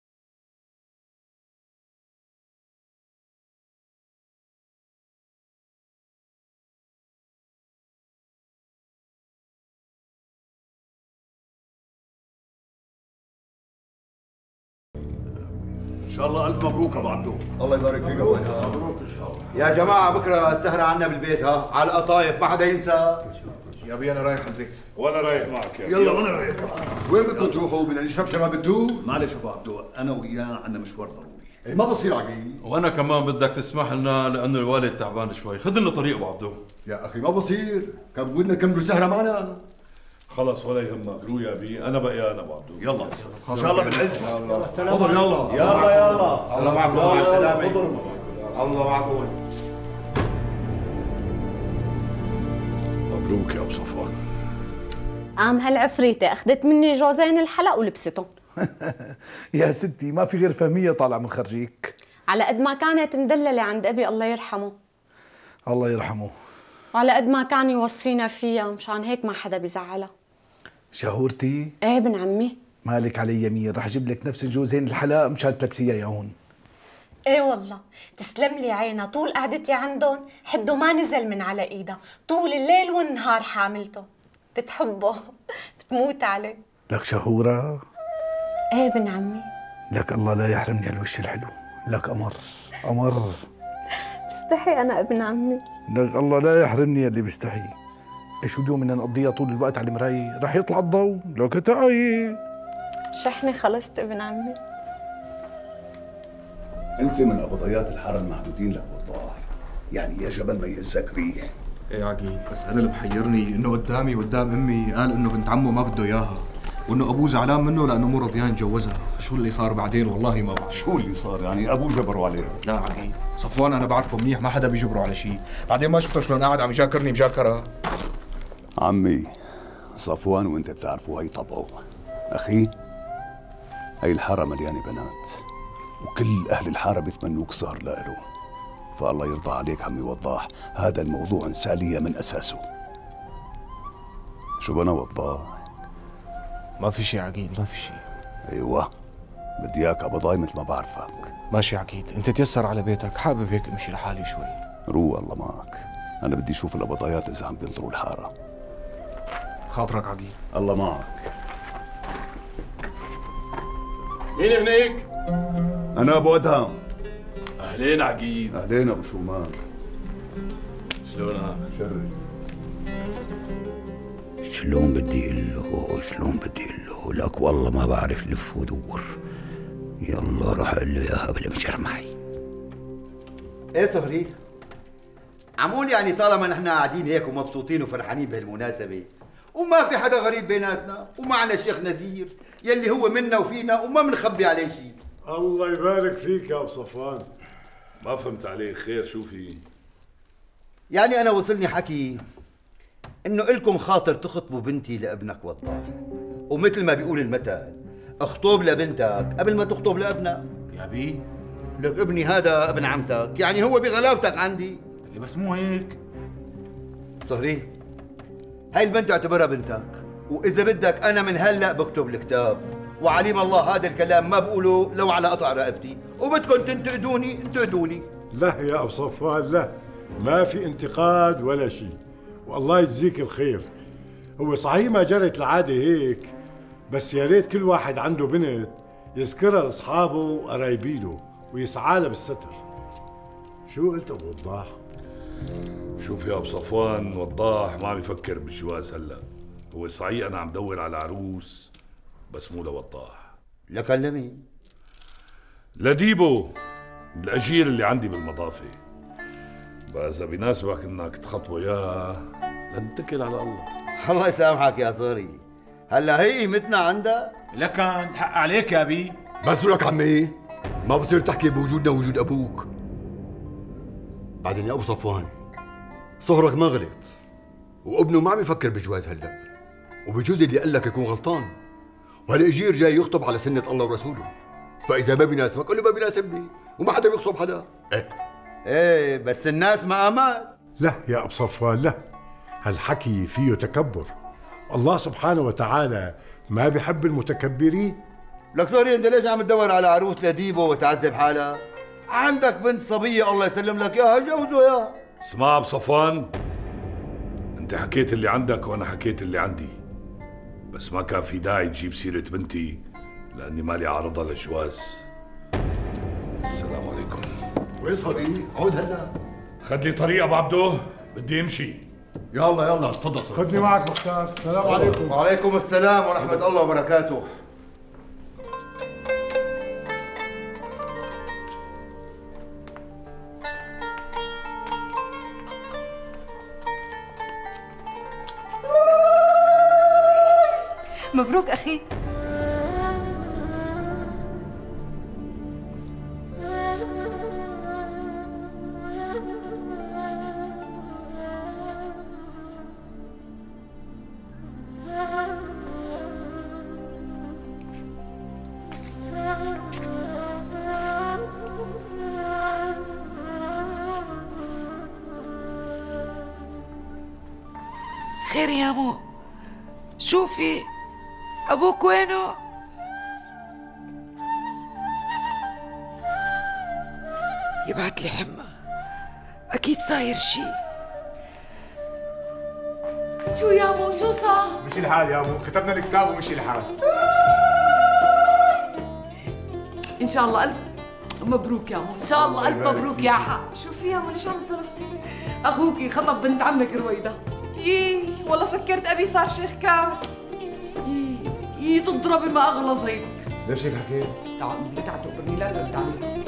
ان شاء الله الف مبروك ابو عبدو. الله يبارك فيك ابو ايهاب. مبروك ان شاء الله. يا جماعه بكره السهره عنا بالبيت، ها على القطايف، ما حدا ينسى. يا ابي انا رايح البيت. وانا رايح معك يا يلا وانا رايح كمان. وين بدكم تروحوا؟ بدنا نشرب شراب الدوب؟ معلش ابو عبدو، انا وياه عندنا مشوار ضروري. إيه ما بصير عقيل. وانا كمان بدك تسمح لنا لانه الوالد تعبان شوي، خذ لنا طريق ابو عبدو. يا اخي ما بصير، كان بدنا نكملوا سهره معنا. خلص ولا يهمك، رو يا بي، انا بقيان ابو عبدو. يلا ان شاء الله بالعز. تفضل يلا يلا يلا. الله معكم مع السلامه. الله معكم. مبروك يا ابو صفوان. قام هالعفريته اخذت مني جوزين الحلق ولبستهم. يا ستي ما في غير فهمية طالعة من خرجيك. على قد ما كانت مدللة عند أبي الله يرحمه. الله يرحمه. وعلى قد ما كان يوصينا فيها، مشان هيك ما حدا بيزعلها. شهورتي؟ ايه ابن عمي. مالك علي يمين، رح اجيب لك نفس الجوزين الحلاق مشان تلبسيها يا هون. ايه والله تسلم لي عينها، طول قعدتي عندهم حده ما نزل من على ايدها، طول الليل والنهار حاملته، بتحبه بتموت عليه. لك شهورة؟ ايه ابن عمي. لك الله لا يحرمني هالوش الحلو، لك قمر قمر. بستحي انا ابن عمي. لك الله لا يحرمني اللي بيستحي. ايش اليوم بدنا نقضيها طول الوقت على المراية، رح يطلع الضوء. لك تعي شحني خلصت ابن عمي. انت من ابضيات الحاره المحدودين لك وضاح، يعني يا جبل ما يهزك ريح. ايه عقيد، بس انا اللي محيرني انه قدامي وقدام امي قال انه بنت عمه ما بده اياها، وانه ابوه زعلان منه لانه مو رضيان يتجوزها، فشو اللي صار بعدين والله ما بعرف. شو اللي صار يعني ابوه جبروا عليه؟ لا عقيد، صفوان انا بعرفه منيح، ما حدا بيجبره على شيء، بعدين ما شفته شلون قاعد عم يجاكرني مجاكره. عمي صفوان وانت بتعرفوا هي طبعه، اخي هي الحاره مليانه بنات وكل اهل الحاره بيتمنوك صهر لإله، فالله يرضى عليك عمي وضاح، هذا الموضوع انساليه من اساسه. شو بنا وضاح؟ ما في شيء عقيد، ما في شيء. ايوه بدي اياك ابضاي مثل ما بعرفك. ماشي عقيد، انت تيسر على بيتك، حابب هيك امشي لحالي شوي. روح الله معك، انا بدي اشوف الابضايات اذا عم بينطروا الحاره. خاطرك عقيد. الله معك. مين هنيك؟ انا ابو ادهم. اهلين عقيد. اهلين ابو شومان. شلونك؟ شرف. شلون بدي اقول له، شلون بدي اقول له، لك والله ما بعرف لف ودور. يلا راح اقول له اياها قبل ما يجر معي. ايه صهري؟ عمول يعني طالما نحن قاعدين هيك ومبسوطين وفرحانين بهالمناسبة، وما في حدا غريب بيناتنا، ومعنا الشيخ نزير يلي هو منا وفينا وما بنخبي عليه شيء. الله يبارك فيك يا ابو صفوان. ما فهمت عليك، خير شو في؟ يعني انا وصلني حكي انه الكم خاطر تخطبوا بنتي لابنك وضاح، ومثل ما بيقول المثل اخطب لبنتك قبل ما تخطب لابنك. يا بي لك ابني هذا ابن عمتك، يعني هو بغلاوتك عندي. بس مو هيك صهري، هاي البنت اعتبرها بنتك، واذا بدك انا من هلا بكتب الكتاب، وعليم الله هذا الكلام ما بقوله لو على قطع رقبتي، وبدكم تنتقدوني انتقدوني. لا يا ابو صفوان لا، ما في انتقاد ولا شيء، والله يجزيك الخير. هو صحيح ما جرت العاده هيك، بس يا ريت كل واحد عنده بنت يذكرها لاصحابه وقرايبينه ويسعى لها بالستر. شو قلت ابو وضاح؟ شوف يا ابو صفوان، وضاح ما عم يفكر بالجواز هلا. هو صحيح انا عم دور على عروس بس مو لوضاح. لكن لمين؟ لديبو الاجير اللي عندي بالمضافه. بقى اذا بيناسبك انك تخطبه اياه لنتكل على الله. الله يسامحك يا صوري، هلا هي قيمتنا عندك؟ لكن حق عليك يا ابي. بس لك عمي، ما بصير تحكي بوجودنا ووجود ابوك. بعدين يا ابو صفوان، صهرك ما غلط وابنه ما عم يفكر بالجواز هلا، وبجوز اللي قال لك يكون غلطان، وهالاجير جاي يخطب على سنه الله ورسوله، فاذا ما بيناسبك قول له ما بيناسبني، وما حدا بيخطب حدا. ايه ايه بس الناس ما امات. لا يا ابو صفوان لا، هالحكي فيه تكبر. الله سبحانه وتعالى ما بيحب المتكبرين. لك سوري، انت ليش عم تدور على عروس لديبو وتعذب حالك؟ عندك بنت صبيه الله يسلم لك اياها، جوزوا اياها. اسمع ابو صفوان، انت حكيت اللي عندك وانا حكيت اللي عندي، بس ما كان في داعي تجيب سيره بنتي لاني مالي عارضه للجواز. السلام عليكم. وين صبي؟ عود هلا. خد لي طريق ابو عبدو، بدي امشي. يلا يلا تفضل. خدني معك مختار. السلام عليكم. وعليكم السلام ورحمه الله وبركاته. مبروك أخي. خير يا مو؟ شوفي أبوك وينه؟ يبعت لي حمى، أكيد صاير شي. شو يا مو شو صار؟ مشي الحال يا مو، كتبنا الكتاب ومشي الحال. إن شاء الله ألف مبروك يا مو، إن شاء الله ألف مبروك يا حق. شو في يا مو ليش عم تصرختي؟ أخوكي خطب بنت عمك رويدة. يي والله فكرت أبي صار شيخ كاو. يي تضربي ما أغلى زيك. ليش هيك حكيت؟ تعال تعال تقبرني لا ترد علي.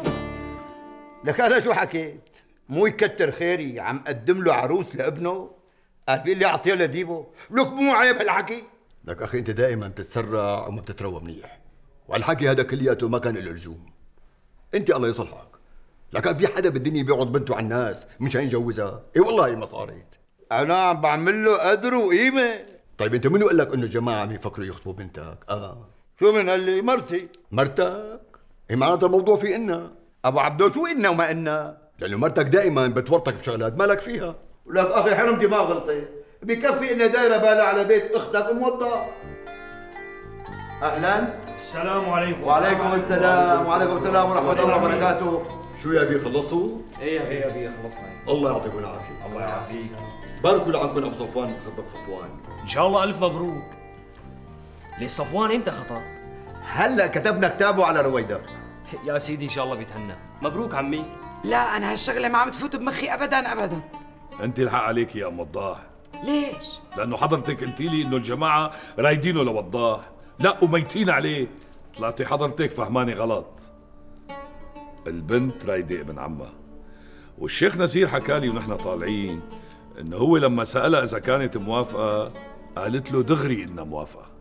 لك انا شو حكيت؟ مو يكتر خيري عم قدم له عروس لابنه؟ قال لي اعطيه لديبو، لك مو عيب هالحكي؟ لك اخي انت دائما بتتسرع وما بتتروى منيح، وهالحكي هذا كلياته ما كان له لزوم. انت الله يصلحك، لكن في حدا بالدنيا بيقعد بنته على الناس مشان يجوزها؟ اي والله هي ما صارت. انا عم بعمل له قدر وقيمه. طيب انت منو قال لك انه الجماعه عم يفكروا يخطبوا بنتك؟ اه شو من قال لي؟ مرتي. مرتك؟ ايه معناتها الموضوع في إنا. ابو عبدو شو إنا وما إنا؟ لانه مرتك دائما بتورطك بشغلات مالك فيها. لك اخي حرمتي ما غلطت، بكفي انها دايره بالها على بيت اختك ام وضاح. اهلا. السلام عليكم. وعليكم السلام وعليكم السلام ورحمه الله وبركاته. شو يا بي خلصتوا؟ ايه يا بي خلصنا. الله يعطيكم العافيه. الله يعافيك. باركوا لعمكم ابو صفوان بخطبه صفوان. ان شاء الله الف مبروك. ليه صفوان امتى خطب؟ هلا كتبنا كتابه على رويدة. يا سيدي ان شاء الله بيتهنى. مبروك عمي. لا انا هالشغله ما عم تفوت بمخي ابدا ابدا. انت الحق عليك يا ام وضاح. ليش؟ لانه حضرتك قلتي لي انه الجماعه رايدينه لوضاح، لا وميتين عليه. طلعتي حضرتك فهماني غلط. البنت رايده ابن عمها، والشيخ نسير حكى لي ونحن طالعين انه هو لما سالها اذا كانت موافقه قالت له دغري انها موافقه.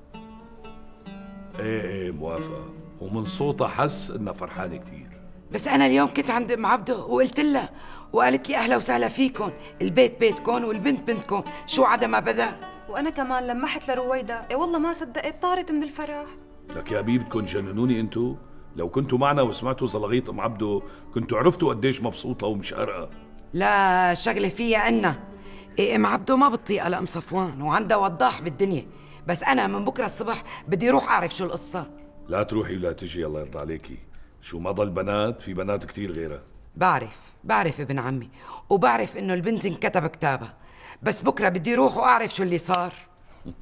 ايه ايه موافقه، ومن صوتها حس انها فرحانه كثير. بس انا اليوم كنت عند ام عبده وقلت لها، وقالت لي اهلا وسهلا فيكم، البيت بيتكم والبنت بنتكم، شو عدا ما بدا. وانا كمان لمحت لرويدة، اي والله ما صدقت طارت من الفرح. لك يا بي بدكم تجننوني انتو؟ لو كنتوا معنا وسمعتوا زلغيط ام عبده كنتوا عرفتوا قديش مبسوطه ومشقرقه. لا الشغله فيها أنا إيه ام عبده ما بتطيقها لام صفوان وعندها وضاح بالدنيا، بس انا من بكره الصبح بدي اروح اعرف شو القصه. لا تروحي ولا تجي الله يرضى عليكي، شو ما ضل بنات في بنات كتير غيرها. بعرف بعرف ابن عمي، وبعرف انه البنت انكتب كتابها، بس بكره بدي اروح واعرف شو اللي صار.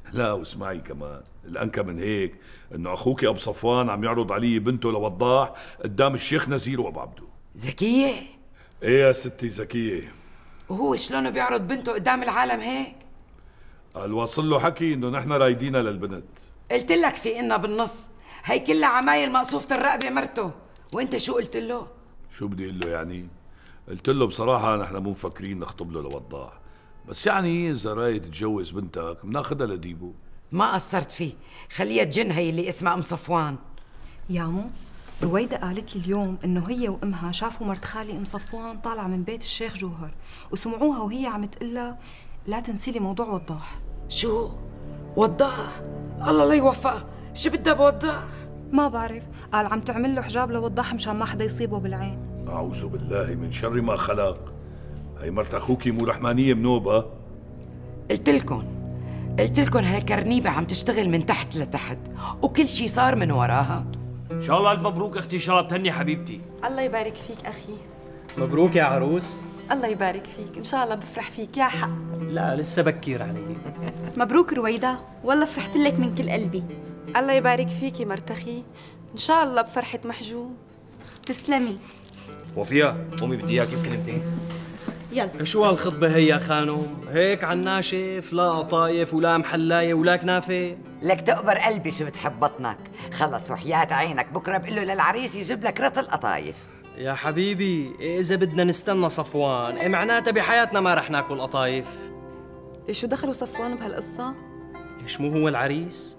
لا واسمعي كمان، الأنكى من هيك إنه أخوك أبو صفوان عم يعرض علي بنته لوضاح قدام الشيخ نزير وأبو عبدو. زكية؟ إيه يا ستي زكية. وهو شلونه بيعرض بنته قدام العالم هيك؟ قال واصل له حكي إنه نحن رايدينها للبنت. قلت لك في إنا بالنص، هي كلها عمايل مقصوفة الرقبة مرته، وأنت شو قلت له؟ شو بدي أقول له يعني؟ قلت له بصراحة نحن مو مفكرين نخطب له لوضاح، بس يعني إذا رايد تتجوز بنتك بناخذها لديبو. ما قصرت فيه، خليها تجن هي اللي اسمها أم صفوان. يامو رويدة قالت لي اليوم انه هي وامها شافوا مرت خالي ام صفوان طالعه من بيت الشيخ جوهر، وسمعوها وهي عم تقلها لا تنسي لي موضوع وضاح. شو؟ وضاح؟ الله لا يوفقها، شو بدها بوضاح؟ ما بعرف، قال عم تعمل له حجاب لوضاح مشان ما حدا يصيبه بالعين. أعوذ بالله من شر ما خلق. هي مرت أخوكي مو رحمانية بنوبة؟ قلت لكم قلت لكم هالكرنيبة عم تشتغل من تحت لتحت، وكل شي صار من وراها. ان شاء الله الف مبروك اختي، ان شاء الله تهني حبيبتي. الله يبارك فيك اخي. مبروك يا عروس. الله يبارك فيك، ان شاء الله بفرح فيك يا حق. لا لسه بكير علي. مبروك رويدة، والله فرحت لك من كل قلبي. الله يبارك فيكي مرت اخي، ان شاء الله بفرحة محجوب. تسلمي. وفيا قومي بدي اياكي بكلمتين. يلا. شو هالخطبة هي يا خانم؟ هيك عن ناشف، لا قطايف ولا محلاية ولا كنافة. لك تقبر قلبي شو بتحب بطنك. خلص وحياة عينك بكره بقول له للعريس يجيب لك رطل قطايف. يا حبيبي إذا بدنا نستنى صفوان إيه معناتها بحياتنا ما رح ناكل قطايف. ليش شو دخلوا صفوان بهالقصة؟ ليش مو هو العريس؟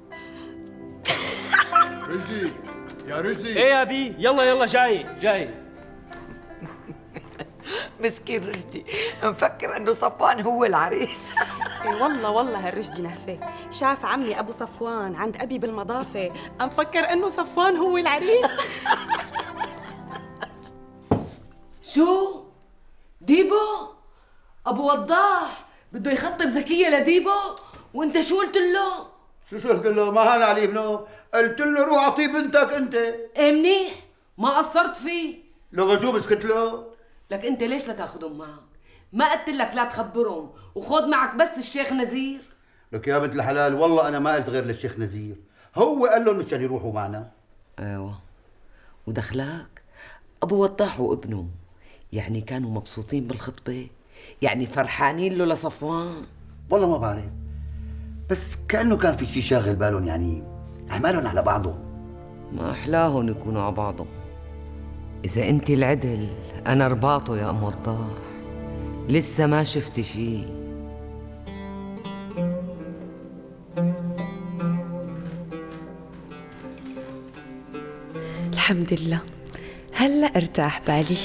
رشدي يا رشدي. ايه يا بي، يلا يلا جاي جاي. مسكين رشدي مفكر انه صفوان هو العريس. اي والله والله هالرشدي نهفه، شاف عمي ابو صفوان عند ابي بالمضافه، قام فكر انه صفوان هو العريس. شو؟ ديبو؟ ابو وضاح بده يخطب زكية لديبو؟ وانت شو قلت له؟ شو شو قلت له؟ ما هان علي ابنه، قلت له روح اعطيه بنتك انت. ايه منيح، ما قصرت فيه. لو شو بسكت له؟ لك انت ليش لا تاخذهم معك؟ ما قلت لك لا تخبرهم وخذ معك بس الشيخ نزير؟ لك يا بنت الحلال والله انا ما قلت غير للشيخ نزير، هو قال لهم مشان يروحوا معنا. ايوه ودخلاك ابو وضاح وابنه يعني كانوا مبسوطين بالخطبه؟ يعني فرحانين له لصفوان؟ والله ما بعرف، بس كانه كان في شيء شاغل بالهم، يعني اعمالهم على بعضهم. ما احلاهم يكونوا على بعضهم. اذا انت العدل انا رباطه يا ام وضاح، لسه ما شفتي شيء. الحمد لله هلا ارتاح بالي.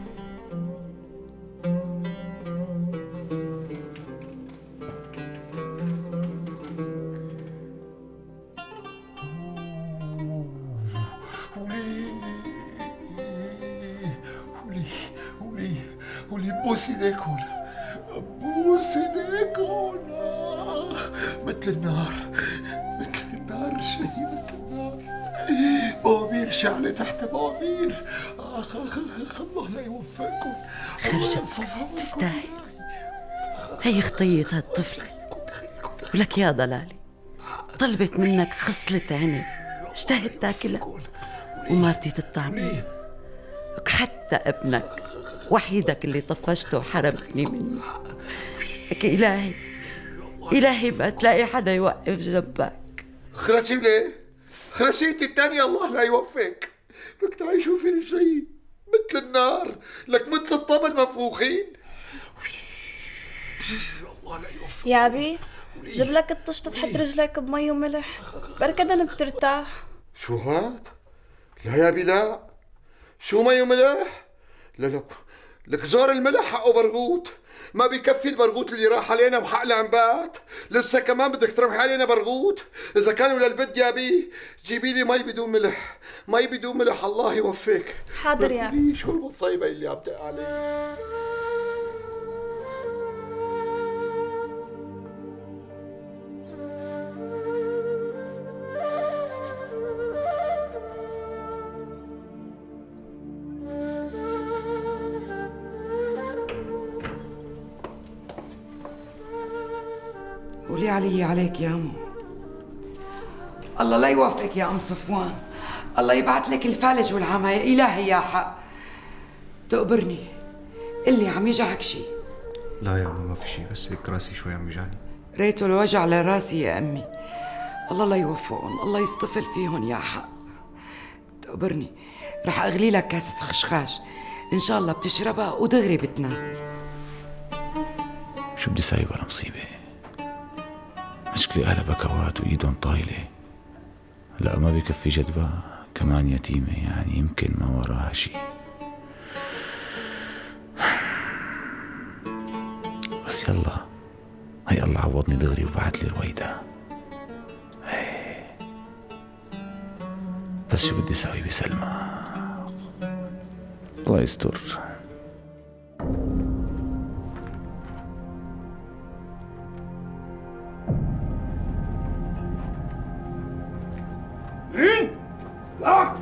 بوسي ايديكم بوسي ايديكم. مثل النار مثل النار شيء مثل النار. بوامير شعلة تحت بوامير. اخ اخ اخ الله لا يوفقكم. خرجت تستاهل. هي خطية هالطفلة ولك يا ضلالي، طلبت منك خصلة عنب اشتهت تاكلها وما رضيت تطعميها، حتى ابنك وحيدك اللي طفشته وحرمتني منه. لك إلهي إلهي ما تلاقي حدا يوقف جنبك. خرسي ليه؟ خرسيتي الثانية الله لا يوفقك. لك تعي شوفي رجلي مثل النار، لك مثل الطبل منفوخين. الله لا يوفقك. يا أبي جيب لك الطشت تحط رجلك بمي وملح بركة بترتاح. شو هاد؟ لا يا أبي لا، شو مي وملح؟ لا لك لك زور الملح حقه برغوت، ما بيكفي البرغوت اللي راح علينا وحق العنبات، لسه كمان بدك ترمحي علينا برغوت؟ إذا كانوا للبد يا بي جيبي لي مي بدون ملح، مي بدون ملح الله يوفقك. حاضر يا أبي. شو المصيبة اللي عم تقع علي؟ قولي علي عليك يا امو. الله لا يوفقك يا ام صفوان، الله يبعث لك الفالج والعمى يا الهي يا حق. تقبرني اللي عم يجعك شيء؟ لا يا أمي ما في شيء، بس هيك راسي شوي عم يجاني. ريته الوجع لراسي يا امي. الله لا يوفقهم، الله يصطفل فيهم يا حق. تقبرني رح اغلي لك كاسة خشخاش ان شاء الله بتشربها ودغري بتنام. شو بدي ساوي بلا مصيبة؟ مشكلة أهلها بكوات وإيدهم طايلة. لا ما بكفي جدبة كمان يتيمة، يعني يمكن ما وراها شي. بس يلا هي الله عوضني دغري وبعت لي رويدة. بس شو بدي ساوي بسلمى؟ الله يستر. مين؟ لا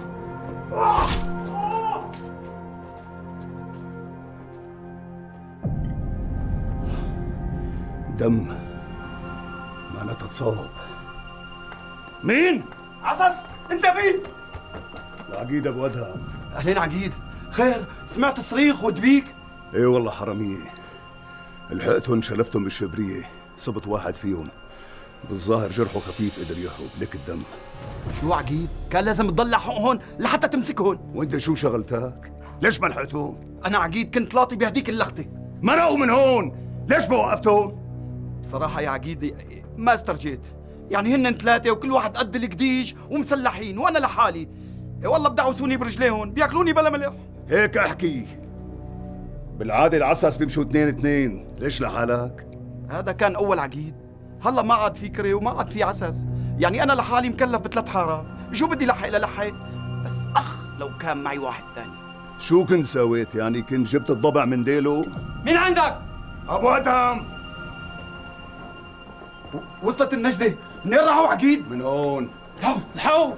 دم معناتها تصاب. مين؟ عصص انت مين؟ العقيد ابو ادهم. اهلين عقيد، خير سمعت صريخ ودبيك؟ ايه والله حرامية، لحقتهم شلفتهم بالشبرية، صبت واحد فيهم بالظاهر جرحه خفيف قدر يهرب لك الدم. شو عقيد؟ كان لازم تضل هون لحتى تمسكهم. وانت شو شغلتك؟ ليش ما لحقتهم؟ انا عقيد كنت لاطي بهديك اللقطة. مرقوا من هون، ليش ما وقفتهم؟ بصراحة يا عقيد ما استرجيت، يعني هن ثلاثة وكل واحد قد القديش ومسلحين وانا لحالي. والله بدعوسوني برجليهم بياكلوني بلا ملح. هيك احكي، بالعادة العسس بيمشوا اثنين اثنين، ليش لحالك؟ هذا كان أول عقيد، هلا ما عاد في كري وما عاد في عسس، يعني أنا لحالي مكلف بثلاث حارات، شو بدي لحق للحق؟ بس أخ لو كان معي واحد ثاني. شو كنت سويت؟ يعني كنت جبت الضبع من ديله؟ مين عندك؟ أبو أدهم. وصلت النجدة، منين راحوا عقيد؟ من هون. لحو لحو.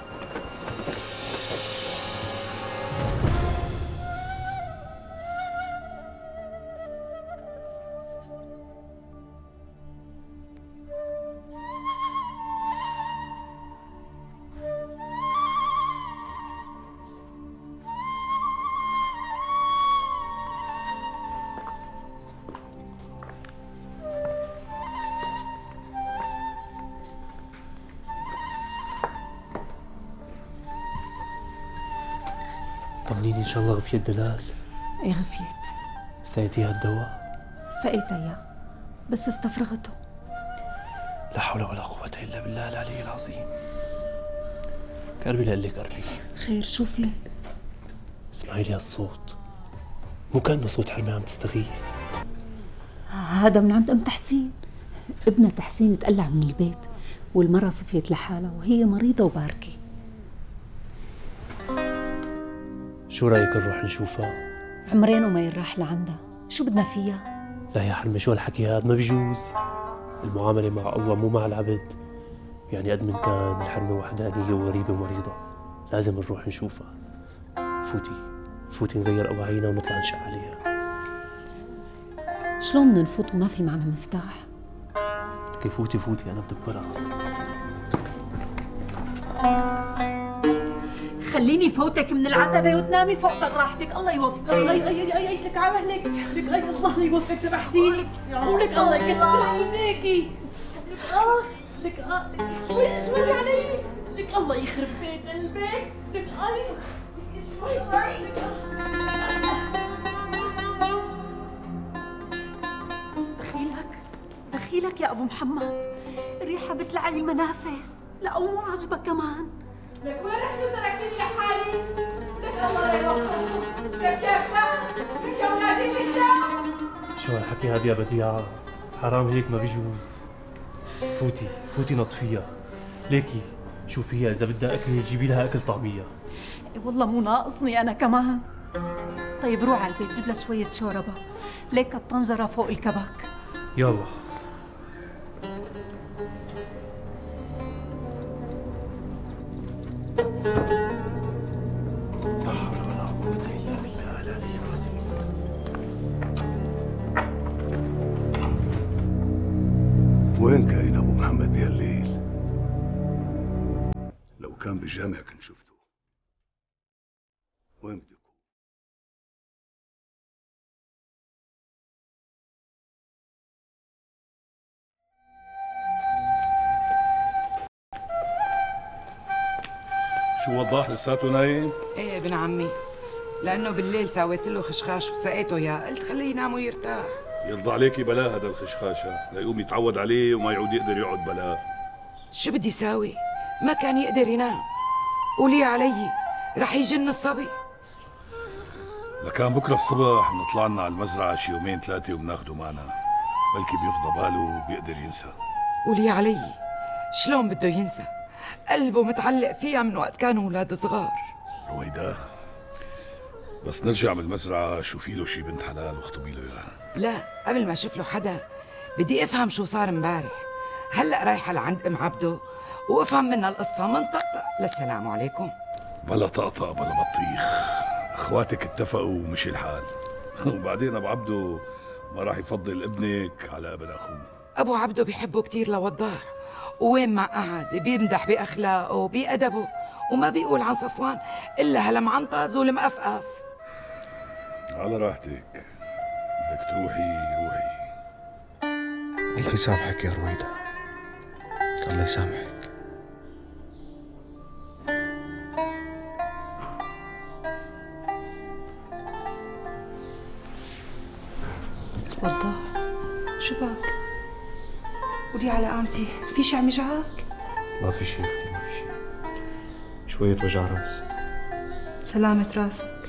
طمنيني ان شاء الله غفيت دلال. ايه غفيت. سقيتيها الدواء؟ سقيتها اياه بس استفرغته. لا حول ولا قوة الا بالله العلي العظيم. قربي لقلك قربي. خير شو في؟ اسمعي لي هالصوت، مو كأنه صوت حرمة عم تستغيث. هذا من عند ام تحسين. ابنها تحسين تقلع من البيت والمرة صفيت لحالها وهي مريضة وباركة. شو رايك نروح نشوفها؟ عمرين وما ينراح لعندها، شو بدنا فيها؟ لا يا حرمة شو هالحكي هذا ما بيجوز. المعاملة مع الله مو مع العبد، يعني قد من كان الحرمة وحدانية وغريبة ومريضة لازم نروح نشوفها. فوتي فوتي نغير أواعينا ونطلع نشق عليها. شلون بدنا نفوت وما في معنا مفتاح؟ كيف فوتي فوتي أنا بدبرها. خليني فوتك من العتبة وتنامي فوق راحتك. الله يوفقك. اي اي اي اي اي لك عمهلك لك اي الله يوفقك سمحتيلي ولك الله يكسر ايديكي. لك اه لك اه لك شوي شوي علي لك الله يخرب بيت قلبك. لك اي شوي لك دخيلك دخيلك يا ابو محمد، الريحة بتلعن المنافس. لا مو عجبك كمان. لك وين رحتوا تركتني لحالي؟ لك الله يوفقك. لك يا ابنك لك يا ولادي لك. شو هالحكي هذا يا بديعة؟ حرام هيك ما بيجوز. فوتي فوتي نطفيها. ليكي شوفيها إذا بدها أكل جيبي لها أكل طعمية. والله مو ناقصني أنا كمان. طيب روح على البيت جيب لها شوية شوربة، ليك الطنجرة فوق الكبك. يلا. لا حول ولا قوة إلا بالله العلي العظيم. وين كاين ابو محمد بهالليل؟ بالجامع كنت شفته. وين بده يكون؟ شو وضاح لساته نايم؟ ايه ابن عمي، لانه بالليل سويت له خشخاش وسقيته اياه، قلت خليه ينام ويرتاح. يرضى عليكي بلا هذا الخشخاشة، ليقوم يتعود عليه وما يعود يقدر يقعد بلا. شو بدي ساوي؟ ما كان يقدر ينام. قولي علي، رح يجن الصبي. لكان بكره الصبح بنطلع لنا على المزرعة شي يومين ثلاثة وبناخده معنا، بلكي بيفضى باله وبيقدر ينسى. قولي علي، شلون بده ينسى؟ قلبه متعلق فيها من وقت كانوا اولاد صغار. رويدا، بس نرجع من المزرعة شوفي له شي بنت حلال واخطبي له اياها. لا، قبل ما اشوف له حدا بدي افهم شو صار امبارح. هلا رايحه لعند ام عبده وافهم منها القصه من طقطق للسلام عليكم. بلا طقطق بلا بطيخ، اخواتك اتفقوا ومشي الحال. وبعدين ابو عبده ما راح يفضل ابنك على ابن اخوه. ابو عبده بيحبه كثير لوضاح، ووين ما قعد بيمدح باخلاقه وبأدبه، وما بيقول عن صفوان الا هالمعنطز والمقفقف. على راحتك، بدك تروحي روحي. الله يسامحك يا رويدا، الله يسامحك. وضاح، شو بك؟ قولي على قامتي، في شي عم يجعك؟ ما في شيء اختي، ما في شيء، شوية وجع راس. سلامة راسك.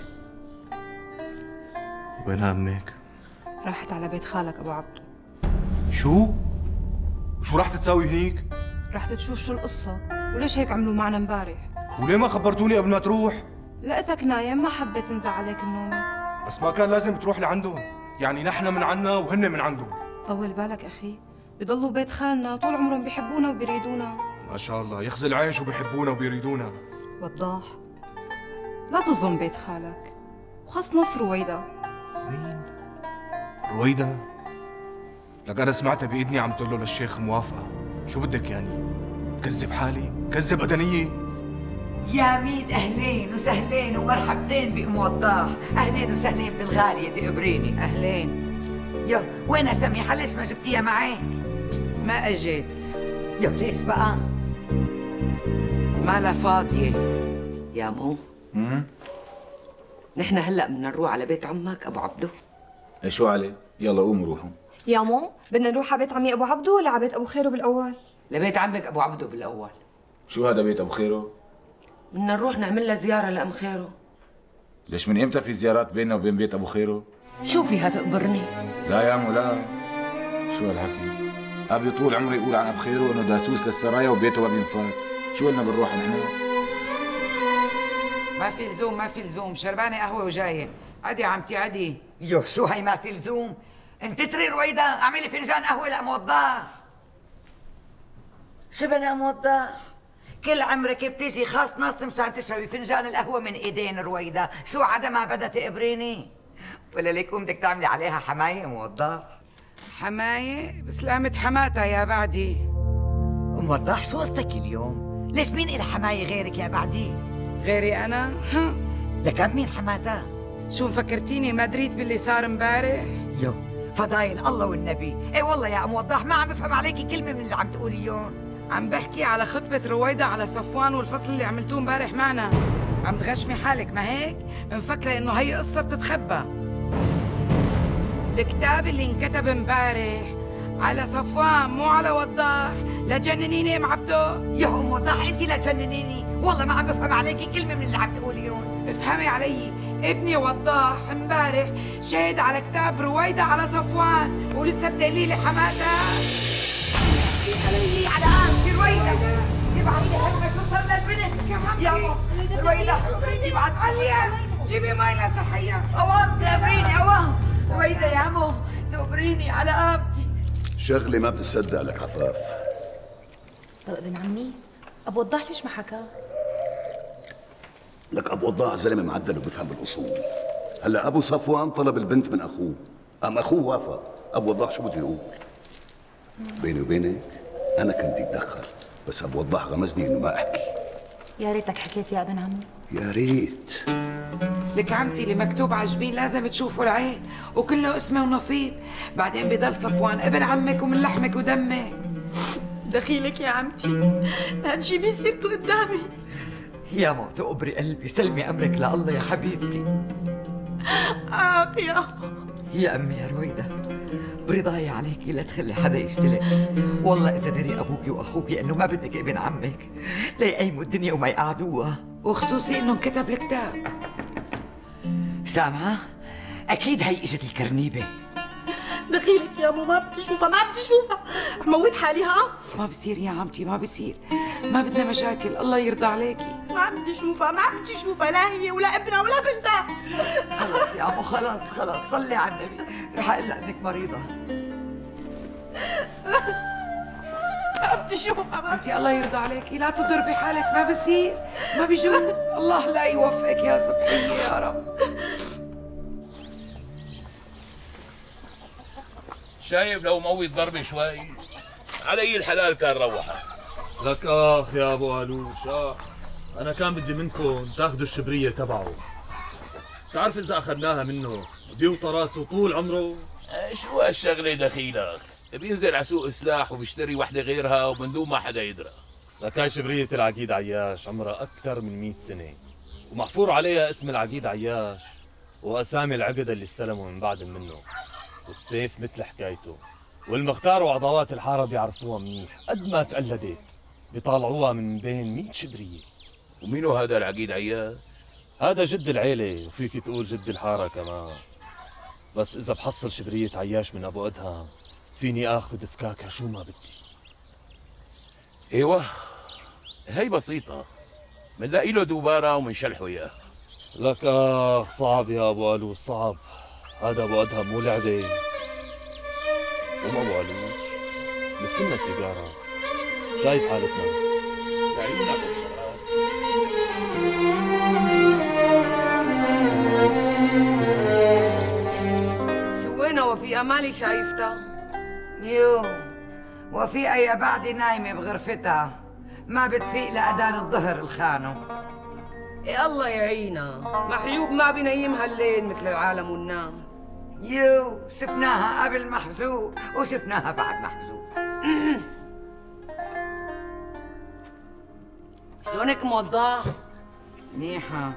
وينها امك؟ راحت على بيت خالك ابو عبده. شو؟ وشو راح تساوي هنيك؟ رحت تشوف شو القصة، وليش هيك عملوا معنا امبارح؟ وليه ما خبرتوني قبل ما تروح؟ لقيتك نايم، ما حبيت انزع عليك النومة. بس ما كان لازم تروح لعندهم، يعني نحن من عنا وهن من عندهم. طول بالك اخي، بضلوا بيت خالنا طول عمرهم بيحبونا وبيريدونا. ما شاء الله، يخزي العين شو بيحبونا وبيريدونا. وضاح، لا تظلم بيت خالك، وخاص نص رويدا. مين؟ رويدا؟ لك أنا سمعتها بإذني عم تقول له للشيخ موافقة، شو بدك يعني؟ كذب حالي؟ كذب أدنية؟ يا ميت اهلين وسهلين ومرحبتين بأم وضاح، اهلين وسهلين بالغالية تقبريني. اهلين. يو وين سميحة، ليش ما جبتيها معك؟ ما اجت. يو ليش بقى؟ مالها فاضية. يا مو، امم نحن هلا بدنا نروح على بيت عمك ابو عبده. ايه شو عليه؟ يلا قوموا روحوا. يا مو، بدنا نروح على بيت عمي ابو عبده ولا على بيت ابو خيرو بالاول؟ لبيت عمك ابو عبده بالاول. شو هذا بيت ابو خيرو؟ بدنا نروح نعمل لها زياره لام خيرو. ليش من امتى في زيارات بيننا وبين بيت ابو خيرو؟ شو فيها تقبرني؟ لا يا مو لا، شو هالحكي؟ ابي طول عمري يقول عن ابو خيرو انه داسوس للسرايا وبيته ما بينفات، شو قلنا بنروح نحن؟ ما في لزوم، ما في لزوم، شربانة قهوة وجاية. عدي عمتي عدي. يو شو هي ما في لزوم؟ انت تري رويدا، اعملي فنجان قهوة لأم وضاح. شبنا أم وضاح؟ كل عمرك بتيجي خاص نص مشان تشربي فنجان القهوة من ايدين رويدا، شو عدا ما بدها تقبريني؟ ولا ليكون بدك تعملي عليها حماية أم وضاح؟ حماية؟ بسلامة حماتها يا بعدي. أم وضاح شو قصتك اليوم؟ ليش مين إلها حماية غيرك يا بعدي؟ غيري أنا؟ ها؟ لكم مين حماتها؟ شو فكرتيني ما دريت باللي صار امبارح؟ يو فضايل الله والنبي، اي والله يا ام وضاح ما عم بفهم عليكي كلمة من اللي عم تقوليون. عم بحكي على خطبة رويدا على صفوان والفصل اللي عملتوه امبارح معنا. عم تغشمي حالك ما هيك؟ مفكرة انه هي قصة بتتخبى. الكتاب اللي انكتب امبارح على صفوان مو على وضاح، لجننيني ام عبده؟ يا ام وضاح انت لجننيني، والله ما عم بفهم عليكي كلمة من اللي عم تقوليون. افهمي علي، ابني وضاح امبارح شهد على كتاب رويدا على صفوان، ولسه بتقولي لي حماتها؟ علي على قامتي رويدا، ابعتي حكمة شو صار للبنت؟ يا ماما رويدا ابعت عليها، جيبي مي صحية. اوام تقبريني اوام. رويدا يا مو تقبريني على قامتي. شغلة ما بتتصدق لك عفاف. طب ابن عمي، ابو وضاح ليش ما حكى؟ لك ابو وضاح زلمه معدل وبفهم بالاصول. هلا ابو صفوان طلب البنت من اخوه، قام اخوه وافق، ابو وضاح شو بده يقول؟ بيني وبينك انا كنت بدي اتدخل، بس ابو وضاح غمزني انه ما احكي. يا ريتك حكيت يا ابن عمي. يا ريت. لك عمتي اللي مكتوب على الجبين لازم تشوفوا العين، وكله اسمه ونصيب. بعدين بضل صفوان ابن عمك ومن لحمك ودمك. دخيلك يا عمتي، ما تجيبي سيرته قدامي. يا موت قبري قلبي، سلمي امرك لله يا حبيبتي. آه يا يا امي يا رويدة، برضاي عليكي لا تخلي حدا يشتلك. والله اذا دري ابوكي واخوكي انه ما بدك ابن عمك ليقيموا الدنيا وما يقعدوها، وخصوصي انه انكتب الكتاب. سامعة؟ اكيد هي اجت الكرنيبة. دخيلك يا مو، ما بدي اشوفها، ما بدي اشوفها، حموت حالي. ها ما بصير يا عمتي، ما بصير، ما بدنا مشاكل، الله يرضى عليكي. ما بدي اشوفها، ما بدي اشوفها، لا هي ولا ابنها ولا بنتها. خلص يا عمو، خلص خلص، صلي على النبي، رح اقول لها انك مريضة. ما بدي اشوفها. ما عمتي الله يرضى عليكي، لا تضربي حالك، ما بصير، ما بيجوز. الله لا يوفقك يا صبحية يا رب. شايف لو موت ضربي شوي علي الحلال كان روحه. لك اخ يا ابو علوش، اخ انا كان بدي منكم تاخذوا الشبريه تبعه. بتعرف اذا اخذناها منه بيوطى راسه طول عمره. شو هالشغله دخيلك؟ بينزل على سوق سلاح وبيشتري وحده غيرها ومن دون ما حدا يدرى. لك هاي شبريه العقيد عياش عمرها اكثر من مئة سنه، ومحفور عليها اسم العقيد عياش واسامي العقد اللي استلموا من بعد منه، والسيف مثل حكايته، والمختار وعضوات الحاره بيعرفوها منيح، قد ما تقلدت بيطالعوها من بين مئة شبريه. ومينو هذا العقيد عياش؟ هذا جد العيله، وفيك تقول جد الحاره كمان. بس اذا بحصل شبريه عياش من ابو ادهم فيني اخذ فكاكها شو ما بدي. ايوه هي بسيطه، بنلاقي له دوباره ومنشلحه اياه. لك اخ صعب يا ابو علوش، صعب. هذا ابو ادهم مو لعبه. قوم ابو علوش لف لنا سيجاره، شايف حالتنا. لعيونك ابو سرعان. شو وينها وفيقة؟ مالي شايفتها. يو وفيقة يا بعدي نايمة بغرفتها، ما بتفيق لأذان الظهر الخانو. إيه الله يعينها، محجوب ما بينيمها الليل مثل العالم والناس. يو شفناها قبل محجوب وشفناها بعد محجوب. شلونك موضح؟ منيحة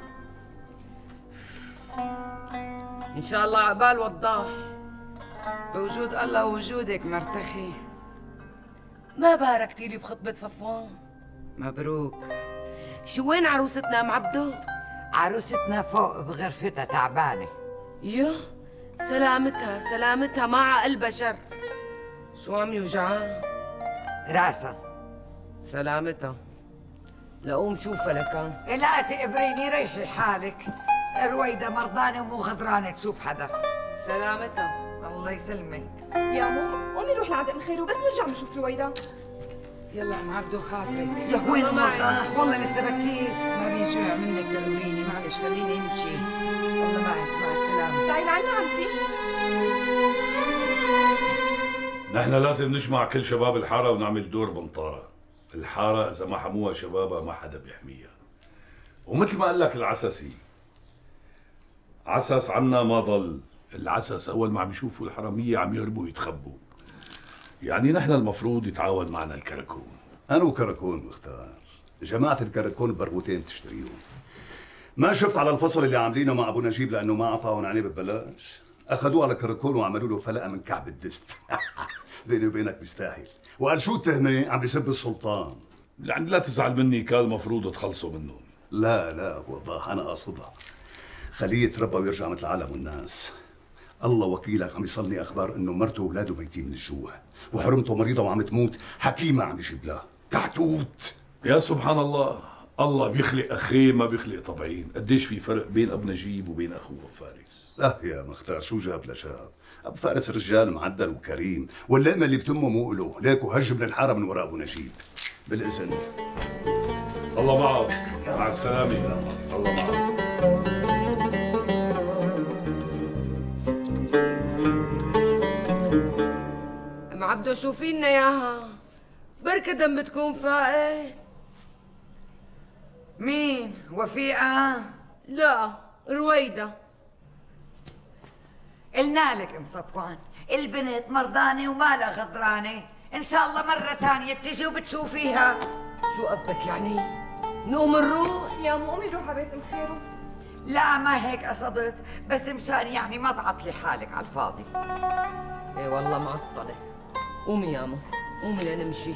إن شاء الله عقبال وضاح. بوجود الله ووجودك مرتخي. ما باركتي لي بخطبة صفوان؟ مبروك. شو وين عروستنا ام عبدو؟ عروستنا فوق بغرفتها تعبانة. يوه سلامتها سلامتها مع عقل بشر. شو عم يوجعها؟ راسها. سلامتها. لقوم شوفها لكان. لا تقبريني، ريحي حالك. رويدة مرضانة ومو غدرانة تشوف حدا. سلامتها. الله يسلمك. يا مو قومي نروح لعند ام خير وبس نرجع نشوف رويدة. يلا ام عبدو خاطري. يا وين موضح؟ والله لسه بكير، ما بينشبع منك تقبريني، معلش خليني امشي. والله معك، مع السلامة. تعي لعنا عمتي. نحن لازم نجمع كل شباب الحارة ونعمل دور بنطارة. الحارة إذا ما حموها شبابها ما حدا بيحميها. ومثل ما قال لك العسسي، عسس عنا ما ضل. العسس أول ما عم يشوفوا الحرامية عم يهربوا يتخبوا. يعني نحن المفروض يتعاون معنا الكركون. أنا وكركون مختار، جماعة الكركون برغوتين تشتريهم. ما شفت على الفصل اللي عاملينه مع أبو نجيب لأنه ما أعطاهم عنيب ببلاش؟ أخذوه على كركون وعملوا له فلقة من كعب الدست. بيني وبينك بيستاهل. وقال شو التهمة؟ عم بيسب السلطان. يعني لا تزعل مني، كان المفروض تخلصوا منهم. لا لا أبو وضاح، أنا قاصدها. خليه يتربى ويرجع مثل العالم والناس. الله وكيلك عم يصلني اخبار انه مرته واولاده ميتين من الجوع، وحرمته مريضه وعم تموت، حكيمه عم يجيب لها كعتوت. يا سبحان الله، الله بيخلق اخيه ما بيخلق طبعين. قديش في فرق بين ابو نجيب وبين اخوه فارس. لا يا مختار، شو جاب لجاب؟ ابو فارس رجال معدل وكريم، واللقمه اللي بتمه مو له، ليك وهج من الحاره من وراء ابو نجيب. بالاذن. الله معك. مع السلامه. الله معك. ام عبدو شوفي لنا اياها، بركة دم بتكون فاقت. مين؟ وفيقة؟ لا، رويدة. قلنا لك ام صفوان البنت مرضانة ومالها غدرانة، ان شاء الله مرة ثانية بتجي وبتشوفيها. شو قصدك يعني؟ نقوم نروح؟ يا مو قومي نروح على بيت ام خيرو. لا ما هيك قصدت، بس مشان يعني ما تعطلي حالك على الفاضي. ايه والله معطلة. قومي يا مو، قومي لنمشي.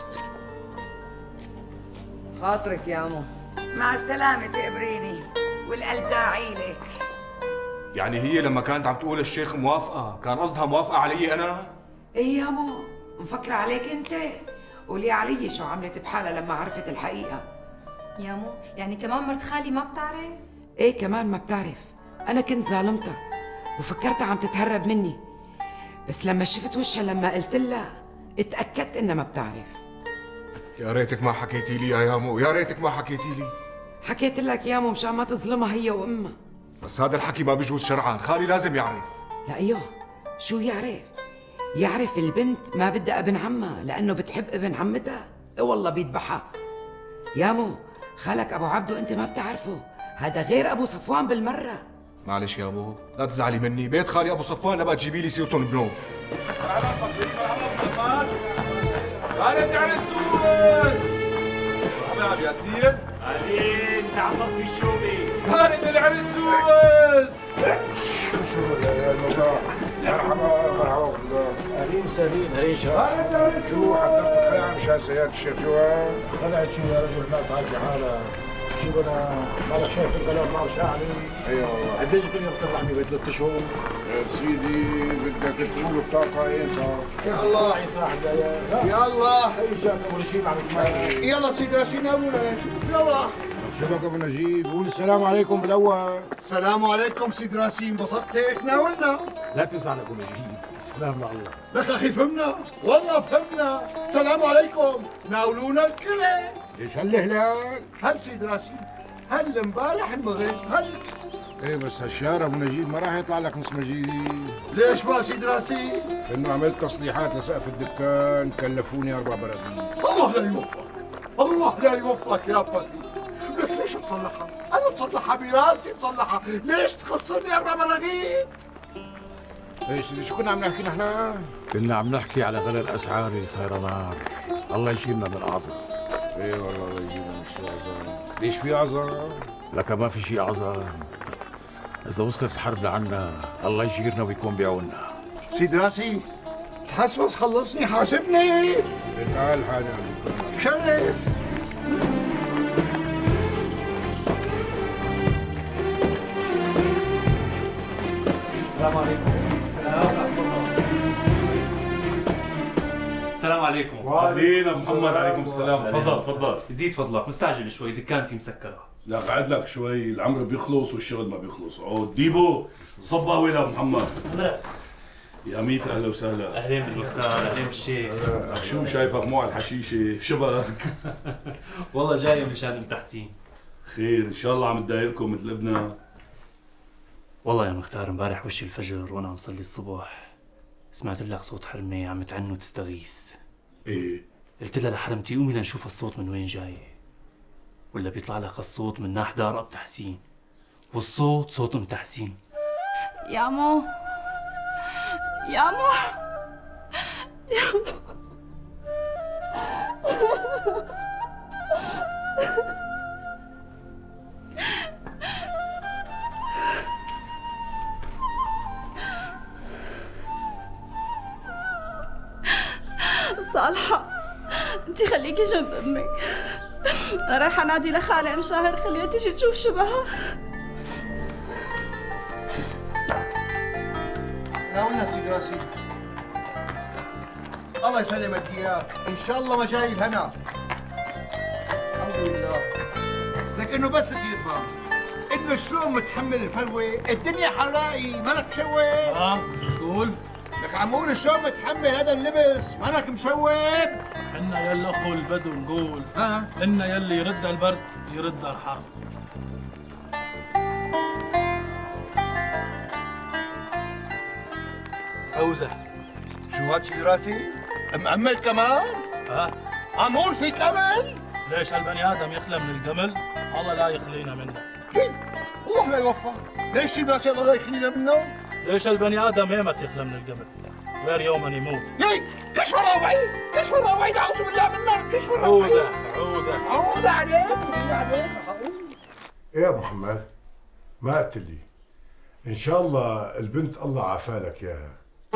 خاطرك يا مو. مع السلامة تقبريني، والقلب داعي لك. يعني هي لما كانت عم تقول الشيخ موافقة كان قصدها موافقة علي أنا؟ ايه يا مو، مفكرة عليك انت؟ قولي علي شو عملت بحالها لما عرفت الحقيقة. يا مو يعني كمان مرت خالي ما بتعرف؟ ايه كمان ما بتعرف. انا كنت ظالمتها وفكرتها عم تتهرب مني، بس لما شفت وشها لما قلت لها اتأكدت انها ما بتعرف. يا ريتك ما حكيتي لي يا مو، يا ريتك ما حكيتي لي. حكيت لك يا مو مشان ما تظلمها هي وامها. بس هذا الحكي ما بيجوز شرعا، خالي لازم يعرف. لا ايوه، شو يعرف؟ يعرف البنت ما بدها ابن عمها لانه بتحب ابن عمتها. اي والله بيذبحها. يا مو خالك ابو عبدو انت ما بتعرفه، هذا غير ابو صفوان بالمره. معلش يا ابو، لا تزعلي مني، بيت خالي ابو صفوان لبقى تجيبي لي سيرتهم بنوم. خالد على السوس. حباب ياسين. علي انت عم تطفي الشوبي. خالد اللي على السوس. شو شو يا الموضوع؟ مرحبا مرحبا بالله. اهلين وسهلين هريشة. شو حضرت الخلع مشان سيادة الشيخ شو؟ خلعت شو يا رجل، الناس عايشة حالها. شو انا مالك شايف الغلاب ما شاعري؟ اي والله. قديش كنت بتطلع بي ثلاث اشهر؟ يا سيدي بدك تقول بطاقة ايه صار؟ يا الله يا صاحبي يا الله. اي شيء اول شيء بعمل معي. يلا سيدي راشدين ابونا نشوف يلا. شو بك ابو نجيب؟ قول السلام عليكم بالاول. السلام عليكم سيدي راسين، انبسطت هيك ناولنا. لا تزعل ابو نجيب، السلام لله. لك اخي فهمنا، والله فهمنا. السلام عليكم، ناولونا الكلى. ليش هالهلال؟ هل سيدي راسين، هل امبارح المغرب، هل ايه بس هالشهر ابو نجيب ما راح يطلع لك نص مجيد. ليش ما سيدي راسين؟ انه عملت تصليحات لسقف الدكان كلفوني اربع براغيث. الله لا يوفقك، الله لا يوفقك يا فادي. لك ليش مصلحة؟ أنا مصلحة براسي مصلحة، ليش تخسرني أربع براغيث؟ ايش سيدي شو كنا عم نحكي نحن؟ كنا عم نحكي على غلاء الأسعار اللي صايرة نار، الله يشيلنا من العظم. ايه والله الله يجينا من شو عظم. ليش في عظم؟ لك ما في شيء عظم. إذا وصلت الحرب لعنا الله يجيرنا ويكون بعوننا. سيدي راسي تحسبس خلصني حاسبني. تعال حالي شرف. السلام عليكم. السلام عليكم. وعلينا محمد. عليكم السلام. تفضل تفضل. يزيد فضلك، مستعجل شوي، دكانتي مسكرة. لا قعد لك شوي، العمر بيخلص والشغل ما بيخلص. عود ديبو صبا ويلا محمد. يا ميت اهلا وسهلا. اهلين بالمختار، اهلين بالشيخ. لك شو شايفك مو على الحشيشه، شبك؟ والله جاي مشان التحسين. خير ان شاء الله عم تضايقكم مثل ابنها. والله يا مختار امبارح وش الفجر وانا مصلي الصبح سمعت لك صوت حرمه عم تعن وتستغيث. ايه؟ قلت لها لحرمتي قومي لنشوف الصوت من وين جاي، ولا بيطلع لك الصوت من ناح دار اب تحسين، والصوت صوت ام تحسين. يا مو يا مو يا مو صالحة انتي خليكي جنب امك، انا رايحة انادي لخالة ام شاهر خليها تيجي تشوف شبهها. ناولنا سيدي راسي. الله يسلمك اياه، ان شاء الله مجايب هنا. الحمد لله. لكنه بس بدي افهم انه شلون متحمل الفلوه؟ الدنيا حرائي مانك مشوب؟ اه شو تقول؟ لك عم اقول شلون متحمل هذا اللبس مانك مشوب؟ حنا يلا اخو البدو نقول ها إن يلي يرد البرد يرد الحر. اوزع. شو هاد سيدي راسي؟ مأمل كمان؟ ها؟ عم اقول فيك امل؟ ليش البني ادم يخلى من الجمل؟ الله لا يخلينا منه. كيف؟ الله لا يوفق. ليش تدري عشان الله يخلينا منه؟ ليش البني ادم ايمت يخلى من القبر؟ غير يوم ان يموت. ليه؟ كشف الله بعيد، كشف الله بعيد، اعوذ بالله منك، كشف الله عوده عوده عوده عليك، عوده عليك. ايه يا محمد؟ ما قلت لي ان شاء الله البنت الله عافالك اياها.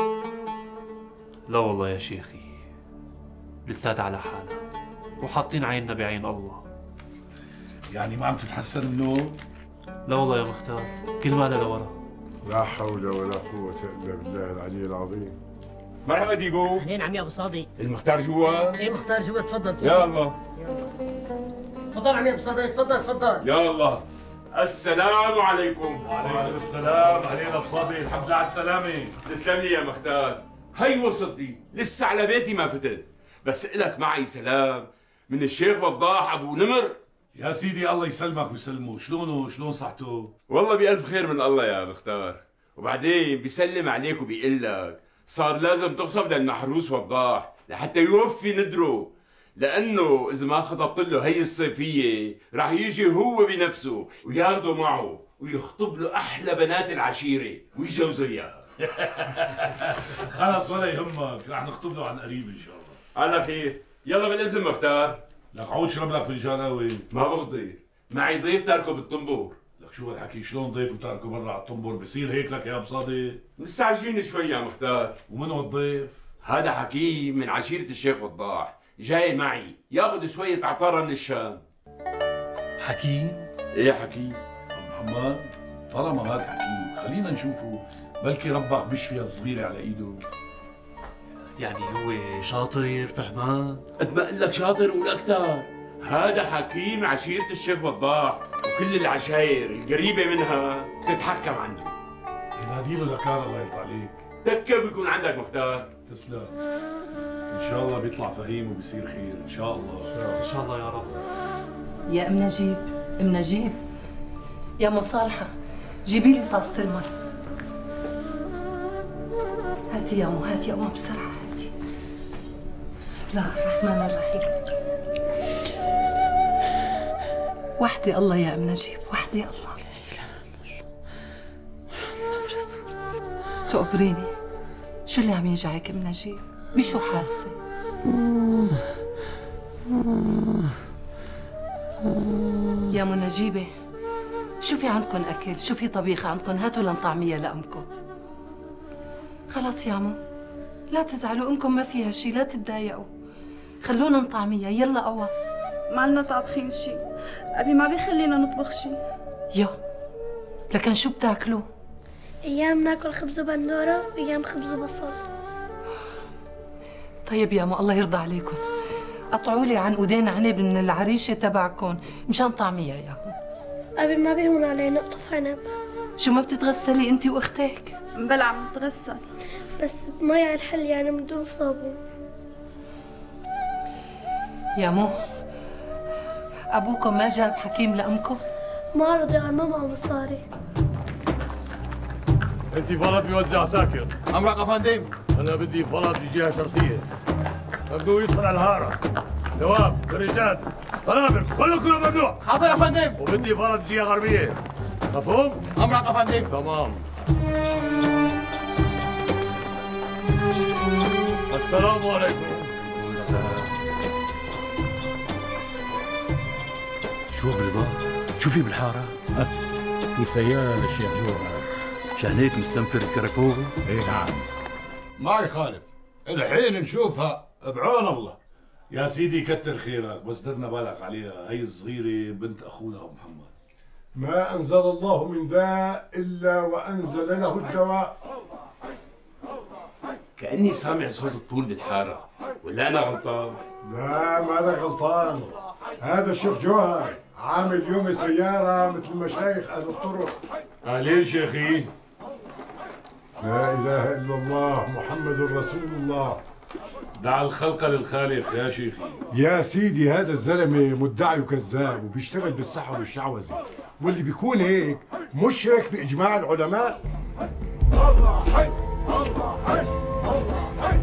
لا والله يا شيخي، لساتها على حالها وحاطين عيننا بعين الله. يعني ما عم تتحسن منه؟ لا والله يا مختار، كل مالها لورا. لا حول ولا قوة الا بالله العلي العظيم. مرحبا ديجو. اهلين عمي ابو صادق. المختار جوا؟ ايه مختار جوا، تفضل تفضل. يا الله. تفضل عمي ابو صادق، تفضل تفضل. يا الله. السلام عليكم. وعليكم السلام. علينا بصادق، الحمد لله على السلامة. تسلم لي يا مختار. هي وصلتي، لسه على بيتي ما فتت، بس إلك معي سلام من الشيخ وضاح ابو نمر. يا سيدي الله يسلمك ويسلمه، شلونه شلون صحته؟ والله بألف خير من الله يا مختار، وبعدين بيسلم عليك وبيقول لك صار لازم تخطب للمحروس وضاح لحتى يوفي ندره، لأنه إذا ما خطبت له هي الصيفية راح يجي هو بنفسه وياخده معه ويخطب له أحلى بنات العشيرة ويجوزه إياها. خلص ولا يهمك، رح نخطب له عن قريب إن شاء الله. على خير، يلا بالإذن مختار. لك عود شرب لك فنجان قهوة. ما بقدر، معي ضيف تاركه بالطنبور. لك شو هالحكي، شلون ضيف وتاركه برا على الطنبور؟ بصير هيك لك يا بصادق؟ مستعجلين شوي يا مختار. ومن هو الضيف؟ هذا حكيم من عشيرة الشيخ وضاح، جاي معي ياخذ شوية عطارة من الشام. حكيم؟ ايه حكيم؟ محمد طالما هذا حكيم خلينا نشوفه، بلكي ربك بيشفي الصغيرة على ايده. يعني هو شاطر فهمان؟ قد ما قلك شاطر والأكثر. هذا حكيم عشيرة الشيخ وضاح، وكل العشاير القريبة منها تتحكم عنده. ناديله لكار الله يرضى عليك. تكة بيكون عندك مختار. تسلم. ان شاء الله بيطلع فهيم وبيصير خير ان شاء الله. ان شاء الله يا رب. يا ام نجيب، ام نجيب يا مصالحة، جيبي لي طاسة المي. هاتي يا أمو، هاتي يا أمو بسرعة، هاتي. بسم الله الرحمن الرحيم. وحدي الله يا ام نجيب، وحدي الله. لا اله الا الله محمد رسول الله. تقبريني، شو اللي عم يوجعك ام نجيب؟ بشو حاسة؟ يا ام نجيبة، شو في عندكم أكل؟ شو في طبيخ عندكم؟ هاتوا لنا طعمية لأمكم. خلاص يا عمو، لا تزعلوا، أمكم ما فيها شي، لا تتضايقوا. خلونا نطعمية، يلا قوا. ما لنا طابخين شي، أبي ما بيخلينا نطبخ شي. يو، لكن شو بتاكلوا؟ أيام ناكل خبز وبندورة وأيام خبز وبصل. طيب يا مو، الله يرضى عليكم، قطعوا لي عنقودين عنب من العريشة تبعكم مشان طعمية ياكم. أبي ما بيهون علي نقطف عنب. شو ما بتتغسلي أنت وأختك؟ بلا عم نتغسل، بس بمية الحل يعني من دون صابون. يا مو، أبوكم ما جاب حكيم لأمكم؟ ما رضي، ما معه مصاري. انت فلط بيوزع عساكر. امرك افندم. انا بدي فلط بجهه شرقيه. ممنوع يدخل على الهاره. نواب، رجال، قنابل، كلكم ممنوع. حاضر يا فندم. وبدي فلط بجهه غربيه. مفهوم؟ امرك افندم. تمام. السلام عليكم. السلام. شو برضا؟ شو في بالحاره؟ في سيارة للشيخ جوهر. شان هيك مستنفر الكراكوب؟ ايه نعم. ما يخالف، الحين نشوفها بعون الله. يا سيدي كتر خيرك، بس درنا بالك عليها، هي الصغيرة بنت أخونا أبو محمد. ما أنزل الله من داء إلا وأنزل له الدواء. كأني سامع صوت الطول بالحارة، ولا أنا غلطان؟ لا مالك غلطان، هذا الشيخ جوهر عامل يوم السيارة مثل مشايخ أهل الطرق. أهلين شيخي. لا إله إلا الله محمد رسول الله. دع الخلق للخالق يا شيخي. يا سيدي هذا الزلمة مدعي وكذاب وبيشتغل بالصحة والشعوذة، واللي بيكون هيك مشرك بإجماع العلماء. الله حي، الله حي، الله حي،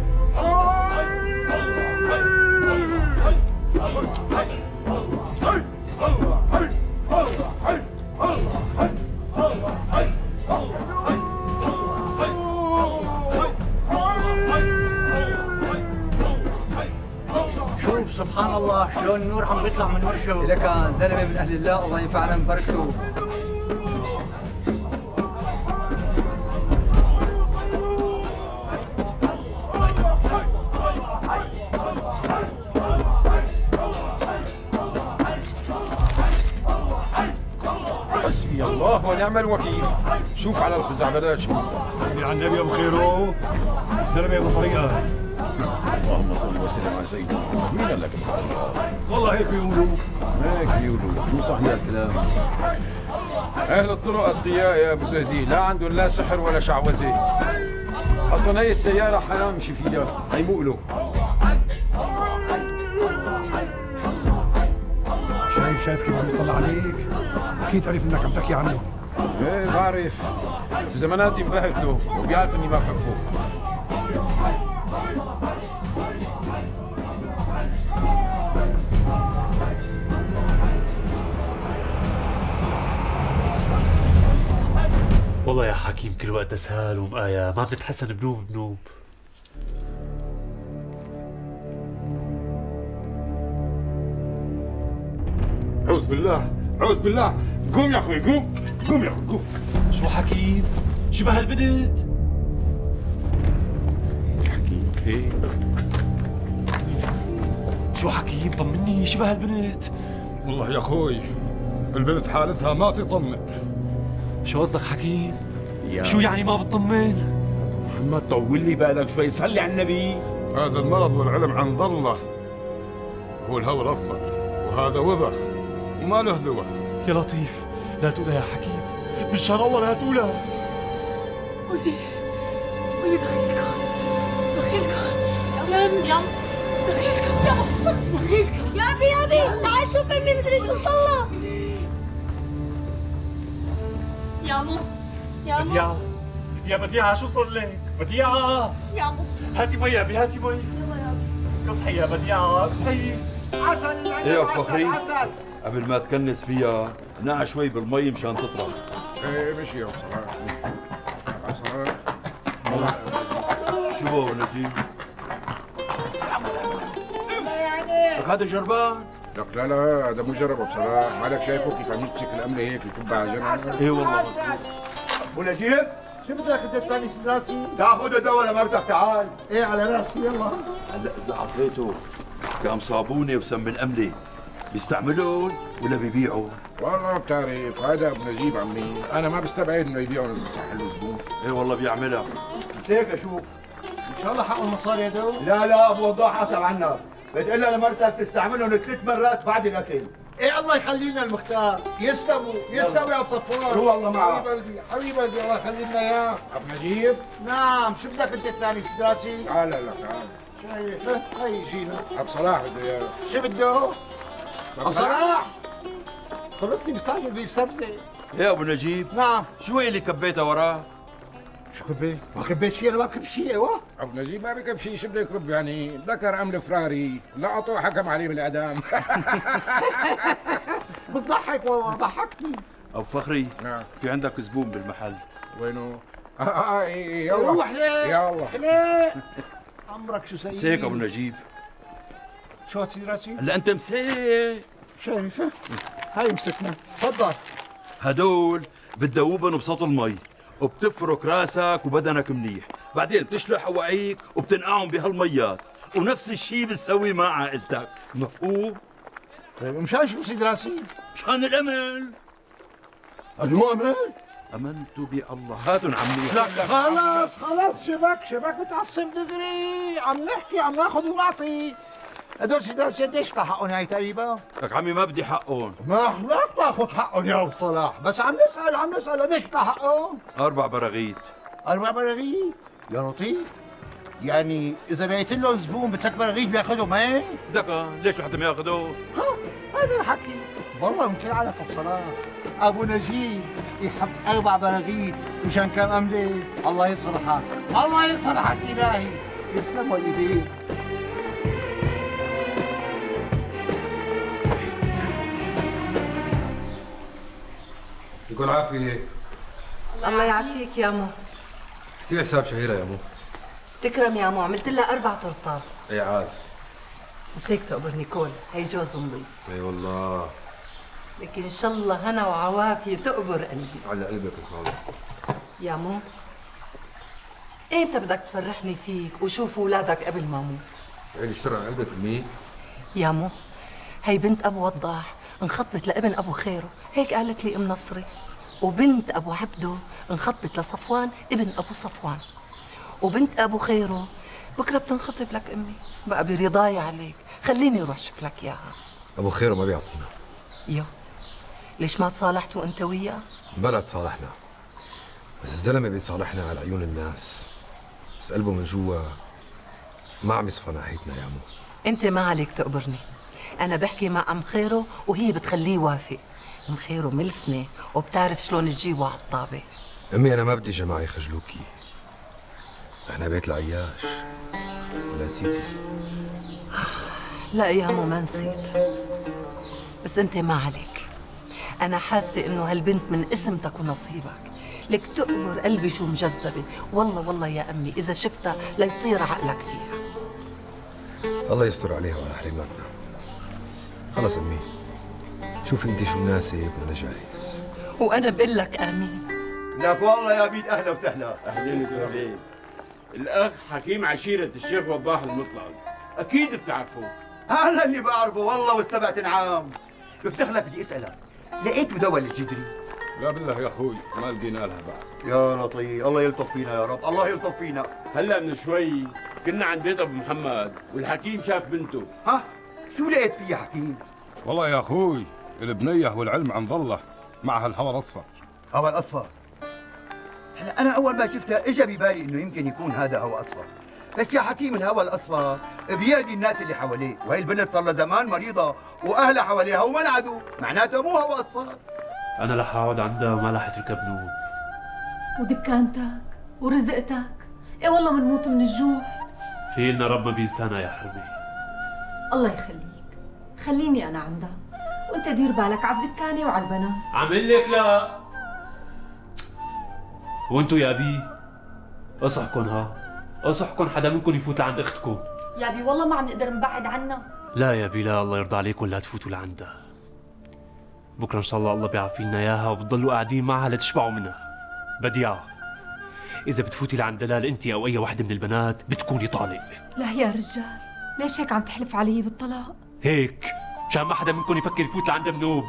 الله حي، الله حي، الله حي، سبحان الله شلون النور عم بيطلع من وشه. لك كان زلمه من اهل الله، الله ينفعنا من بركته. حسبي الله ونعم الوكيل. شوف على الخزعبلات شو صلي على النبي ابو خيرو، الزلمه ابو طريقه. اللهم صل وسلم على سيدنا محمد. مين قال لك والله هيك بيقولوا. هيك بيقولوا، مو صحيح الكلام. اهل الطرق اتقياء يا ابو زهدي، لا عندهم لا سحر ولا شعوذه. اصلا هي السياره حرام امشي فيها، هي بيقولوا. شايف شايف كيف عم يطلع عليك؟ اكيد عرف انك عم تحكي عنه. ايه بعرف، بزماناتي انبهدلوا وبيعرف اني ما بحبه. والله يا حكيم كل وقت اسهال وبآية، ما بنتحسن بنوب بنوب. أعوذ بالله، أعوذ بالله، قوم يا أخوي قوم، قوم يا أخوي قوم. شو حكيم؟ شبه البنت؟ حكيم هيك. شو حكيم؟ طمني، شبه البنت؟ والله يا أخوي البنت حالتها ما تطمن. شو قصدك حكيم؟ شو يعني ما بتطمن؟ محمد طول لي بالك شوي، صلي على النبي. هذا المرض والعلم عند الله، هو الهوى الأصفر، وهذا وبا وما له دواء. يا لطيف لا تقولها يا حكيم، بشان الله لا تقولها. ولي ولي دخيلكم دخيلكم يا أمي يا دخيلكم يا دخيلكم يا أبي يا أبي تعال شوف أمي مدري شو صار. يا مو يا مو بديعة يا بديعة شو صار لك؟ بديعة يا مو هاتي مي يا أبي، هاتي مي. اصحي يا بديعة اصحي. عسل ايه يا فخري، قبل ما تكنس فيها نقع شوي بالمي مشان تطرح. ايه مشي يا بصراحة. شو هو نجيب؟ لك هذا جربان؟ لك لا لا هذا مو جربه بصراحة، مالك شايفه كيف عم يمسك الأملة هيك ويكب على جنب؟ ايه والله. ابو نجيب شو بدك انت الثاني راسي؟ تاخذ الدواء لمرتك تعال. ايه على راسي يلا. هلا اذا اعطيته كام صابونه وسم الامله بيستعملون ولا بيبيعوا؟ والله بتعرف هذا ابو نجيب عمي، انا ما بستبعد انه يبيعوا اذا صح له زبون. ايه والله بيعملها. هيك اشوف ان شاء الله حقه المصاري هدول. لا لا ابو وضاح حسب عنا، بتقول لمرتك تستعملهم ثلاث مرات بعد الاكل. ايه الله يخلي لنا المختار. يسلموا يسلموا يا ابو صفوان. هو الله معك. حبيب قلبي حبيب قلبي الله يخلي لنا اياه. ابو نجيب؟ نعم شو بدك انت الثاني سدراسي؟ تعال لا تعال. شايف هي جينا. ابو صلاح بده اياه. شو بده؟ ابو صلاح خلصني بستعجل بيسترزق. يا ابو نجيب. نعم. شو هي اللي كبيتها وراه؟ شو كبيت؟ ما كبيت شيء، انا ما بكب شيء. ايوه ابو نجيب ما بكب شيء، شو بده يكب يعني؟ ذكر عمل فراري، لقطوه حكم عليه بالاعدام. بتضحك والله ضحكتني. ابو فخري نعم في عندك زبون بالمحل. وينه؟ اه اه ايه يلا روح ليه؟ يلا ليه؟ عمرك شو سيد؟ مسيك ابو نجيب. شو هاتي راسي؟ هلا انت مسيك. شايفه؟ هاي مسكنا، تفضل. هدول بتدوبن بسط المي وبتفرك راسك وبدنك منيح، بعدين بتشلح هواعيك وبتنقعهم بهالميات، ونفس الشيء بتسوي مع عائلتك، مفهوم؟ طيب مشان شو سيد راسي؟ مشان الامل. أنا مو امل؟ امنت بالله. هاتن عمي. لا خلص خلص شبك شبك متعصب دغري، عم نحكي عم ناخذ ونعطي. هدول سيد راسي قديش حقهم هاي تقريبا؟ لك عمي ما بدي حقهم. ما احنا باخذ حقهم يا ابو صلاح، بس عم نسال عم نسال قديش حقهم؟ اربع براغيث. اربع براغيث؟ يا لطيف يعني اذا لقيت لهم زبون بثلاث براغيث بياخذهم هيك؟ لك ليش لحتى ما ياخذوا؟ هذا الحكي والله ممكن عليك ابو صلاح. ابو نجيب يحب اربع براغيث مشان كم امله. الله يصلحك الله يصلحك الهي. يسلم والديك. يقول عافية. الله يعافيك يا مو. سيب حساب شهيرة يا مو. تكرم يا مو، عملت لها اربع تورتات. اي عاد. بس هيك تقبر نيكول، هي جوز نظيف. اي والله. لكن ان شاء الله هنا وعوافيه تقبر قلبي. على قلبك الخالق. يا مو، ايمتى بدك تفرحني فيك وشوف اولادك قبل ما اموت؟ عيني الشر على قلبك مين؟ يا مو، هي بنت ابو وضاح انخطبت لابن ابو خيره، هيك قالت لي ام نصري. وبنت ابو عبده انخطبت لصفوان ابن ابو صفوان. وبنت ابو خيره بكره بتنخطب لك امي، بقى برضاي عليك، خليني اروح اشوف لك اياها. ابو خيره ما بيعطينا. يو، ليش ما تصالحتوا انت وياه؟ بلا تصالحنا، بس الزلمه بيصالحنا على عيون الناس، بس قلبه من جوا ما عم يصفى ناحيتنا يا مو. انت ما عليك تقبرني، انا بحكي مع ام خيره وهي بتخليه يوافق. ام خيره ملسنه وبتعرف شلون تجيبه على الطابه. امي انا ما بدي جماعه يخجلوكي، احنا بيت العياش ولا نسيتي؟ لا يا مو ما نسيت، بس انت ما عليك. انا حاسه انه هالبنت من اسمتك ونصيبك، لك تقبر قلبي شو مجذبه. والله والله يا امي اذا شفتها ليطير عقلك فيها. الله يستر عليها وعلى حريماتنا. خلص امي، شوفي انت شو مناسب وانا جاهز. وانا بقول لك امين. لك والله يا بيت اهلا وسهلا. اهلين وسهلين. الاخ حكيم عشيره الشيخ وضاح المطلق، اكيد بتعرفوه. انا اللي بعرفه والله والسبع انعام. بفتخلك بدي اسالك، لقيتوا دواء للجدري؟ لا بالله يا اخوي ما لقينا لها بعد. يا لطيف، الله يلطف فينا يا رب، الله يلطف فينا. هلا من شوي كنا عند بيت ابو محمد والحكيم شاف بنته. ها؟ شو لقيت فيها حكيم؟ والله يا اخوي البنيه والعلم عن ظله معها الهوى الاصفر. هوى الاصفر؟ هلا انا اول ما شفتها اجى ببالي انه يمكن يكون هذا هوى اصفر، بس يا حكيم الهوى الاصفر بيأذي الناس اللي حواليه، وهي البنت صار لها زمان مريضه واهلها حواليها ومنعدوا، معناته مو هوى اصفر. انا رح اقعد عندها وما رح تركب نوم. ودكانتك ورزقتك، ايه والله بنموت من الجوع. في لنا رب ما بينسانا يا حرمي. الله يخليك، خليني انا عندها وانت دير بالك على الدكانه وعلى البنات. عامل لك لا. وانتو يا بي اصحكن، ها اصحكن حدا منكم يفوت لعند اختكم. يا بي والله ما عم نقدر نبعد عنها. لا يا بي لا، الله يرضى عليكم لا تفوتوا لعندها. بكره ان شاء الله الله بيعافينا اياها وبتضلوا قاعدين معها لتشبعوا منها. بديعه، اذا بتفوتي لعند دلال انت او اي وحده من البنات بتكوني طالق. لا يا رجال، ليش هيك عم تحلف علي بالطلاق؟ هيك مشان ما حدا منكم يفكر يفوت لعند منوب.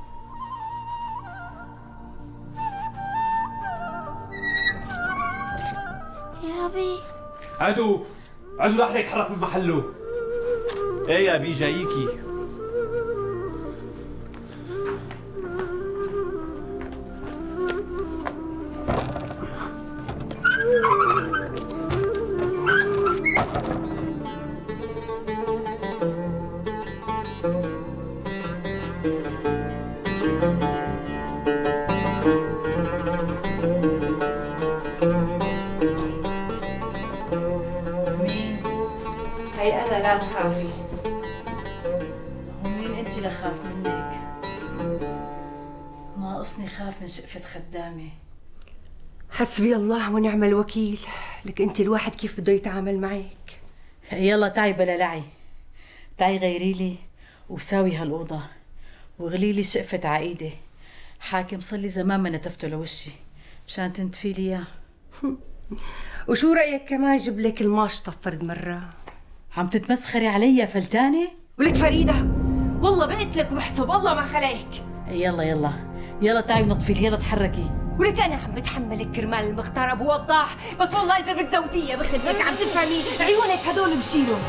يا أبي عدو عدو لا حدا يتحرك من محله. ايه يا بي جاييكي. هي أنا لا تخافي. ومين أنت لخاف منك؟ ناقصني خاف من شقفة خدامة. حسبي الله ونعم الوكيل، لك أنت الواحد كيف بده يتعامل معك؟ يلا تعي بلا لعي، تعي غيري لي وساوي هالأوضة وغلي لي شقفة عقيدة. حاكم صار لي زمان ما نتفته لوشي مشان تنتفي لي إياه. وشو رأيك كمان جيب لك الماشطة فرد مرة؟ عم تتمسخري علي يا فلتانة؟ ولك فريدة والله بقيت لك وبحسب الله ما خليك. يلا يلا يلا تعي نطفي لي، يلا تحركي. ولك انا عم بتحملك كرمال المختار ابو وضاح، بس والله اذا بتزوديه بخدك عم تفهمي، عيونك هدول بشيلهم.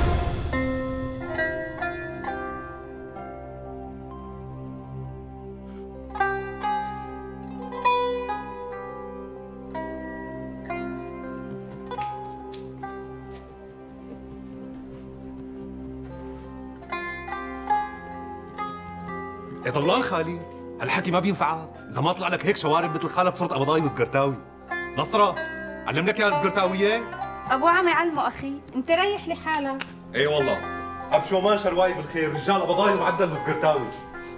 يا طولان خالي، هالحكي ما بينفعك، إذا ما طلع لك هيك شوارب مثل خالك بصرت قبضاي وزقرتاوي. نصرة، علمناك يا الزقرتاوية؟ أبو عمي علمه أخي، أنت ريح لحالك. إيه والله، أبشو مان شرواي بالخير، رجال قبضاي ومعدل وزقرتاوي.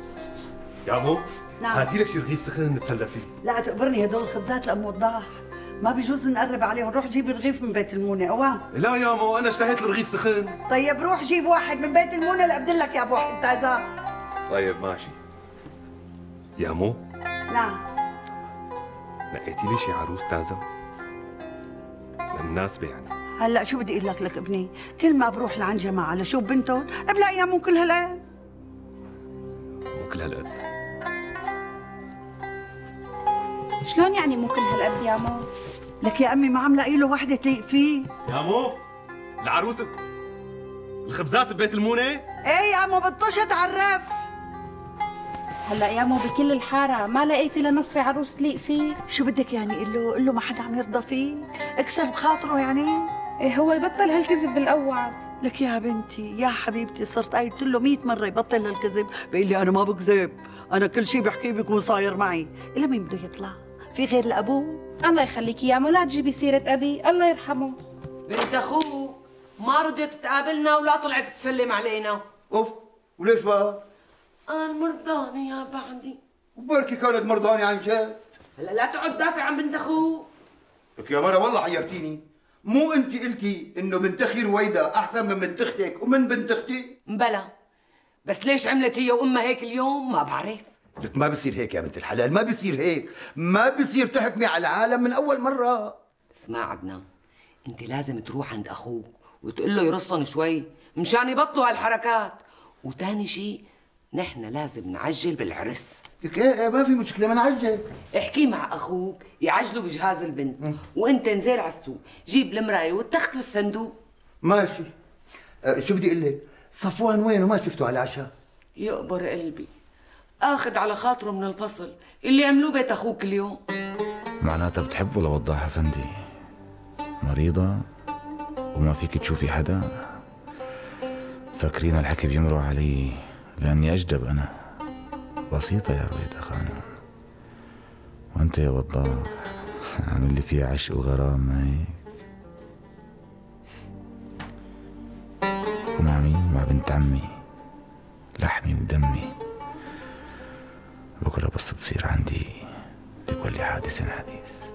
يا مو، نعم. هاتي لك شي رغيف سخن نتسلى فيه. لا تقبرني هدول الخبزات لأم وضاح، ما بيجوز نقرب عليهم. روح جيب رغيف من بيت المونه. اوام. لا يا مو انا اشتهيت الرغيف سخن. طيب روح جيب واحد من بيت المونه لابدلك يا ابو واحد تازا. طيب ماشي. يا مو نعم. نقيتي لي شي عروس تازة للمناسبة يعني؟ هلا شو بدي اقول لك لك ابني، كل ما بروح لعند جماعه لشوف بنتهم بلاقيها مو كل هالقد. مو كل هالقد؟ شلون يعني مو كل هالقد يا مو؟ لك يا امي ما عم لاقي له وحده تليق فيه. يا مو العروس الخبزات ببيت المونه؟ ايه يا مو بطش تعرف. هلا يا مو بكل الحاره ما لقيتي لنصري عروس تليق فيه؟ شو بدك يعني قل له قل له ما حدا عم يرضى فيه؟ اكسر بخاطره يعني؟ ايه هو يبطل هالكذب بالاول. لك يا بنتي يا حبيبتي صرت قايلت له مية مره يبطل هالكذب، بيقول لي انا ما بكذب، انا كل شيء بحكيه بيكون صاير معي. الا مين بده يطلع؟ في غير لابوه؟ الله يخليكي يا مو لا تجيبي سيره ابي الله يرحمه. بنت اخوه ما رضيت تقابلنا ولا طلعت تسلم علينا. اوف وليش بقى؟ انا مرضانه يا بعدي. بركي كانت مرضانه عن جد. هلا لا تقعد تدافع عن بنت اخوه. لك يا مرة والله حيرتيني. مو انت قلتي انه بنت اخي رويدا احسن من بنت اختك ومن بنت اختي؟ بلا بس ليش عملت هي وامها هيك اليوم ما بعرف. لك ما بصير هيك يا بنت الحلال، ما بصير هيك، ما بصير تحكمي على العالم من اول مرة. اسمع عدنان، انت لازم تروح عند اخوك وتقول له يرصن شوي مشان يبطلوا هالحركات، وتاني شيء نحن لازم نعجل بالعرس. لك ايه ايه ما في مشكلة ما نعجل. احكي مع اخوك يعجلوا بجهاز البنت، م. وانت انزل على السوق جيب المراية والتخت والصندوق. ماشي. أه شو بدي اقول لك؟ صفوان وينه ما شفته على العشاء؟ يقبر قلبي، اخذ على خاطره من الفصل اللي عملوه بيت اخوك اليوم. معناتها بتحبه لوضاح افندي؟ مريضة وما فيك تشوفي حدا؟ فاكرين الحكي بيمروا علي لاني اجدب انا؟ بسيطة يا رويدة خانم. وانت يا وضاح عامل لي فيها عشق وغرام هيك. ومع مين؟ مع بنت عمي لحمي ودمي. بكره بس تصير عندي لكل حادث حديث.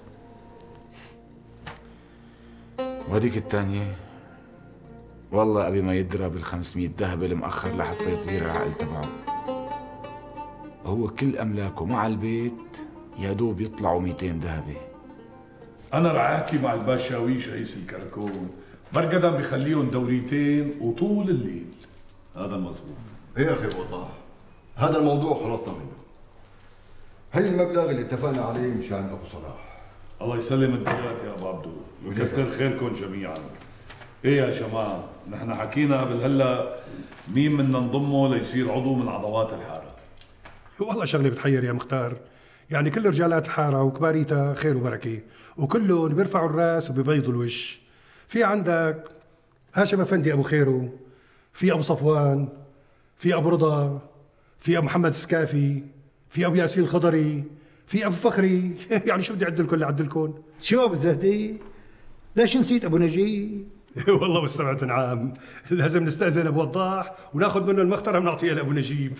وهديك الثانية والله أبي ما يدرى بالخمسمية ذهب المؤخر لحتى يطير العقل تبعه. هو كل أملاكه مع البيت يا دوب يطلعوا مئتين ذهبة. أنا رح أحكي مع الباشاويش رئيس الكركون، برقدا بخليهم دوريتين وطول الليل. هذا مزبوط. ايه يا اخي وضاح، هذا الموضوع خلصنا منه. هي المبلغ اللي اتفقنا عليه مشان ابو صلاح. الله يسلم الدولات يا ابو عبدو ويكثر خيركم جميعا. ايه يا جماعه، نحن حكينا قبل هلا مين بدنا نضمه ليصير عضو من عضوات الحاره. والله شغله بتحير يا مختار، يعني كل رجالات الحاره وكباريتها خير وبركه، وكلهم بيرفعوا الراس وبيبيضوا الوش. في عندك هاشم افندي ابو خيرو، في ابو صفوان، في ابو رضا، في ابو محمد السكافي، في ابو ياسين الخضري، في ابو فخري. يعني شو بدي اعدلكم اللي اعدلكم؟ شو ابو زهدي؟ ليش نسيت ابو نجيب؟ والله واستمعت نعم، لازم نستأذن ابو وضاح وناخذ منه المخترة ونعطيها لابو نجيب.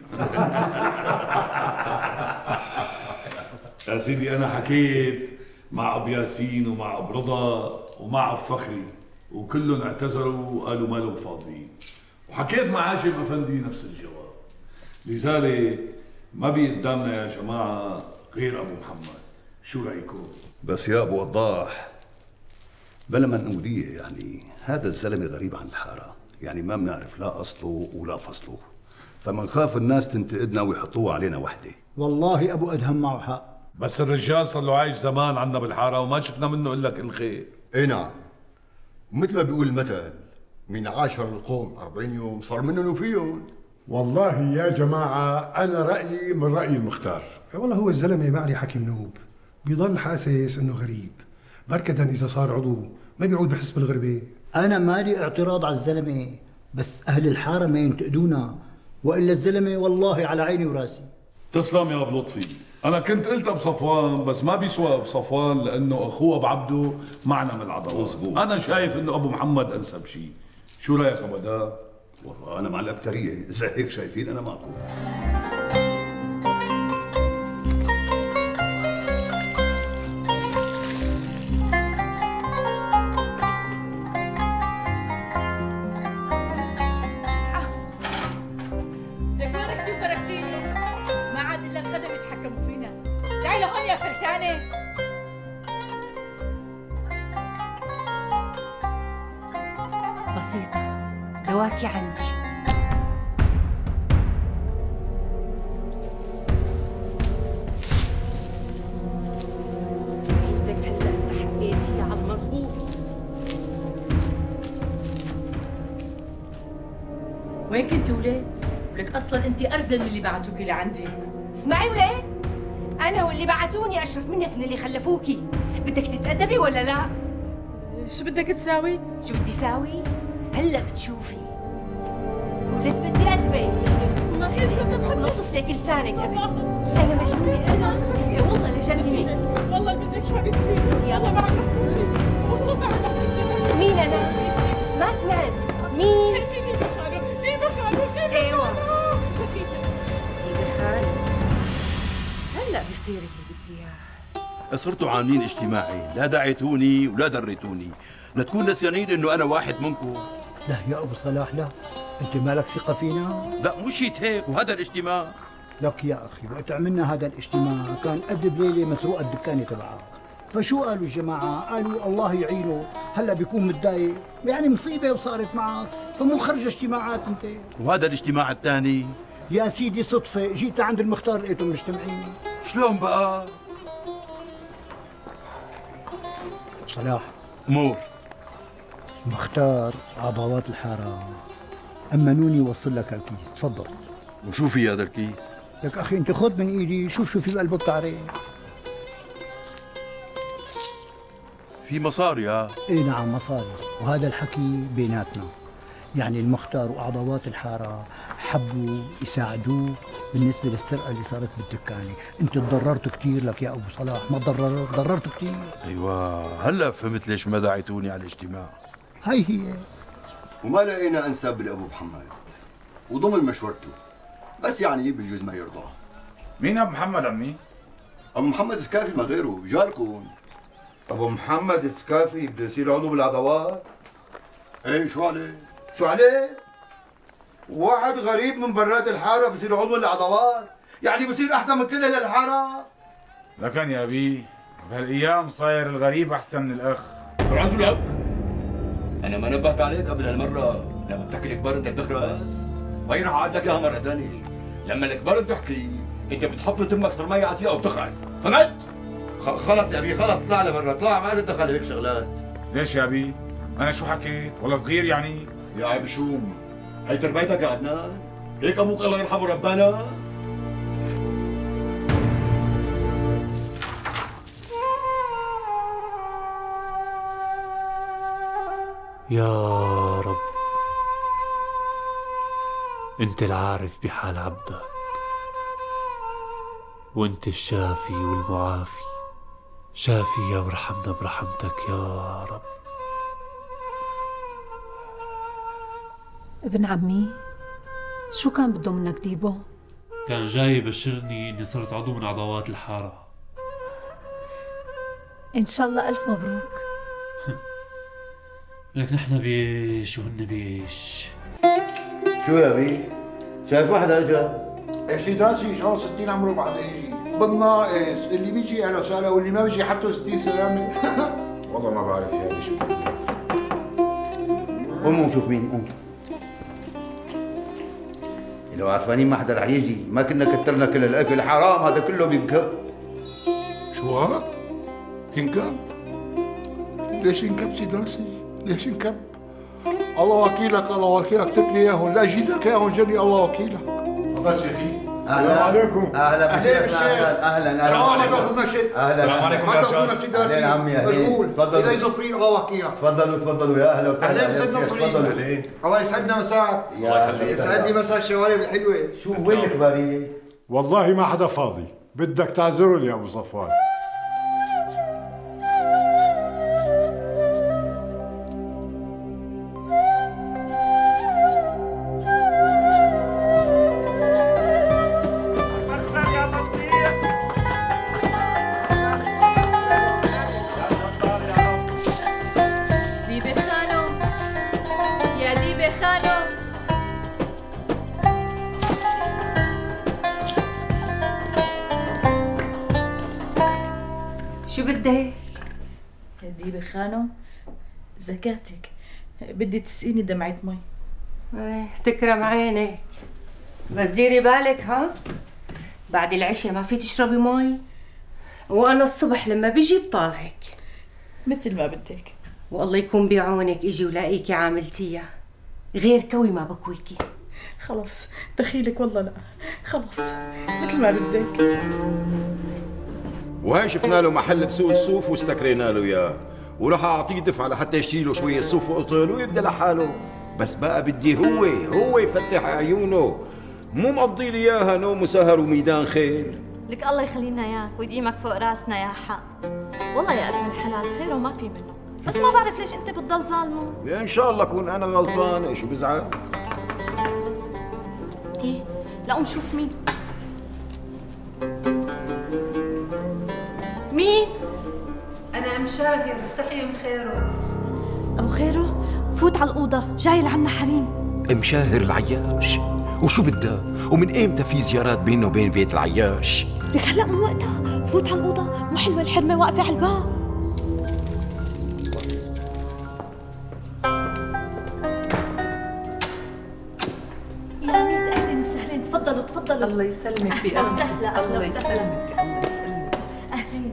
يا سيدي انا حكيت مع ابو ياسين ومع ابو رضا ومع ابو فخري وكلهم اعتذروا وقالوا ما لهم فاضيين، وحكيت مع هاشم افندي نفس الجواب. لذلك ما بي قدامنا يا جماعه غير ابو محمد. شو رايكم؟ بس يا ابو وضاح بلا منقودية، يعني هذا الزلمه غريب عن الحاره، يعني ما بنعرف لا اصله ولا فصله، فمنخاف الناس تنتقدنا ويحطوها علينا وحده. والله ابو ادهم معه حق، بس الرجال صار له عايش زمان عنا بالحاره وما شفنا منه الا كل خير. اي نعم، مثل ما بيقول المثل من عاشر القوم أربعين يوم صار منهم وفيهم. والله يا جماعة أنا رأيي من رأي المختار. والله هو الزلمة ما عليه حكي منوب، بيضل حاسس إنه غريب، بركة إذا صار عضو ما بيعود بحس بالغربة. أنا مالي اعتراض على الزلمة، بس أهل الحارة ما ينتقدونا، وإلا الزلمة والله على عيني وراسي. تسلم يا أبو لطفي، أنا كنت قلت أبو صفوان بس ما بيسوى أبو صفوان لأنه أخوه أبو عبدو معنا من العضوات. أنا شايف إنه أبو محمد أنسب شيء. شو رأيك أبو بدر؟ والله أنا مع الأكثرية، إذا هيك شايفين أنا معكم. بسيطة، دواكي عندي. بدك هلا استحقيتي على المظبوط. وين كنت وليه؟ ولك اصلا انت ارزل من اللي بعتوكي لعندي. اسمعي وليه؟ أنا واللي بعتوني أشرف منك من اللي خلفوكي. بدك تتأدبي ولا لا؟ شو بدك تساوي؟ شو بدي ساوي؟ هلا بتشوفي. ولك بدي أدبك. والله خير بنطف لك لسانك أبي. أنا مجنونة أنا. إيه والله لجنني. والله بدك شو بيصير؟ والله ما عم بصير. والله ما عم بصير. مين أنا؟ ما سمعت. مين؟ انت ديبة خانم، ديبة خانم، ديبة أيوة. خانم. ديبة خانم. هلا بصير اللي بدي اياه. صرتوا عاملين اجتماعي، لا دعيتوني ولا دريتوني، لا تكون نسيانين انه انا واحد منكم. لا يا ابو صلاح لا، انت مالك ثقه فينا؟ لا مش هيك، وهذا الاجتماع لك يا اخي وقت عملنا هذا الاجتماع كان قد بليله مسروقه الدكانه تبعك، فشو قالوا الجماعه؟ قالوا الله يعينه، هلا بيكون متضايق، يعني مصيبه وصارت معك، فمو خرج اجتماعات انت. وهذا الاجتماع الثاني يا سيدي صدفه جيت لعند المختار لقيتهم مجتمعين. شلون بقى؟ صلاح مور مختار عضوات الحاره امنوني وصل لك الكيس، تفضل. وشو في هذا الكيس؟ لك اخي انت خذ من ايدي، شوف شو في بقلب الطعريه. في مصاري ها؟ اي نعم مصاري، وهذا الحكي بيناتنا، يعني المختار واعضوات الحاره حبوا يساعدوه بالنسبه للسرقه اللي صارت بالدكانه، انت تضررت كثير لك يا ابو صلاح، ما تضررت؟ ضررت كثير. ايوه هلا فهمت ليش ما دعيتوني على الاجتماع. هي هي. وما لقينا انسب لابو محمد وضمن مشورته، بس يعني بجوز ما يرضى. مين ابو محمد عمي؟ ابو محمد السكافي ما غيره، جاركم. ابو محمد السكافي بده يصير عضو بالعضوات؟ ايه شو عليه؟ شو عليه؟ واحد غريب من برات الحاره بصير عضو بالعضوات؟ يعني بصير احسن من كل اهل الحاره؟ لكن يا ابي بهالايام صاير الغريب احسن من الاخ. فرعون شو لك؟ انا ما نبهت عليك قبل هالمره لما بتحكي الكبار انت بتخرس؟ ما راح اعاد لك اياها مره ثانيه. لما الكبار بتحكي انت بتحط تمك في المي عطيها وبتخرس، فهمت؟ خلص يا ابي خلص، طلع لبرا، طلع، ما بدك دخل هيك شغلات. ليش يا ابي؟ انا شو حكيت؟ والله صغير يعني؟ يا عيب شوم، هي تربيتك يا عدنان؟ هيك ابوك الله يرحمه ربانا؟ يا رب انت العارف بحال عبدك، وانت الشافي والمعافي، شافي وارحمنا برحمتك يا رب. ابن عمي شو كان بده منك ديبو؟ كان جاي يبشرني اني صرت عضو من عضوات الحارة. ان شاء الله الف مبروك. لك نحن بيش وهن بيش. شو يا ابي؟ شايف واحد اجى؟ شي دراسي شو ستين عمره بعد يجي بالناقص، اللي بيجي اهلا وسهلا واللي ما بيجي حتى ستين سلامه. والله ما بعرف يا ابي شو. قوموا شوف مين، قوم. لو عرفانين ما حدا رح يجي، ما كنا كترنا كل الاكل، حرام هذا كله بينكب. شو ها؟ ينكب؟ ليش ينكب سيد راسي؟ ليش ينكب؟ الله وكيلك، الله وكيلك، تبني اياهم، لا اجيب لك اياهم جني، الله وكيلك. تفضل شيخي. السلام عليكم. اهلا اهلا بالشيخ. اهلا اهلا ان شاء الله ما تاخذنا شيء. اهلا. السلام عليكم ما يا تاخذنا شيخ. سيد راسي. عمي مشغول. تفضلوا. اذا يزفرين الله وكيلك. تفضلوا تفضلوا يا اهلا وسهلا. اهلا سيدنا نصرين. الله يسعدنا مساك. الله يخليك. يسعدني مساء الشوارب الحلوه. شو وين الكباريه؟ والله ما حدا فاضي، بدك تعذرني يا ابو صفوان. ديبة خانم يا ديبة خانم. شو بدك؟ يا ديبة خانم زكاتك بدي تسقيني دمعة مي. ايه تكرم عينك، بس ديري بالك ها، بعد العشاء ما في تشربي مي، وانا الصبح لما بيجي بطالعك مثل ما بدك. والله يكون بعونك اجي ولاقيكي عاملتيها، غير كوي ما بكويكي. خلص دخيلك والله لا، خلص مثل ما بدك. وهي شفنا له محل بسوق الصوف واستكرينا له اياه، وراح اعطيه دفعه لحتى يشتري له شويه صوف وقطن ويبدا لحاله، بس بقى بدي هو هو يفتح عيونه، مو مقضي لي اياها نوم وسهر وميدان خيل. لك الله يخلينا اياك ويديمك فوق راسنا يا حق. والله يا ابن الحلال خيره ما في منه، بس ما بعرف ليش انت بتضل ظالمه. ان شاء الله اكون انا غلطان، شو بزعل؟ ايه لا نشوف مين. مين؟ أنا أم شاهر، افتحي أم خيرو. أبو خيرو فوت على الأوضة، جاي لعنا حريم. ام شاهر العياش، وشو بدها؟ ومن ايمتى في زيارات بينه وبين بيت العياش؟ لك هلا مو وقتها، فوت على الأوضة، مو حلوة الحرمة واقفة على الباب. يا ميت أهلين وسهلين، تفضلوا تفضلوا. الله يسلمك بأمتي. أهلا وسهلا. الله يسلمك الله يسلمك. أهلين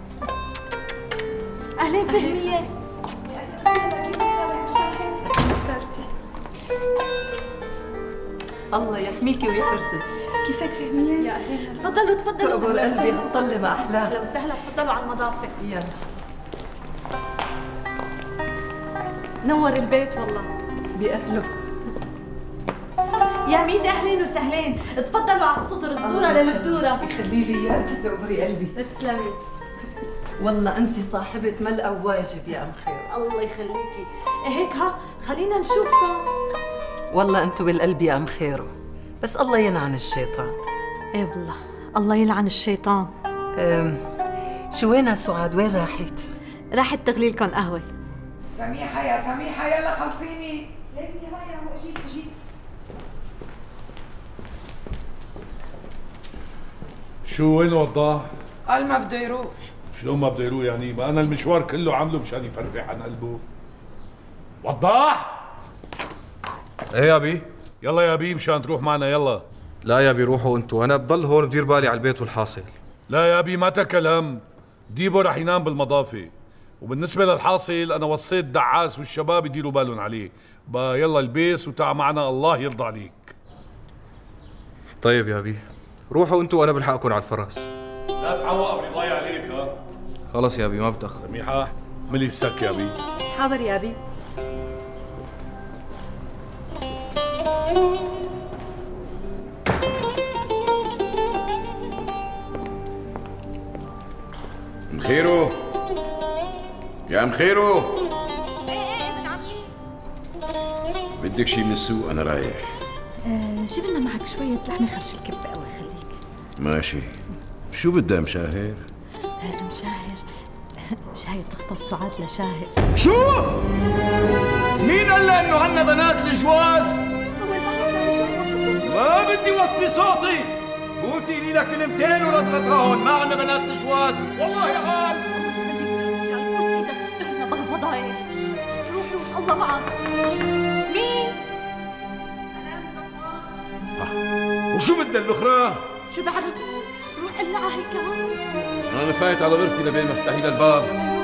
أهلين فهمية. الله يحميكي ويحرسك. كيفك فهمية؟ يا أهلين. تفضلوا تفضلوا. تقبل قلبي هتطلي ما أحلاها. أهلا وسهلا، تفضلوا على المضافة. يلا. نور البيت والله. بأهله. يا ميت أهلين وسهلين، تفضلوا على الصدر، الصدورة للبدورة. يخلي لي إياكي تقبري قلبي. تسلمي. والله أنت صاحبة ملأ وواجب يا أم خير. الله يخليكي. هيك ها خلينا نشوفكم. والله أنتوا بالقلب يا أم خيرو، بس الله يلعن الشيطان. ايه والله الله يلعن الشيطان. أم شو وينها سعاد؟ وين راحت؟ راحت تغلي لكم قهوة. سميحة يا سميحة يلا خلصيني. ليكي هاي يا اجيت اجيت. شو وين وضاح؟ قال ما بده يروح. شلون ما بده يروح يعني؟ ما انا المشوار كله عامله مشان يفرفح عن قلبه. وضاح؟ ايه يا بي. يلا يا بي مشان تروح معنا يلا. لا يا بي روحوا انتوا، انا بضل هون بدير بالي على البيت والحاصل. لا يا بي ما تكلم، ديبو رح ينام بالمضافة، وبالنسبة للحاصل انا وصيت دعاس والشباب يديروا بالهم عليه، با يلا البيس وتع معنا الله يرضى عليك. طيب يا بي روحوا انتوا وانا بلحقكم على الفرس. لا تعوق ابني ضايع عليك ها. خلص يا بي ما بتأخر. سميحة ملي السك يا بي. حاضر يا بي. مخيرو يا مخيرو. ايه ايه ابن عمي. بدك شي من السوق؟ انا رايح. آه جيب لنا معك شوية لحمة خرش الكبة الله يخليك. ماشي. شو بدها مشاهر؟ آه مشاهر شاهر تخطب سعاد لشاهر. شو؟ مين قال لها انه عنا بنات الجواز؟ ما بدي وطي صوتي، فوتي لي لك كلمتين ورطرطها هون، ما عنا بنات الجواز، والله يا غال. الله يخليك يا رجال، بوس ايدك استهنا بالفضايح. روح روح الله معك. مين؟ وشو بدها الاخرى؟ شو بعرف؟ روح قلعها هيك هون. انا فايت على غرفتي لبين ما افتحي لي الباب.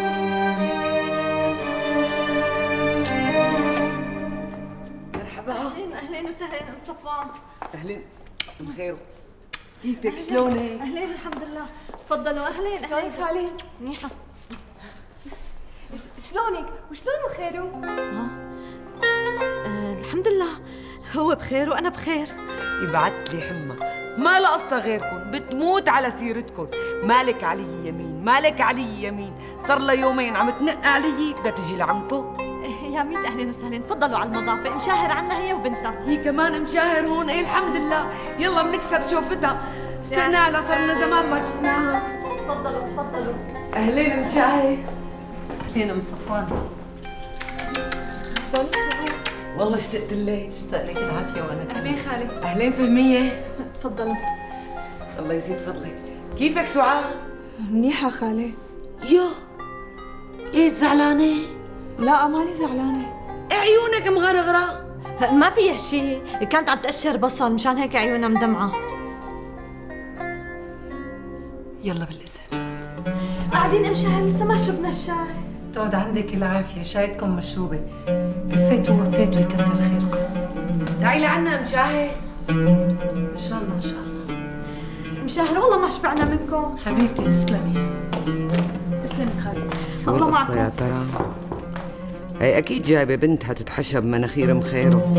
مرحبا. اهلين اهلين وسهلين ام صفوان. اهلين ام خيرو. كيفك شلونك؟ اهلين الحمد لله. تفضلوا اهلين. شلونك خالي؟ منيحة. شلونك؟ وشلونه خيرو؟ اه آه، الحمد لله هو بخير وانا بخير. يبعت لي حمى، ما لها قصة غيركم، بتموت على سيرتكم، مالك علي يمين، مالك علي يمين، صار لها يومين عم تنق علي، بدها تجي لعندكم. يا ميت اهلين وسهلين، تفضلوا على المضافة، مشاهر عنا هي وبنتها. هي كمان مشاهر هون، ايه الحمد لله، يلا بنكسب شوفتها، اشتقنا لها صرنا زمان ما شفناها. تفضلوا تفضلوا. اهلين مشاهر. اهلين ام صفوان. والله اشتقت لك. اشتاق لك العافية وانا كمان. اهلين خالي. اهلين فهمية. تفضلوا. الله يزيد فضلك. كيفك سعاد؟ منيحة خالي. يو ليش زعلانة؟ لا ماني زعلانة، عيونك مغرغرة. ما فيها شيء، كانت عم تقشر بصل مشان هيك عيونها مدمعة. يلا بالإذن. قاعدين امشي لسه ما شربنا الشاي. تقعد عندك العافية، شايتكم مشروبة. كفيتوا ووفيتوا يكتر خيركم. تعي لعنا مشاهد. إن شاء الله إن شاء الله. مشاهد والله ما شبعنا منكم. حبيبتي تسلمي. تسلمي خالي. شو القصة يا ترى؟ هي أكيد جايبة بنتها تتحشى بمناخير مخيره.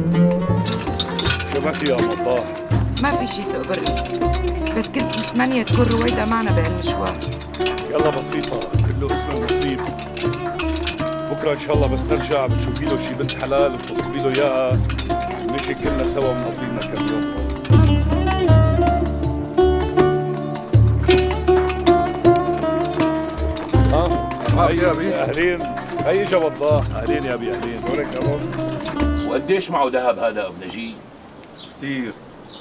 شو بكي يا مطاح؟ ما في شي تقبرني، بس كنت متمنية تكون رويدا معنا بهالمشوار. يلا بسيطة، كله اسم النصيب. بكرة إن شاء الله بس نرجع بتشوفي له شي بنت حلال وبتخطبي له إياها، نمشي كلنا سوا بنقضي لنا كم يوم. ها؟ هيا أبي. أهلين، هي إجا وضاح. أهلين يا أبي، أهلين. دورك يا رب. وقديش معه ذهب هذا أبو نجيب؟ كثير.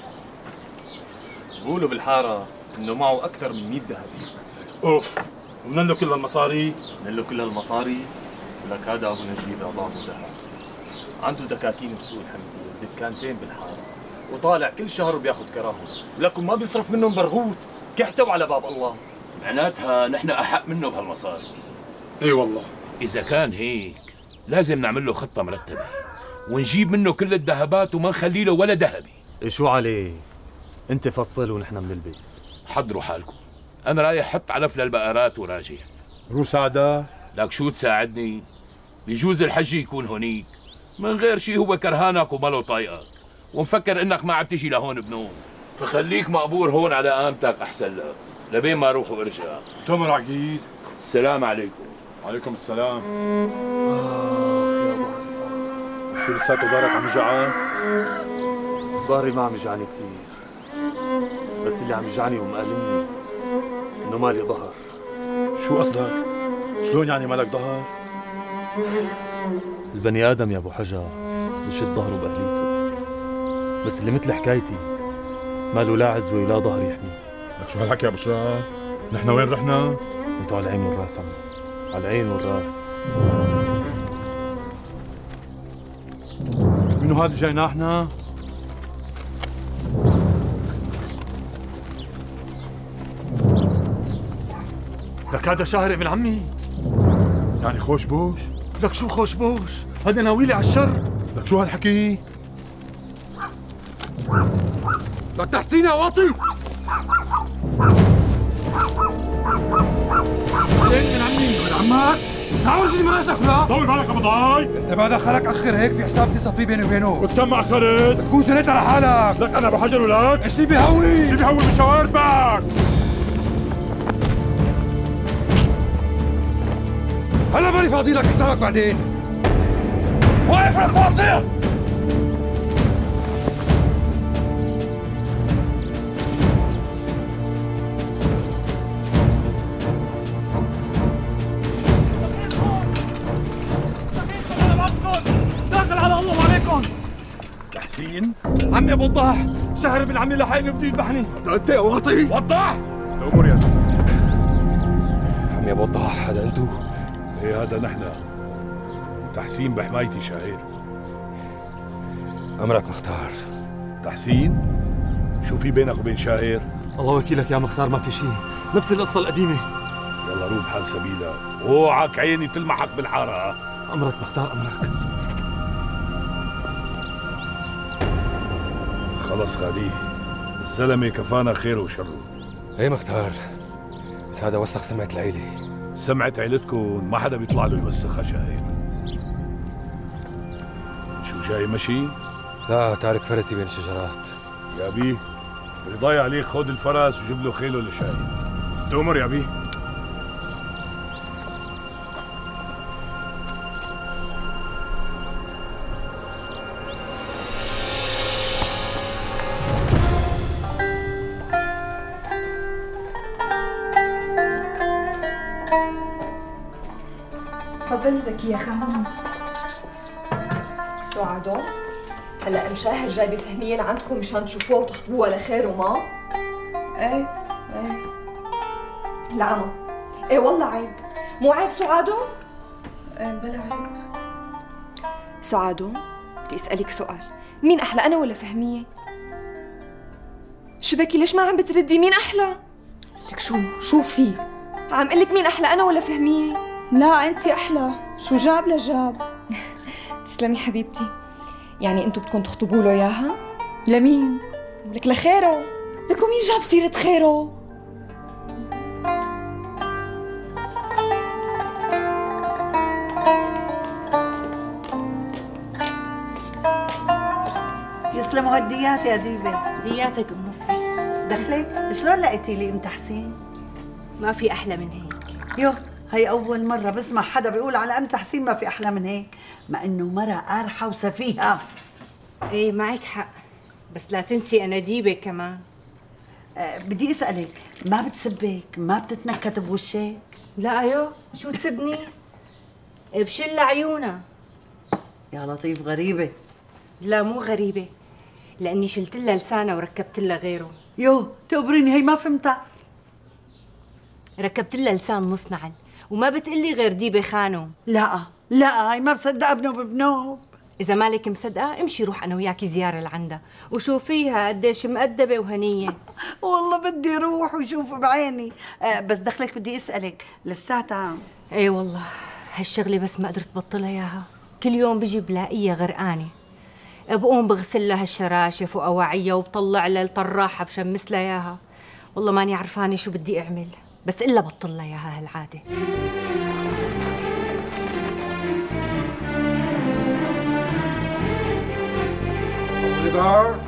بقولوا بالحارة إنه معه أكثر من مئة ذهب. أوف، ومن له كل هالمصاري؟ من له كل هالمصاري؟ ولك هذا أبو نجيب أعطاه ذهب. عنده دكاكين بسوق الحمدية ودكانتين بالحارة، وطالع كل شهر بياخذ كراهه، ولكن ما بيصرف منهم برغوت، كحتوا على باب الله. معناتها نحن أحق منه بهالمصاري. اي والله. إذا كان هيك لازم نعمل له خطة مرتبة ونجيب منه كل الذهبات وما نخلي له ولا ذهبي. شو عليه؟ أنت فصل ونحن بنلبس. حضروا حالكم، أنا رايح حط علف للبقرات وراجع. روح ساعدها. لك شو تساعدني؟ بيجوز الحج يكون هونيك، من غير شي هو كرهانك وما له طايقك، ومفكر إنك ما عم تجي لهون بنوم، فخليك مقبور هون على قامتك أحسن لك، لبين ما أروح وأرجع. تمر عقيد. السلام عليكم. وعليكم السلام. آخ يا بابا، شو لساته دارك عم يجعان؟ باري ما عم يجعني كثير، بس اللي عم يجعني ومقالمني إنه مالي ظهر. شو قصدك؟ شلون يعني مالك ظهر؟ البني آدم يا أبو حجر بشد ظهره بأهليته، بس اللي مثل حكايتي ماله لا عزوة ولا ظهر يحميه. لك شو هالحكي يا أبو شرار؟ نحن وين رحنا؟ انتوا على العين والراس عمي، على العين والراس. منو هذا اللي جاينا احنا؟ لك هذا شاهر ابن عمي. يعني خوش بوش؟ لك شو خوش بوش؟ هذا ناويلي على الشر. لك شو هالحكي؟ لك تحسين يا واطي. عليك ابن عمي ابن عمك. تعال زي ما اسمك لا. طول بالك ابو ضاي. انت ما دخلك اخر هيك في حساب بدي صفي بيني وبينه. بس كم اخرت؟ بتكون جريت على حالك. لك انا بحجر ولك. ايش اللي بيهوي؟ ايش اللي بيهوي بشواربك؟ هلا ماني فاضي لك حسابك بعدين. واقف لك واطي. داخل على الله وعليكم. تحسين؟ عمي ابو وضاح، شهر ابن عمي لحقني بده يذبحني. انت يا واطي. وضاح الامور يا عمي ابو وضاح، هذا انتو؟ ايه هذا نحن. تحسين بحمايتي شهير. امرك مختار. تحسين؟ شو في بينك وبين شهير؟ الله وكيلك يا مختار، ما في شيء، نفس القصة القديمة. يلا روح بحال سبيلك، اوعك عيني تلمحك بالحارة. امرك مختار، امرك. خلص خليه، الزلمة كفانا خيره وشره. ايه مختار، بس هذا وسخ سمعة العيلة. سمعة عيلتكم ما حدا بيطلع له يوسخها شهير. شو جاي مشي؟ لا، تارك فرسي بين الشجرات. يا بيه رضاي عليك، خذ الفرس وجيب له خيله لشهير. تؤمر يا بيه. تفضل زكي يا خانم. سعادو، هلا مشاهد جايبه فهميه لعندكم مشان تشوفوها وتخطبوها لخير وما؟ ايه ايه العمى. ايه والله عيب، مو عيب سعادو؟ ايه بلا عيب. سعادو بدي اسألك سؤال، مين أحلى أنا ولا فهمية؟ شبكي ليش ما عم بتردي؟ مين أحلى؟ لك شو شو في؟ عم قلك مين أحلى أنا ولا فهمية؟ لا أنت أحلى، شو جاب لجاب؟ تسلمي حبيبتي. يعني أنتوا بدكم تخطبوا له إياها؟ لمين؟ لك لخيره. لك ومين جاب سيرة خيره؟ يسلموا هالديات يا ديبة. دياتك ام نصري. دخلك؟ شلون لقيتي لي ام تحسين؟ ما في احلى من هيك. يو هي أول مرة بسمع حدا بيقول على ام تحسين ما في أحلى من هيك، مع إنه مرة قارحة وسفيهة. ايه معك حق، بس لا تنسي أنا ديبة كمان. أه بدي أسألك، ما بتسبك؟ ما بتتنكت بوشك؟ لا يو شو تسبني؟ بشل عيونها. يا لطيف غريبة. لا مو غريبة، لأني شلت لها لسانها وركبت لها غيره. يو تقبريني هي ما فهمتها. ركبت لها لسان نص نعل وما بتقلي غير ديبة خانو. لا لا هي ما مصدقة بنوب بنوب. إذا مالك مصدقة امشي روح أنا وياكي زيارة لعندها وشوفيها قديش مؤدبة وهنية. والله بدي روح وشوف بعيني. أه بس دخلك بدي أسألك لساتها. ايه والله هالشغلة بس ما قدرت بطلها إياها، كل يوم بجي بلاقيها غرقانة. بقوم بغسل لها الشراشف وأواعيها وبطلع لها الطراحة بشمس لها إياها. والله ماني عرفانة شو بدي أعمل، بس إلا بطل لها إياها هالعادة. رضا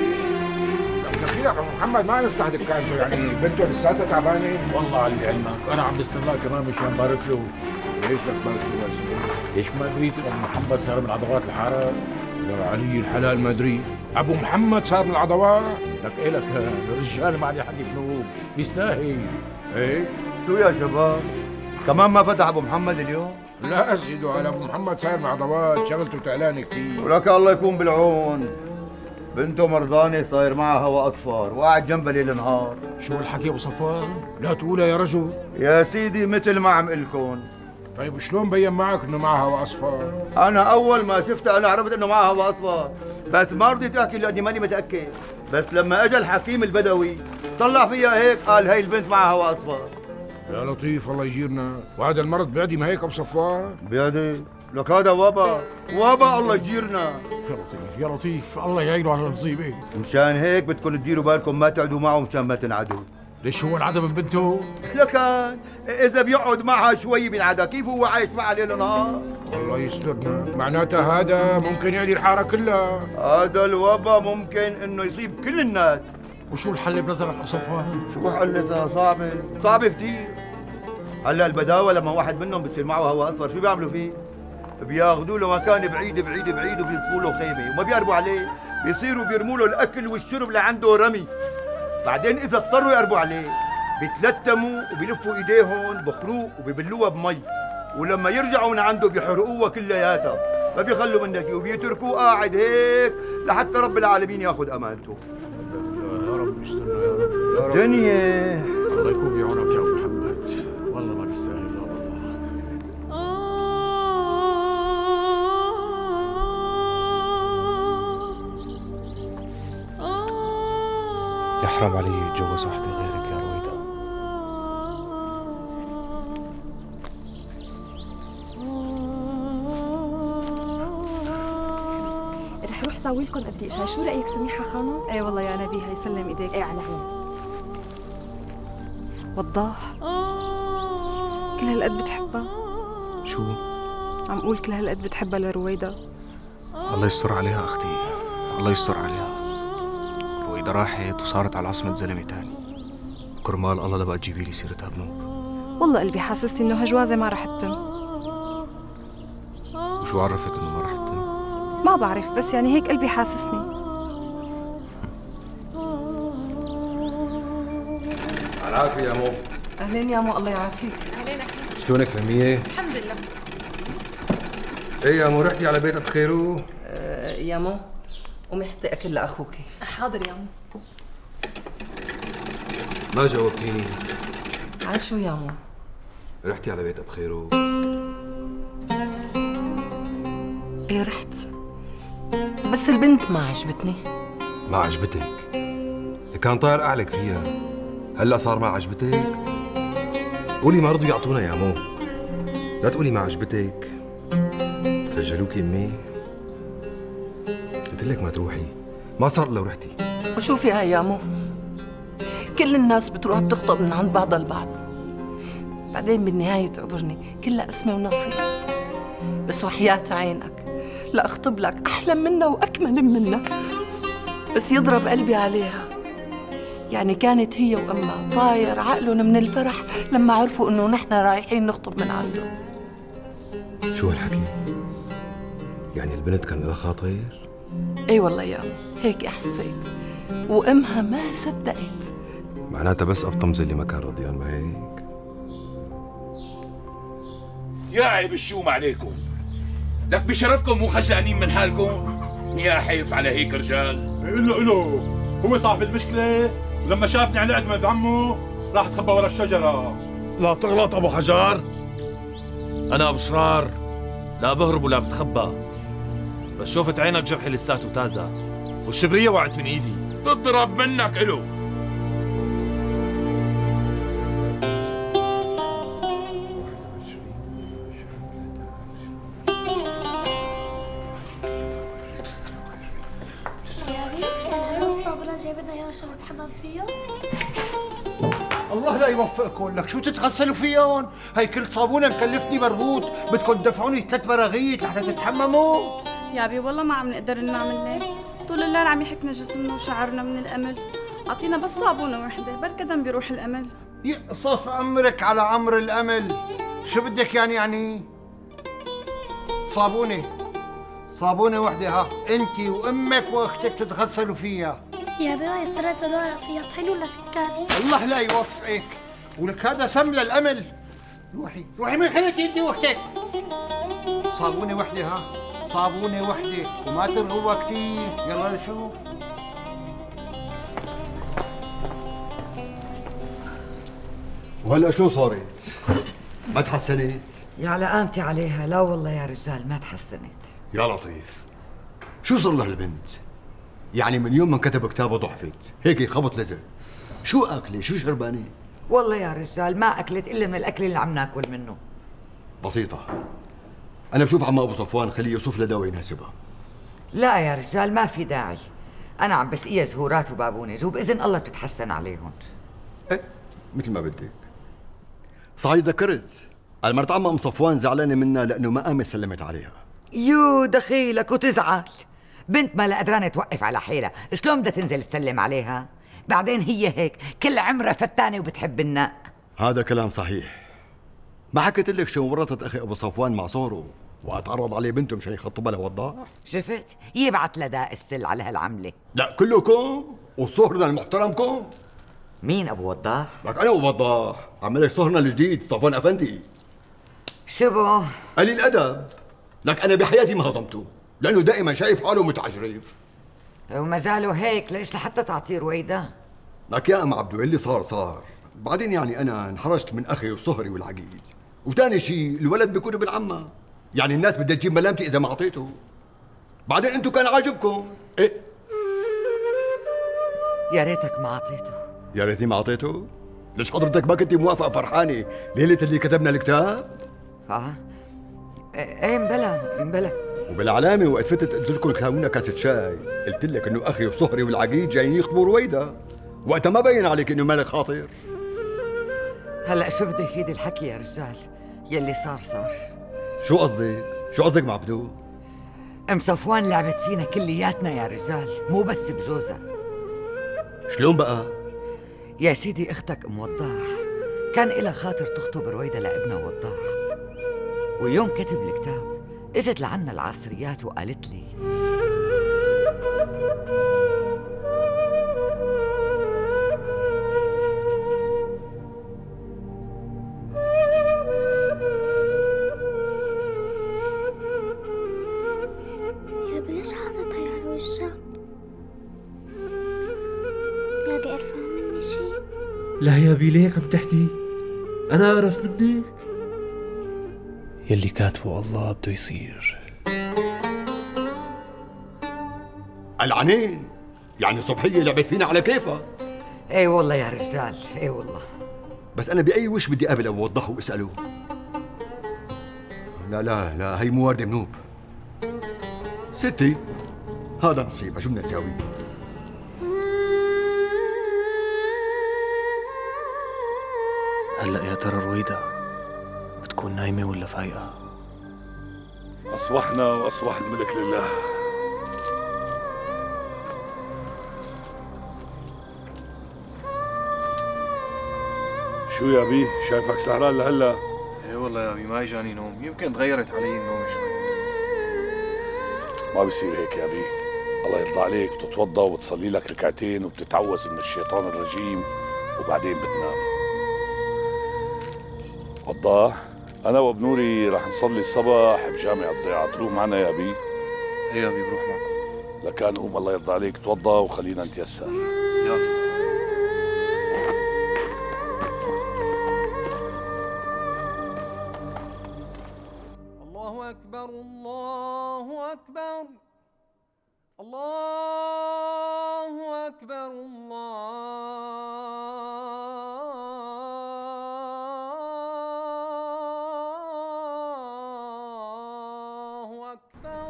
لك ابو محمد ما نفتح دكانته، يعني بنته لساتها تعبانه. والله على علمك انا عم بستناه كمان مشان بارك له. ليش بدك تبارك له يا زلمه؟ ليش ما قريت ابو محمد صار من عضوات الحاره؟ يا علي الحلال ما ادري، ابو محمد صار من العضوات؟ لك ايه لك الرجال ما عليه حد بنوب بيستاهل. ايه شو يا شباب؟ كمان ما فتح ابو محمد اليوم؟ لا زيدوا على ابو محمد صار من عضوات، شغلته تعلانه كثير. ولك الله يكون بالعون، بنته مرضانه صاير معها هوا اصفر وقاعد جنبها ليل نهار. شو الحكي ابو صفوان؟ لا تقولها يا رجل. يا سيدي مثل ما عم قلكن. طيب شلون بين معك انه معها هوا اصفر؟ انا اول ما شفتها انا عرفت انه معها هوا اصفر، بس ما رضيت احكي لاني ماني متاكد. بس لما اجى الحكيم البدوي طلع فيها هيك قال هي البنت معها هوا اصفر. يا لطيف الله يجيرنا، وهذا المرض بيعدي ما هيك ابو صفوان؟ بيعدي؟ لك هذا وبا، وبا الله يجيرنا. يا لطيف يا لطيف الله يعينه على المصيبه. مشان هيك بدكم تديروا بالكم ما تقعدوا معه مشان ما تنعدوا. ليش هو انعدى من بنته؟ لكان اذا بيقعد معها شوي بينعدى، كيف هو عايش معها ليل نهار؟ الله يسترنا، معناتها هذا ممكن يعدي الحاره كلها. هذا الوبا ممكن انه يصيب كل الناس. وشو الحل بنظرك ابو صفوان؟ شو حلتها؟ صعبه صعبه كثير. هلا البداوه لما واحد منهم بصير معه هوا اصفر شو بيعملوا فيه؟ بياخذوا له مكان بعيد بعيد بعيد وبيصفوا له خيمه وما بيقربوا عليه، بيصيروا بيرموا له الاكل والشرب لعنده رمي. بعدين اذا اضطروا يقربوا عليه بيتلتموا وبيلفوا ايديهم بخروق وبيبلوها بمي، ولما يرجعوا من عنده بيحرقوها كلياتها، ما بيخلوا منها شيء وبيتركوه قاعد هيك لحتى رب العالمين ياخذ امانته. يا رب يسترنا يا رب يا رب. دنيا الله يكون بعونك يا ابو محمد، والله ما بيستاهل. لا والله يحرم علي يتجوز وحده غيرك يا رويدا. رح روح ساوي لكم قد شاي، شو رايك سميحه خانم؟ ايه والله يا نبيها يسلم ايديك. ايه على عيني. وضاح كل هالقد بتحبها؟ شو؟ عم قول كل هالقد بتحبها لرويدا. الله يستر عليها اختي، الله يستر عليها. رويدا راحت وصارت على عصمة زلمة تاني، كرمال الله لبقى تجيبي لي سيرتها بنوب. والله قلبي حاسسني انه هالجوازة ما رح تتم. وشو عرفك انه ما رح تتم؟ ما بعرف، بس يعني هيك قلبي حاسسني. على العافية يا مو. اهلين يا مو، الله يعافيك. اهلين. شلونك فهمية؟ الحمد لله. ايه يا مو رحتي على بيت بخيرو؟ أه يا مو قومي حطي اكل لاخوكي. حاضر يا مو. ما جاوبتيني. على شو يا مو؟ رحتي على بيت بخيرو؟ ايه رحت، بس البنت ما عجبتني. ما عجبتك؟ كان طاير أعلق فيها، هلا صار ما عجبتك؟ قولي ما رضوا يعطونا يا مو، لا تقولي ما عجبتك. خجلوك يمي؟ قلت لك ما تروحي، ما صار لو رحتي. وشوفي هاي يا مو، كل الناس بتروح بتخطب من عند بعضها البعض، بعدين بالنهاية تعبرني كلها اسمي ونصيب. بس وحياة عينك لا اخطب لك احلى منها واكمل منها، بس يضرب قلبي عليها. يعني كانت هي وامها طاير عقلهم من الفرح لما عرفوا انه نحن رايحين نخطب من عنده. شو هالحكي؟ يعني البنت كان لها خاطر؟ اي والله يا أم، هيك حسيت، وامها ما صدقت. معناتها بس ابطمزه اللي ما كان رضيان، ما هيك؟ يا عيب الشوم عليكم، لك بشرفكم مو خجلانين من حالكم؟ يا حيف على هيك رجال. إله إله هو صاحب المشكلة، ولما شافني على عند عمه راح تخبى ورا الشجرة. لا تغلط أبو حجار، أنا أبو شرار، لا بهرب ولا بتخبى، بس شوفت عينك جرحي لساته تازة والشبرية وقعت من إيدي. تضرب منك إله. الله لا يوفقكم، لك شو تتغسلوا فيهم؟ هي كل صابونه مكلفتني برغوت، بدكم تدفعوني ثلاث براغيث لحتى تتحمموا؟ يا ابي والله ما عم نقدر ننام الليل، طول الليل عم يحكنا جسمنا وشعرنا من الامل، اعطينا بس صابونه وحده بركة دم بيروح الامل. يقصف امرك على عمر الامل، شو بدك يعني يعني؟ صابونه صابونه وحده ها، انت وامك واختك تتغسلوا فيها. يا بيا صرت ادور فيها طحين ولا سكر؟ الله لا يوفقك، ولك هذا سم للامل. روحي روحي من خليتي انت واختك. صابونه وحده ها، صابونه وحده وما ترغبها كثير. يلا نشوف. وهلا شو صارت؟ ما تحسنت؟ يا على قامتي عليها، لا والله يا رجال ما تحسنت. يا لطيف، شو صار لها البنت؟ يعني من يوم ما كتب كتابه ضعفت، هيك خبط لزق. شو اكله؟ شو شربانه؟ والله يا رجال ما اكلت الا من الاكل اللي عم ناكل منه. بسيطة، أنا بشوف عم أبو صفوان خليه يوصف لها دواء يناسبها. لا يا رجال ما في داعي، أنا عم بسقيها زهورات وبابونج وبإذن الله بتتحسن عليهم. إيه مثل ما بدك. صحيح ذكرت، المرت عم أم صفوان زعلانة منها لأنه ما قامت سلمت عليها. يو دخيلك وتزعل، بنت ما لا قدرانة توقف على حيلها، شلون بدها تنزل تسلم عليها؟ بعدين هي هيك كل عمرها فتانة وبتحب النق. هذا كلام صحيح. ما حكيت لك شو ورطت أخي أبو صفوان مع صوره وقت عرض عليه بنته مشان يخطبها لوضاح؟ شفت؟ يبعت لداء السل على هالعملة. لا كلكم وصهرنا المحترمكم. مين أبو وضاح؟ لك أنا أبو وضاح، عم لك صهرنا الجديد صفوان أفندي. شبو؟ قليل أدب. لك أنا بحياتي ما هضمته، لأنه دائما شايف حاله متعجرف. وما زالوا هيك، ليش لحتى تعطيه رويدة؟ لك يا أم عبدو اللي صار صار، بعدين يعني أنا انحرجت من أخي وصهري والعقيد، وثاني شيء الولد بيكون ابن عمه، يعني الناس بدها تجيب ملامتي إذا ما أعطيته. بعدين أنتم كان عاجبكم. إيه؟ يا ريتك ما أعطيته. يا ريتني ما أعطيته؟ ليش حضرتك ما كنتي موافقة فرحانة ليلة اللي كتبنا الكتاب؟ آه إيه مبلا مبلا. وبالعلامة وقت فتت قلت لكم كاونا كاسة شاي، قلت لك إنه أخي وصهري والعقيد جايين يخطبوا رويدة، وقتها ما بين عليك إنه مالك خاطر. هلا شو بده يفيد الحكي يا رجال؟ يلي صار صار. شو قصدك؟ شو قصدك مع عبدو؟ ام صفوان لعبت فينا كلياتنا يا رجال، مو بس بجوزها. شلون بقى؟ يا سيدي اختك ام وضاح كان إلها خاطر تخطب رويدة لابنها وضاح، ويوم كتب الكتاب اجت لعنا العصريات وقالت لي ليش حاططها على وشك؟ يا بي قرفان مني شي؟ لا يا بي ليك عم تحكي؟ أنا أعرف منك؟ يلي كاتبه الله بده يصير. العنين يعني صبحيه لعبت فينا على كيفها. اي والله يا رجال، اي والله. بس انا باي وش بدي اقابل ابو وضح واساله؟ لا لا لا، هي مو ورده منوب. ستي هذا نصيبها، شو بدنا نساوي؟ هلا يا ترى رويدا بتكون نايمة ولا فايقة؟ أصبحنا وأصبح الملك لله. شو يا بي، شايفك سهران لهلا؟ ايه والله يا ابي ما اجاني نوم، يمكن تغيرت علي النوم شوي. ما بيصير هيك يا بي، الله يرضى عليك بتتوضا وبتصلي لك ركعتين وبتتعوذ من الشيطان الرجيم وبعدين بتنام. وضاح، أنا وابنوري رح نصلي الصبح بجامع الضيعة، تروح معنا يا بي؟ ايه يا ابي بروح معكم. لكان قوم الله يرضى عليك توضا وخلينا نتيسر. يلا. الله أكبر الله أكبر الله أكبر الله أكبر.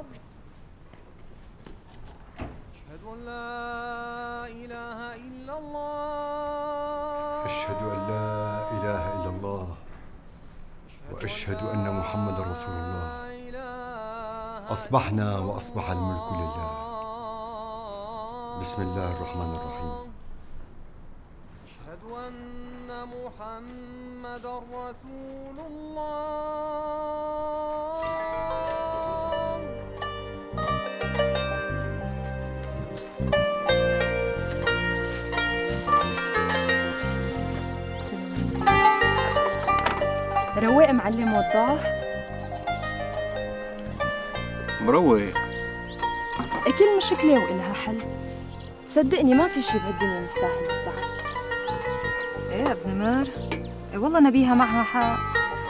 أشهد أن لا إله إلا الله. أشهد أن لا إله إلا الله وأشهد أن محمد رسول الله. أصبحنا وأصبح الملك لله. بسم الله الرحمن الرحيم. أشهد أن محمد رسول الله. رواق معلم وضاح؟ مروق. كل مشكلة وإلها حل. صدقني ما في شي بهالدنيا مستاهل الزعل. ايه يا ابن مار، إيه والله نبيها معها حق.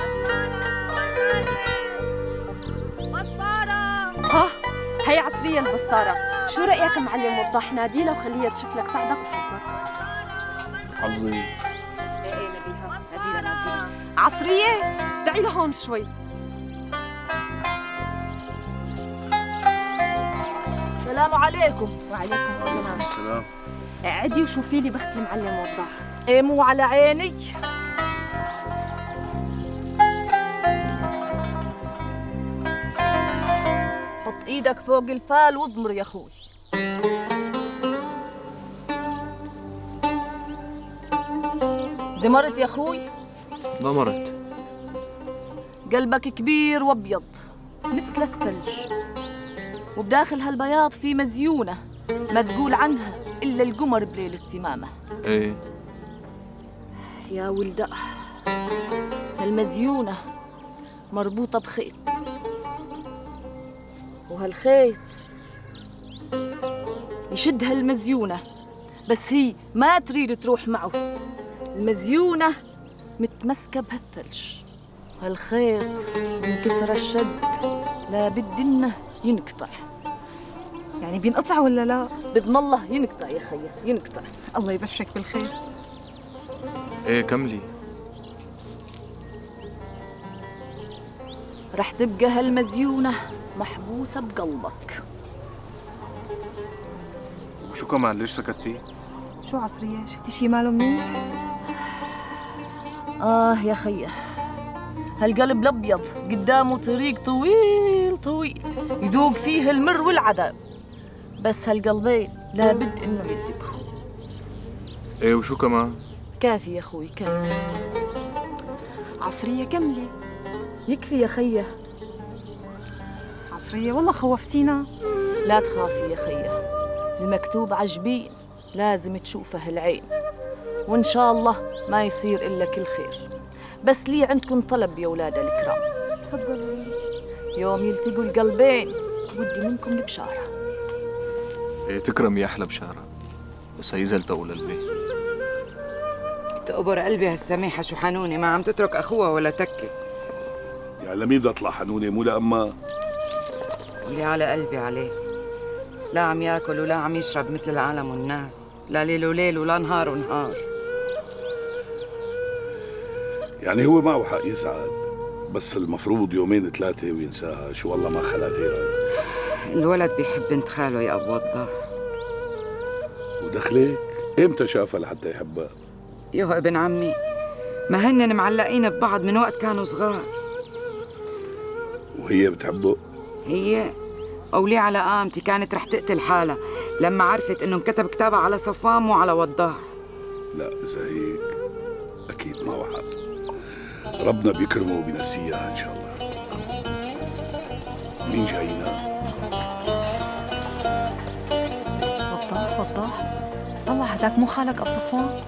بصارة، ها هي عصرية البصارة. شو رأيك معلم وضاح؟ ناديلها وخليها تشوف لك سعدك وحظك. حظي. ايه ايه نبيها، ناديلها ناديلها. عصرية تعي لهون شوي. السلام عليكم. وعليكم السلام. السلام. اقعدي وشوفي لي بخت المعلم وضاح. ايه مو على عيني. حط ايدك فوق الفال واضمر يا اخوي. دمرت يا اخوي؟ ضمرت. قلبك كبير وابيض مثل الثلج، وبداخل هالبياض في مزيونة ما تقول عنها إلا القمر بليلة تمامة. ايه يا ولدة، هالمزيونة مربوطة بخيط، وهالخيط يشد هالمزيونة بس هي ما تريد تروح معه. المزيونة متمسكة بهالثلج، هالخيط من كثر الشد لابد إنه ينقطع. يعني بينقطع ولا لا؟ بدنا الله ينقطع يا خيي، ينقطع. الله يبشرك بالخير. ايه كملي. رح تبقى هالمزيونة محبوسة بقلبك. وشو كمان ليش سكتي؟ شو عصرية؟ شفتي شي ماله منيح؟ آه يا خيه، هالقلب الأبيض قدامه طريق طويل طويل يدوب فيه المر والعذاب، بس هالقلبين لابد إنه يلتقوا. ايه وشو كمان؟ كافي يا أخوي كافي. عصرية كملي. يكفي يا خيه. عصرية والله خوفتينا. لا تخافي يا خيه، المكتوب عجبين لازم تشوفه العين، وإن شاء الله ما يصير إلا كل خير. بس لي عندكم طلب يا أولاد الكرام. تفضلوا. يوم يلتقوا القلبين ودي منكم البشارة. ايه تكرم يا أحلى بشارة، بس هي زلت أول قلبي. تقبر قلبي هالسميحة شو حنونة، ما عم تترك أخوها ولا تكي. يعني لمين بدها تطلع حنونة مو لأما؟ اللي على قلبي عليه. لا عم ياكل ولا عم يشرب مثل العالم والناس، لا ليل وليل ولا نهار ونهار. يعني هو معه حق يسعد، بس المفروض يومين ثلاثة وينساها، شو والله ما خلق غيرها. الولد بيحب بنت خاله يا أبو وضاح. ودخلك؟ إمتى شافها لحتى يحبها؟ يوه ابن عمي، ما هن معلقين ببعض من وقت كانوا صغار. وهي بتحبه؟ هي قولي على قامتي كانت رح تقتل حالها لما عرفت انه انكتب كتابها على صفوان مو على وضاح. لا إذا هيك أكيد معه حق، ربنا بيكرمه وبينسيها إن شاء الله. مين جاينا؟ وضاح وضاح طلع هداك مو خالك أبو صفوان؟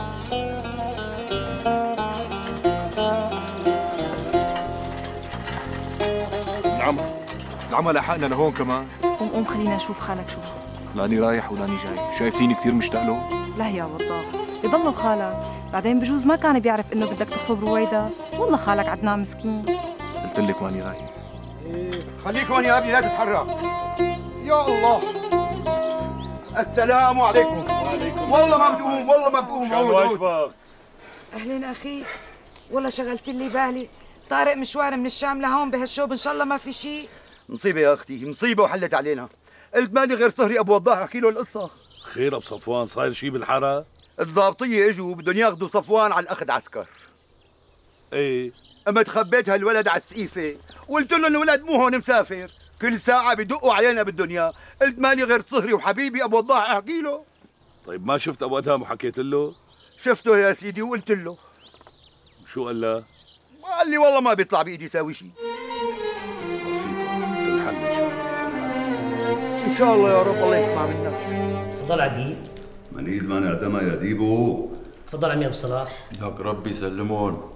العمى العمى لحقنا لهون كمان. قوم قوم خلينا نشوف خالك شو. لاني رايح ولاني جاي، شايفيني كثير مشتاق له. لا يا وضاح يضله خالك، بعدين بجوز ما كان بيعرف انه بدك تخطب رويدا. والله خالك عدنان مسكين. قلت لك ماني رايح. خليك هون يا ابني لا تتحرك. يا الله السلام عليكم. وعليكم والله ما بدوم والله ما بدوم. شو واجبك؟ اهلين اخي، والله شغلت لي بالي، طارق مشوار من الشام لهون بهالشوب، ان شاء الله ما في شيء. مصيبه يا اختي مصيبه وحلت علينا. قلت مالي غير صهري ابو وضاح احكي له القصه. خير ابو صفوان، صاير شيء بالحاره؟ الضابطيه اجوا بدهم ياخذوا صفوان على الاخذ عسكر. ايه اما تخبيت هالولد على السقيفه وقلت له الولد مو هون مسافر، كل ساعه بدقوا علينا بالدنيا. قلت مالي غير صهري وحبيبي ابو وضاح احكي له. طيب ما شفت ابو ادهم وحكيت له؟ شفته يا سيدي وقلت له. شو قال له؟ قال لي والله ما بيطلع بايدي يساوي شيء. بسيطه تنحل ان شاء الله. ان شاء الله يا رب الله يسمع منك. تفضل عديل. منيد ما نعدمها يا ديبو. تفضل عمي ابو صلاح. لك ربي يسلمون.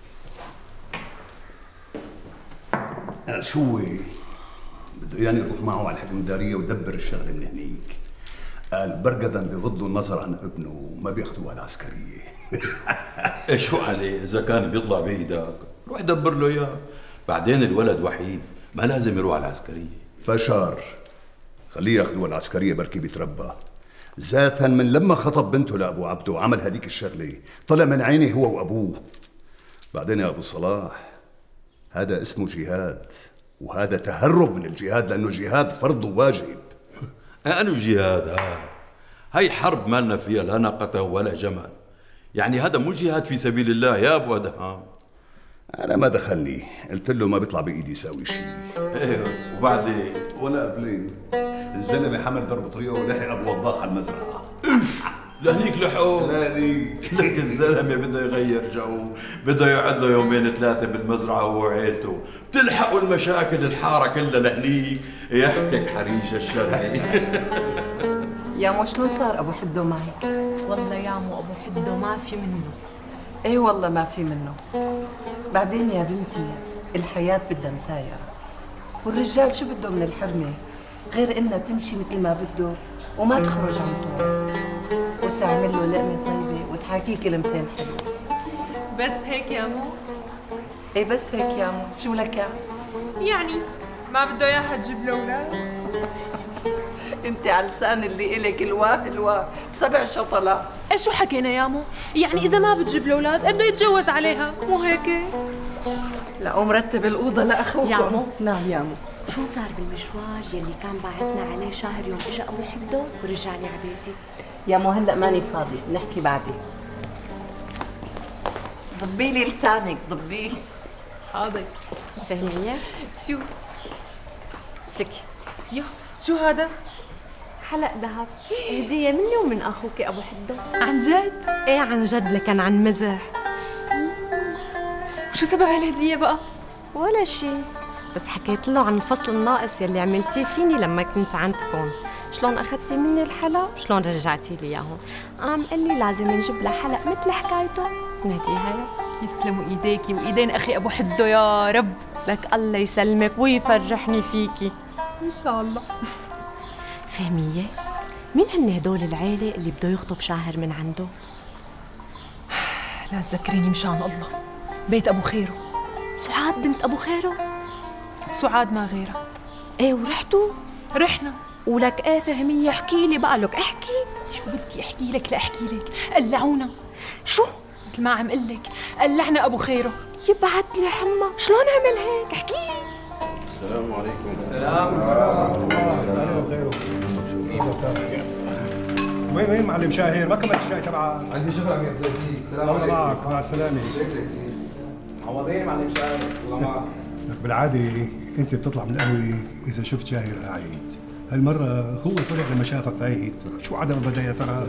قال شو بده ياني اروح معه على الحكمداريه ودبر الشغله من هنيك. قال برقدا بغضوا النظر عن ابنه وما بياخذوه على العسكريه. ايه شو عليه؟ اذا كان بيطلع بايدك روح دبر له اياه، بعدين الولد وحيد ما لازم يروح على العسكريه. فشار خليه ياخذوه على العسكريه بركي بيتربى. ذاتا من لما خطب بنته لابو عبده وعمل هديك الشغله طلع من عيني هو وابوه. بعدين يا ابو صلاح هذا اسمه جهاد، وهذا تهرب من الجهاد لانه جهاد فرض وواجب. أنو جهاد ها؟ هي حرب مالنا فيها لا ناقة ولا جمل، يعني هذا مو جهاد في سبيل الله يا ابو ادهم. انا ما دخلني، قلت له ما بيطلع بايدي يساوي شيء. ايه وبعدين؟ ولا قبلين الزلمه حمل ضرب طريقه ولحق ابو وضاح على المزرعه. لهنيك لحقوه؟ لهنيك. لك الزلمه بده يغير جو، بده يقعد له يومين ثلاثه بالمزرعه هو وعيلته، بتلحقوا المشاكل الحاره كلها لهنيك، يحكك حريش الشرعي. يا مو شلون صار ابو حدو معك؟ والله يا مو ابو حدو ما في منه. اي والله ما في منه. بعدين يا بنتي الحياه بدها مسايره، والرجال شو بده من الحرمه غير انها تمشي مثل ما بده وما تخرج عن طول، وتعمل له لقمه طيبه وتحاكيه كلمتين حلوه. بس هيك يا مو؟ ايه بس هيك يا مو. شو لك يعني ما بده اياها تجيب له اولاد؟ انت على لسان اللي الك الواه الواه بسبع شطلات. ايه شو حكينا يا مو؟ يعني اذا ما بتجيب له اولاد بده يتجوز عليها، مو هيك؟ لا ومرتب الاوضه لاخوكم. يا مو نعم يا مو. شو صار بالمشوار يلي كان باعتنا عليه شهر يوم اجى ابو حدو ورجع لي على بيتي؟ يا مو هلا ماني فاضي، نحكي بعدين. ضبي لي لسانك ضبيه. حاضر. فهمية؟ شو؟ سكي. يو شو هذا؟ حلق ذهب، هدية مني ومن اخوك ابو حدو. عن جد؟ ايه عن جد، لكن عن مزح. وشو سبب هالهدية بقى؟ ولا شيء، بس حكيت له عن الفصل الناقص يلي عملتيه فيني لما كنت عندكم، شلون اخذتي مني الحلق شلون رجعتي لي اياهم. قام قال لي لازم نجيب له حلق مثل حكايته نهديها له. يسلموا ايديكي وايدين اخي ابو حدو يا رب. لك الله يسلمك ويفرحني فيكي ان شاء الله. فهمية؟ مين هن هدول العيلة اللي بده يخطب شاهر من عنده؟ لا تذكريني مشان الله. بيت ابو خيرو. سعاد بنت ابو خيرو؟ سعاد ما غيرها. ايه ورحتوا؟ رحنا ولك ايه فهمية؟ احكي لي بقى. لك احكي. شو بدي احكي لك لاحكي لك؟ قلعونا. شو؟ مثل ما عم قل لك، قلعنا ابو خيره. يبعت لي حما، شلون عمل هيك؟ احكي لي. السلام عليكم. السلام ورحمة وين وين معلم شاهر؟ ما كملت الشاي تبعك. عندي شغل عم يبزر فيه. السلام عليكم. الله معك، مع السلامة. عوضين معلم شاهر. الله معك. لك بالعادة أنت بتطلع من القهوة إذا شفت شاهر قاعد. هالمرة هو طلع لما شافك فايت. شو عدم البدا يا ترى؟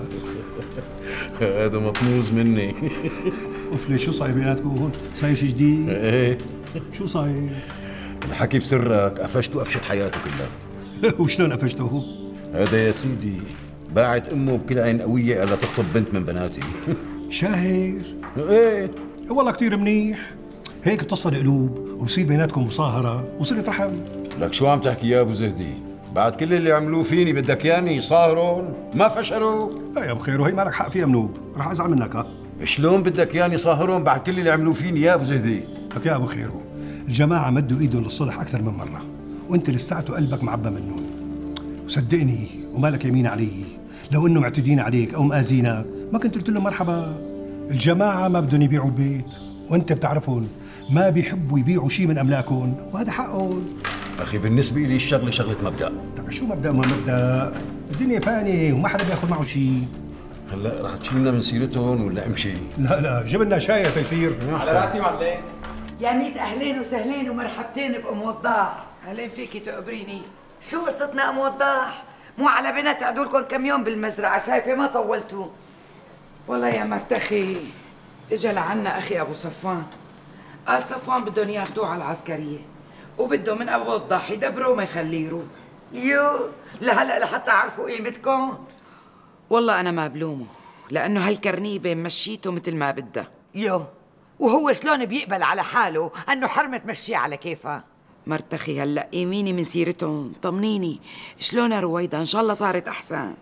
هذا مطموز مني. قفلة شو صاير بيناتكم؟ صاير شي جديد؟ ايه. شو صاير؟ الحكي بسرك قفشته قفشة حياته كلها. وشلون قفشته؟ هذا يا سيدي باعت امه بكل عين قوية الا تخطب بنت من بناتي. شاهر؟ ايه والله كثير منيح. هيك بتصفى القلوب وبصير بيناتكم مصاهرة وصلة رحم. لك شو عم تحكي يا ابو زهدي؟ بعد كل اللي عملوه فيني بدك ياني صاهرون؟ ما فشلوا؟ لا يا بخير وهي مالك حق فيها منوب، رح ازعل منك. ها شلون بدك ياني صاهرون بعد كل اللي عملوه فيني يا ابو زهدي؟ لك يا ابو خيرو، الجماعة مدوا ايدهم للصلح أكثر من مرة، وأنت لساته قلبك معبى منهم. وصدقني ومالك يمين علي، لو إنه معتدين عليك أو مآذينك ما كنت قلت لهم مرحبا. الجماعة ما بدهم يبيعوا البيت، وأنت بتعرفهم ما بيحبوا يبيعوا شيء من أملاكهم، وهذا حقهم. أخي بالنسبة لي الشغلة شغلة مبدأ. طيب شو مبدأ ما مبدأ؟ الدنيا فانية وما حدا بياخذ معه شيء. هلا رح تشيلنا من سيرتهم ولا امشي؟ لا لا جيب لنا شاي تيسير. على راسي معلم. يا ميت اهلين وسهلين ومرحبتين بأم وضاح. اهلين فيكي تقبريني. شو قصتنا ام وضاح؟ مو على بنا تعدوا لكم كم يوم بالمزرعه، شايفه ما طولتوا. والله يا مرتخي اجى لعنا اخي ابو صفوان، قال صفوان بدهم ياخذوه على العسكريه وبده من ابو وضاح يدبره وما يخليه يروح. يو لهلا لحتى عرفوا قيمتكم. والله انا ما بلومه لانه هالكرنيبه مشيته مثل ما بدها. يو وهو شلون بيقبل على حاله انه حرمه تمشيه على كيفها؟ مرتخي هلا قيميني من سيرتهم، طمنيني شلون رويدا؟ ان شاء الله صارت احسن.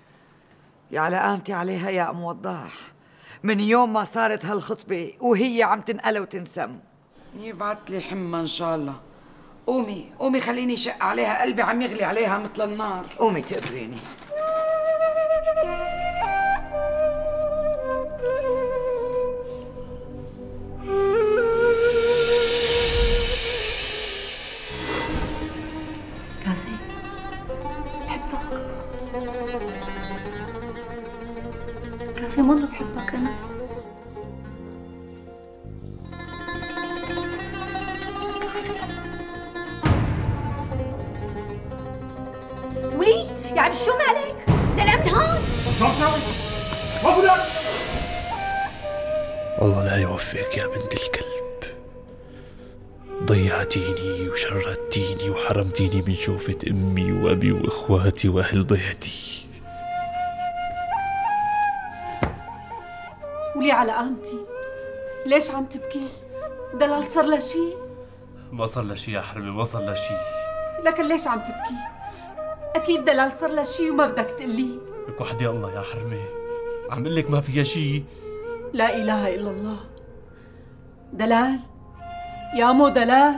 يا على قامتي عليها يا ام وضاح، من يوم ما صارت هالخطبه وهي عم تنقلى وتنسم. يبعت لي حمى ان شاء الله. قومي قومي خليني شق عليها، قلبي عم يغلي عليها مثل النار. قومي تقبريني. كاسي بحبك. كاسي والله بحبك انا. ولي يا عم شو مالك؟ للعب من هون. شو عم تساوي؟ ما بقولك. والله لا يوفقك يا بنت الكلب، ضيعتيني وشردتيني وحرمتيني من شوفة أمي وأبي وإخواتي وأهل ضيعتي. ولي على قامتي، ليش عم تبكي؟ دلال صار له شيء؟ ما صار له شيء يا حرمي، ما صار له شيء. لكن ليش عم تبكي؟ أكيد دلال صار له شيء وما بدك تقلي. لك وحدي الله يا حرمي، عم قل لك ما فيها شيء. لا إله إلا الله. دلال يا مو دلال.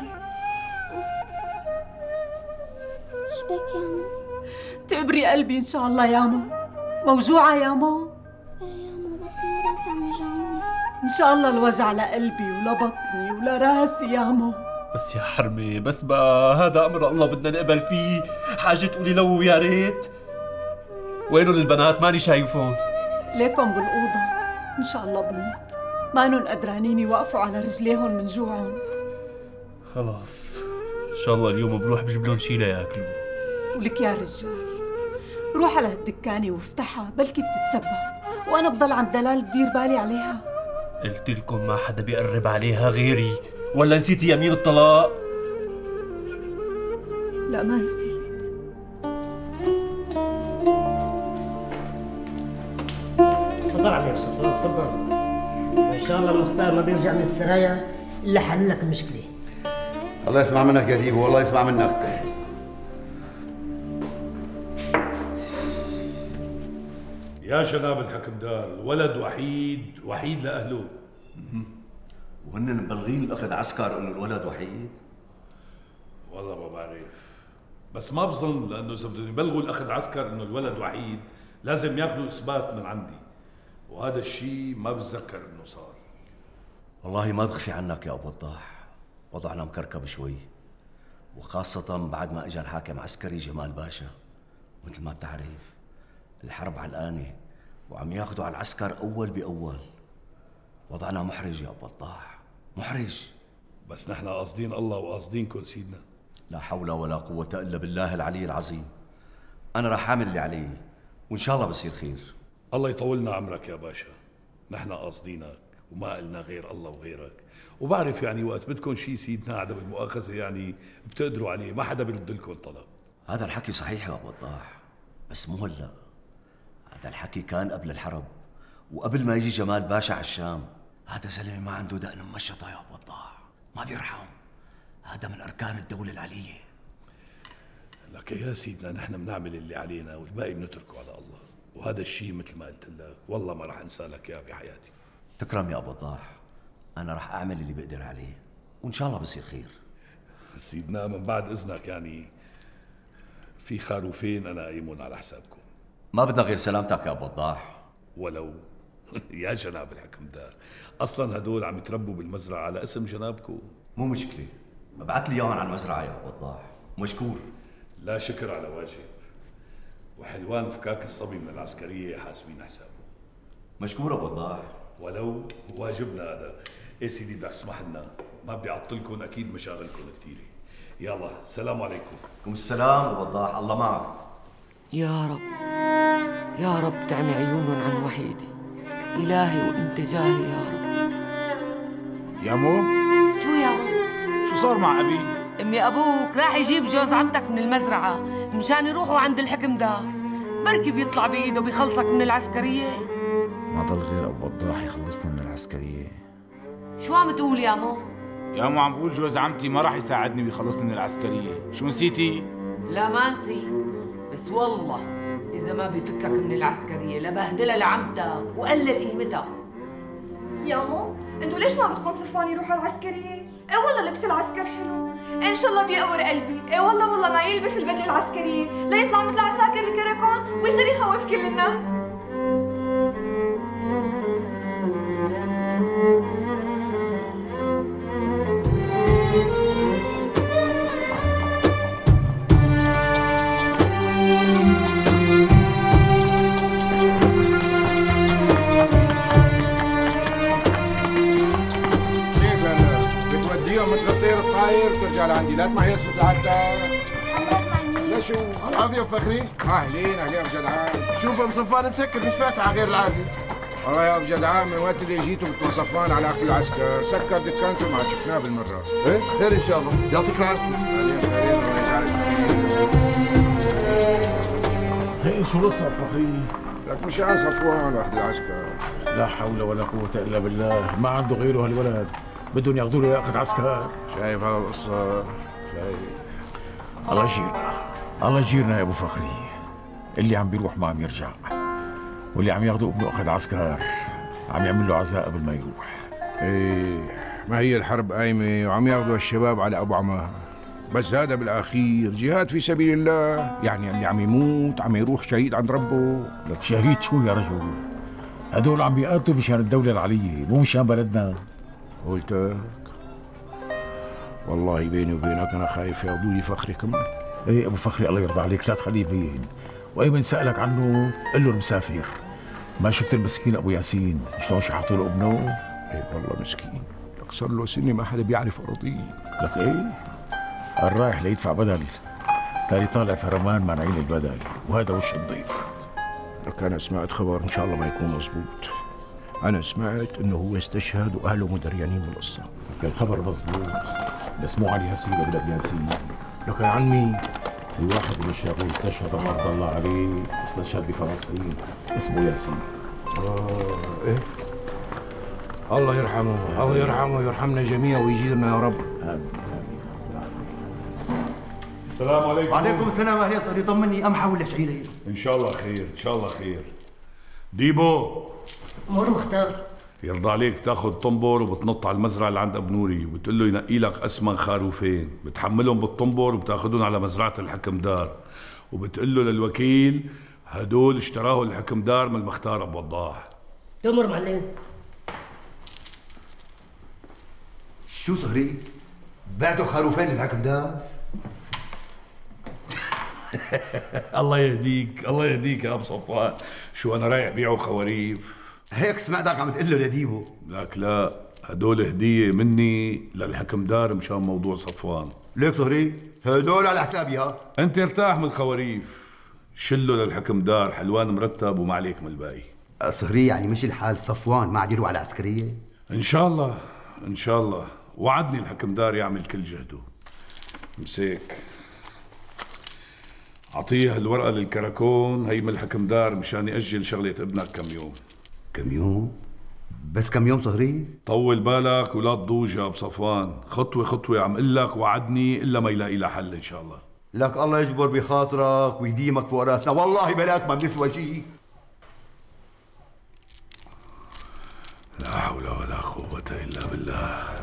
شبك يا مو؟ تقبري قلبي إن شاء الله يا مو. موجوعة يا مو؟ ايه يا مو بطني وراسي عم يوجعوني. إن شاء الله الوجع لقلبي ولبطني ولراسي يا مو. بس يا حرمي بس بقى، هذا أمر الله بدنا نقبل فيه. حاجة تقولي لو ويا ريت. وينهم البنات؟ ماني شايفهم. ليكم بالأوضة. إن شاء الله بنوت، مانن قدرانين يوقفوا على رجليهم من جوعهم. خلاص إن شاء الله اليوم بروح بجيب لهم شي لياكلوا. ولك يا رجال روح على هالدكانة وافتحها، بلكي بتتسبب وأنا بضل عند دلال بدير بالي عليها. قلت لكم ما حدا بيقرب عليها غيري، ولا نسيتي يمين الطلاق؟ لا ما نسيت. تفضل عمي ابو صفوان تفضل. ان شاء الله المختار ما بيرجع من السرايا الا حل لك المشكله. الله يسمع منك يا ديبو، والله يسمع منك. يا شناب الحكم دار، ولد وحيد وحيد لاهله. وهن مبلغين الاخذ عسكر انه الولد وحيد؟ والله ما بعرف، بس ما بظن، لانه اذا بدهم يبلغوا الاخذ عسكر انه الولد وحيد لازم ياخذوا اثبات من عندي، وهذا الشيء ما بتذكر انه صار. والله ما بخفي عنك يا ابو وضاح، وضعنا مكركب شوي، وخاصة بعد ما اجى الحاكم عسكري جمال باشا. مثل ما بتعرف الحرب علقانة وعم ياخذوا على العسكر اول باول. وضعنا محرج يا ابو وضاح، محرج. بس نحن قاصدين الله وقاصدينكم سيدنا. لا حول ولا قوة الا بالله العلي العظيم. انا راح اعمل اللي علي وان شاء الله بصير خير. الله يطولنا عمرك يا باشا، نحن قاصدينك وما قلنا غير الله وغيرك، وبعرف يعني وقت بدكم شيء سيدنا عدم المؤاخذة يعني بتقدروا عليه، ما حدا بيرد لكم طلب. هذا الحكي صحيح يا ابو وضاح، بس مو هلا. هذا الحكي كان قبل الحرب وقبل ما يجي جمال باشا على الشام. هذا زلمه ما عنده دقن ممشطه يا ابو وضاح، ما بيرحم. هذا من اركان الدوله العليه. لك يا سيدنا نحن بنعمل اللي علينا والباقي بنتركه على الله، وهذا الشيء مثل ما قلت لك والله ما راح انسى لك اياه بحياتي. تكرم يا ابو وضاح، انا راح اعمل اللي بقدر عليه وان شاء الله بصير خير. سيدنا من بعد اذنك يعني في خروفين انا قايمون على حسابكم. ما بدنا غير سلامتك يا ابو وضاح. ولو يا جناب الحكم ده اصلا هدول عم يتربوا بالمزرعه على اسم جنابكم. مو مشكله، ابعث لي اياهم على المزرعه يا ابو وضاح. مشكور. لا شكر على واجب. وحلوان فكاك الصبي من العسكريه حاسبين حسابه. مشكور ابو وضاح. ولو واجبنا هذا. ايه سيدي بدك تسمح لنا، ما بدي اعطلكم، اكيد مشاغلكم كثيره. يلا السلام عليكم. وعليكم السلام ابو وضاح، الله معك. يا رب يا رب تعمي عيونهم عن وحيدي، إلهي وانت جاهي يا رب. يا مو شو يا مو؟ شو صار مع أبي؟ أمي أبوك راح يجيب جوز عمتك من المزرعة مشان يروحوا عند الحكم دار، بركي بيطلع بإيده بيخلصك من العسكرية. ما ضل غير أبو وضاح يخلصنا من العسكرية. شو عم تقول يا مو؟ يا مو عم بقول جوز عمتي ما راح يساعدني ويخلصني من العسكرية، شو نسيتي؟ لا ما نسيت، بس والله إذا ما بيفكك من العسكرية لبهدلها لعمتك وقلل قيمتها. يا مو انتوا ليش ما بدكم صفوان يروحوا العسكرية؟ ايه والله لبس العسكر حلو، إيه ان شاء الله بيقور قلبي، ايه والله والله ما يلبس البدلة العسكرية ليطلع مثل عساكر الكراكون ويصير يخوف كل الناس. مثل الطير الطاير ترجع لعندي، لا تمحيص مثل عادتك. لا شو؟ العافية وفخري. اهلين اهلين ابو جدعان. شوف ابو صفان مسكر مش فاتح على غير العادي. والله يا ابو جدعان من وقت اللي جيتوا بتكون صفان على اخذ العسكر، سكر دكانته ما شفناه بالمرة. ايه خير ان شاء الله، يعطيك العافية. اهلين اهلين الله يجعلك. خير شو لسه فخري؟ لك مشان صفوان اخذ العسكر. لا حول ولا قوة الا بالله، ما عنده غيره هالولد. بدهم ياخذوا له ياخذ عسكر. شايف هذا القصة؟ شايف. الله يجيرنا، الله يجيرنا يا ابو فخري. اللي عم بيروح ما عم يرجع، واللي عم ياخذوا ابنه اخذ عسكر عم يعمل له عزاء قبل ما يروح. ايه ما هي الحرب قايمة وعم ياخذوا الشباب على ابو عماه، بس هذا بالاخير جهاد في سبيل الله، يعني اللي عم يموت عم يروح شهيد عند ربه. لك شهيد شو يا رجل؟ هدول عم بيقاتلوا مشان الدولة العلية مو مشان بلدنا. قلتك والله بيني وبينك انا خايف ياخذوا لي فخري كمان. ايه ابو فخري الله يرضى عليك لا تخليه يبين، وايمن سالك عنه قل له مسافر. ما شفت المسكين ابو ياسين شلون شحطوا له ابنه؟ ايه والله مسكين، لك صار له سنه ما حدا بيعرف اراضيه. لك ايه؟ الرايح ليدفع بدل، تالي طالع فرمان مانعين البدل، وهذا وش الضيف. لك انا سمعت خبر ان شاء الله ما يكون مزبوط. أنا سمعت إنه هو استشهد وأهله مدريانين بالقصة. الخبر مظبوط، بس مو علي ياسين ولا ياسين. لو كان عمي في واحد من الشباب استشهد رحمة الله عليه، استشهد بفلسطين اسمه ياسين. آه إيه؟ الله يرحمه، الله يرحمه ويرحمنا جميعا ويجيرنا يا رب. آمين آمين. السلام عليكم. وعليكم السلام أهلي صار يطمني أم حول شعيلة. إن شاء الله خير، إن شاء الله خير. ديبو مر مختار. يرضى عليك بتاخذ طنبور وبتنط على المزرعه اللي عند ابو نوري وبتقول له ينقي لك اسمن خروفين، بتحملهم بالطنبور وبتاخذهم على مزرعه الحكمدار وبتقول له للوكيل هدول اشتراهم الحكمدار من المختار ابو وضاح. تمر معلم. شو صهري؟ بعتوا خروفين للحكمدار؟ الله يهديك الله يهديك يا ابو صفوان، شو انا رايح بيعوا خواريف؟ هيك سمعتك عم تقول له لديبو. لك لا، هدول هديه مني للحكمدار مشان موضوع صفوان. ليك صهري؟ هدول على حسابي ها؟ انت ارتاح من الخواريف، شله للحكمدار حلوان مرتب وما عليك من الباقي. صهري يعني مش الحال صفوان ما عاد يروح على عسكريه؟ ان شاء الله ان شاء الله، وعدني الحكمدار يعمل كل جهده. مسيك اعطيه الورقه للكراكون هي من الحكمدار مشان ياجل شغله ابنك كم يوم. كم يوم؟ بس كم يوم صهري؟ طول بالك ولا تضوج يا ابو صفوان، خطوه خطوه عم اقول لك، وعدني الا ما يلاقي لها حل ان شاء الله. لك الله يجبر بخاطرك ويديمك فوق راسنا، والله بلاك ما بنسوى شيء. لا حول ولا قوه الا بالله.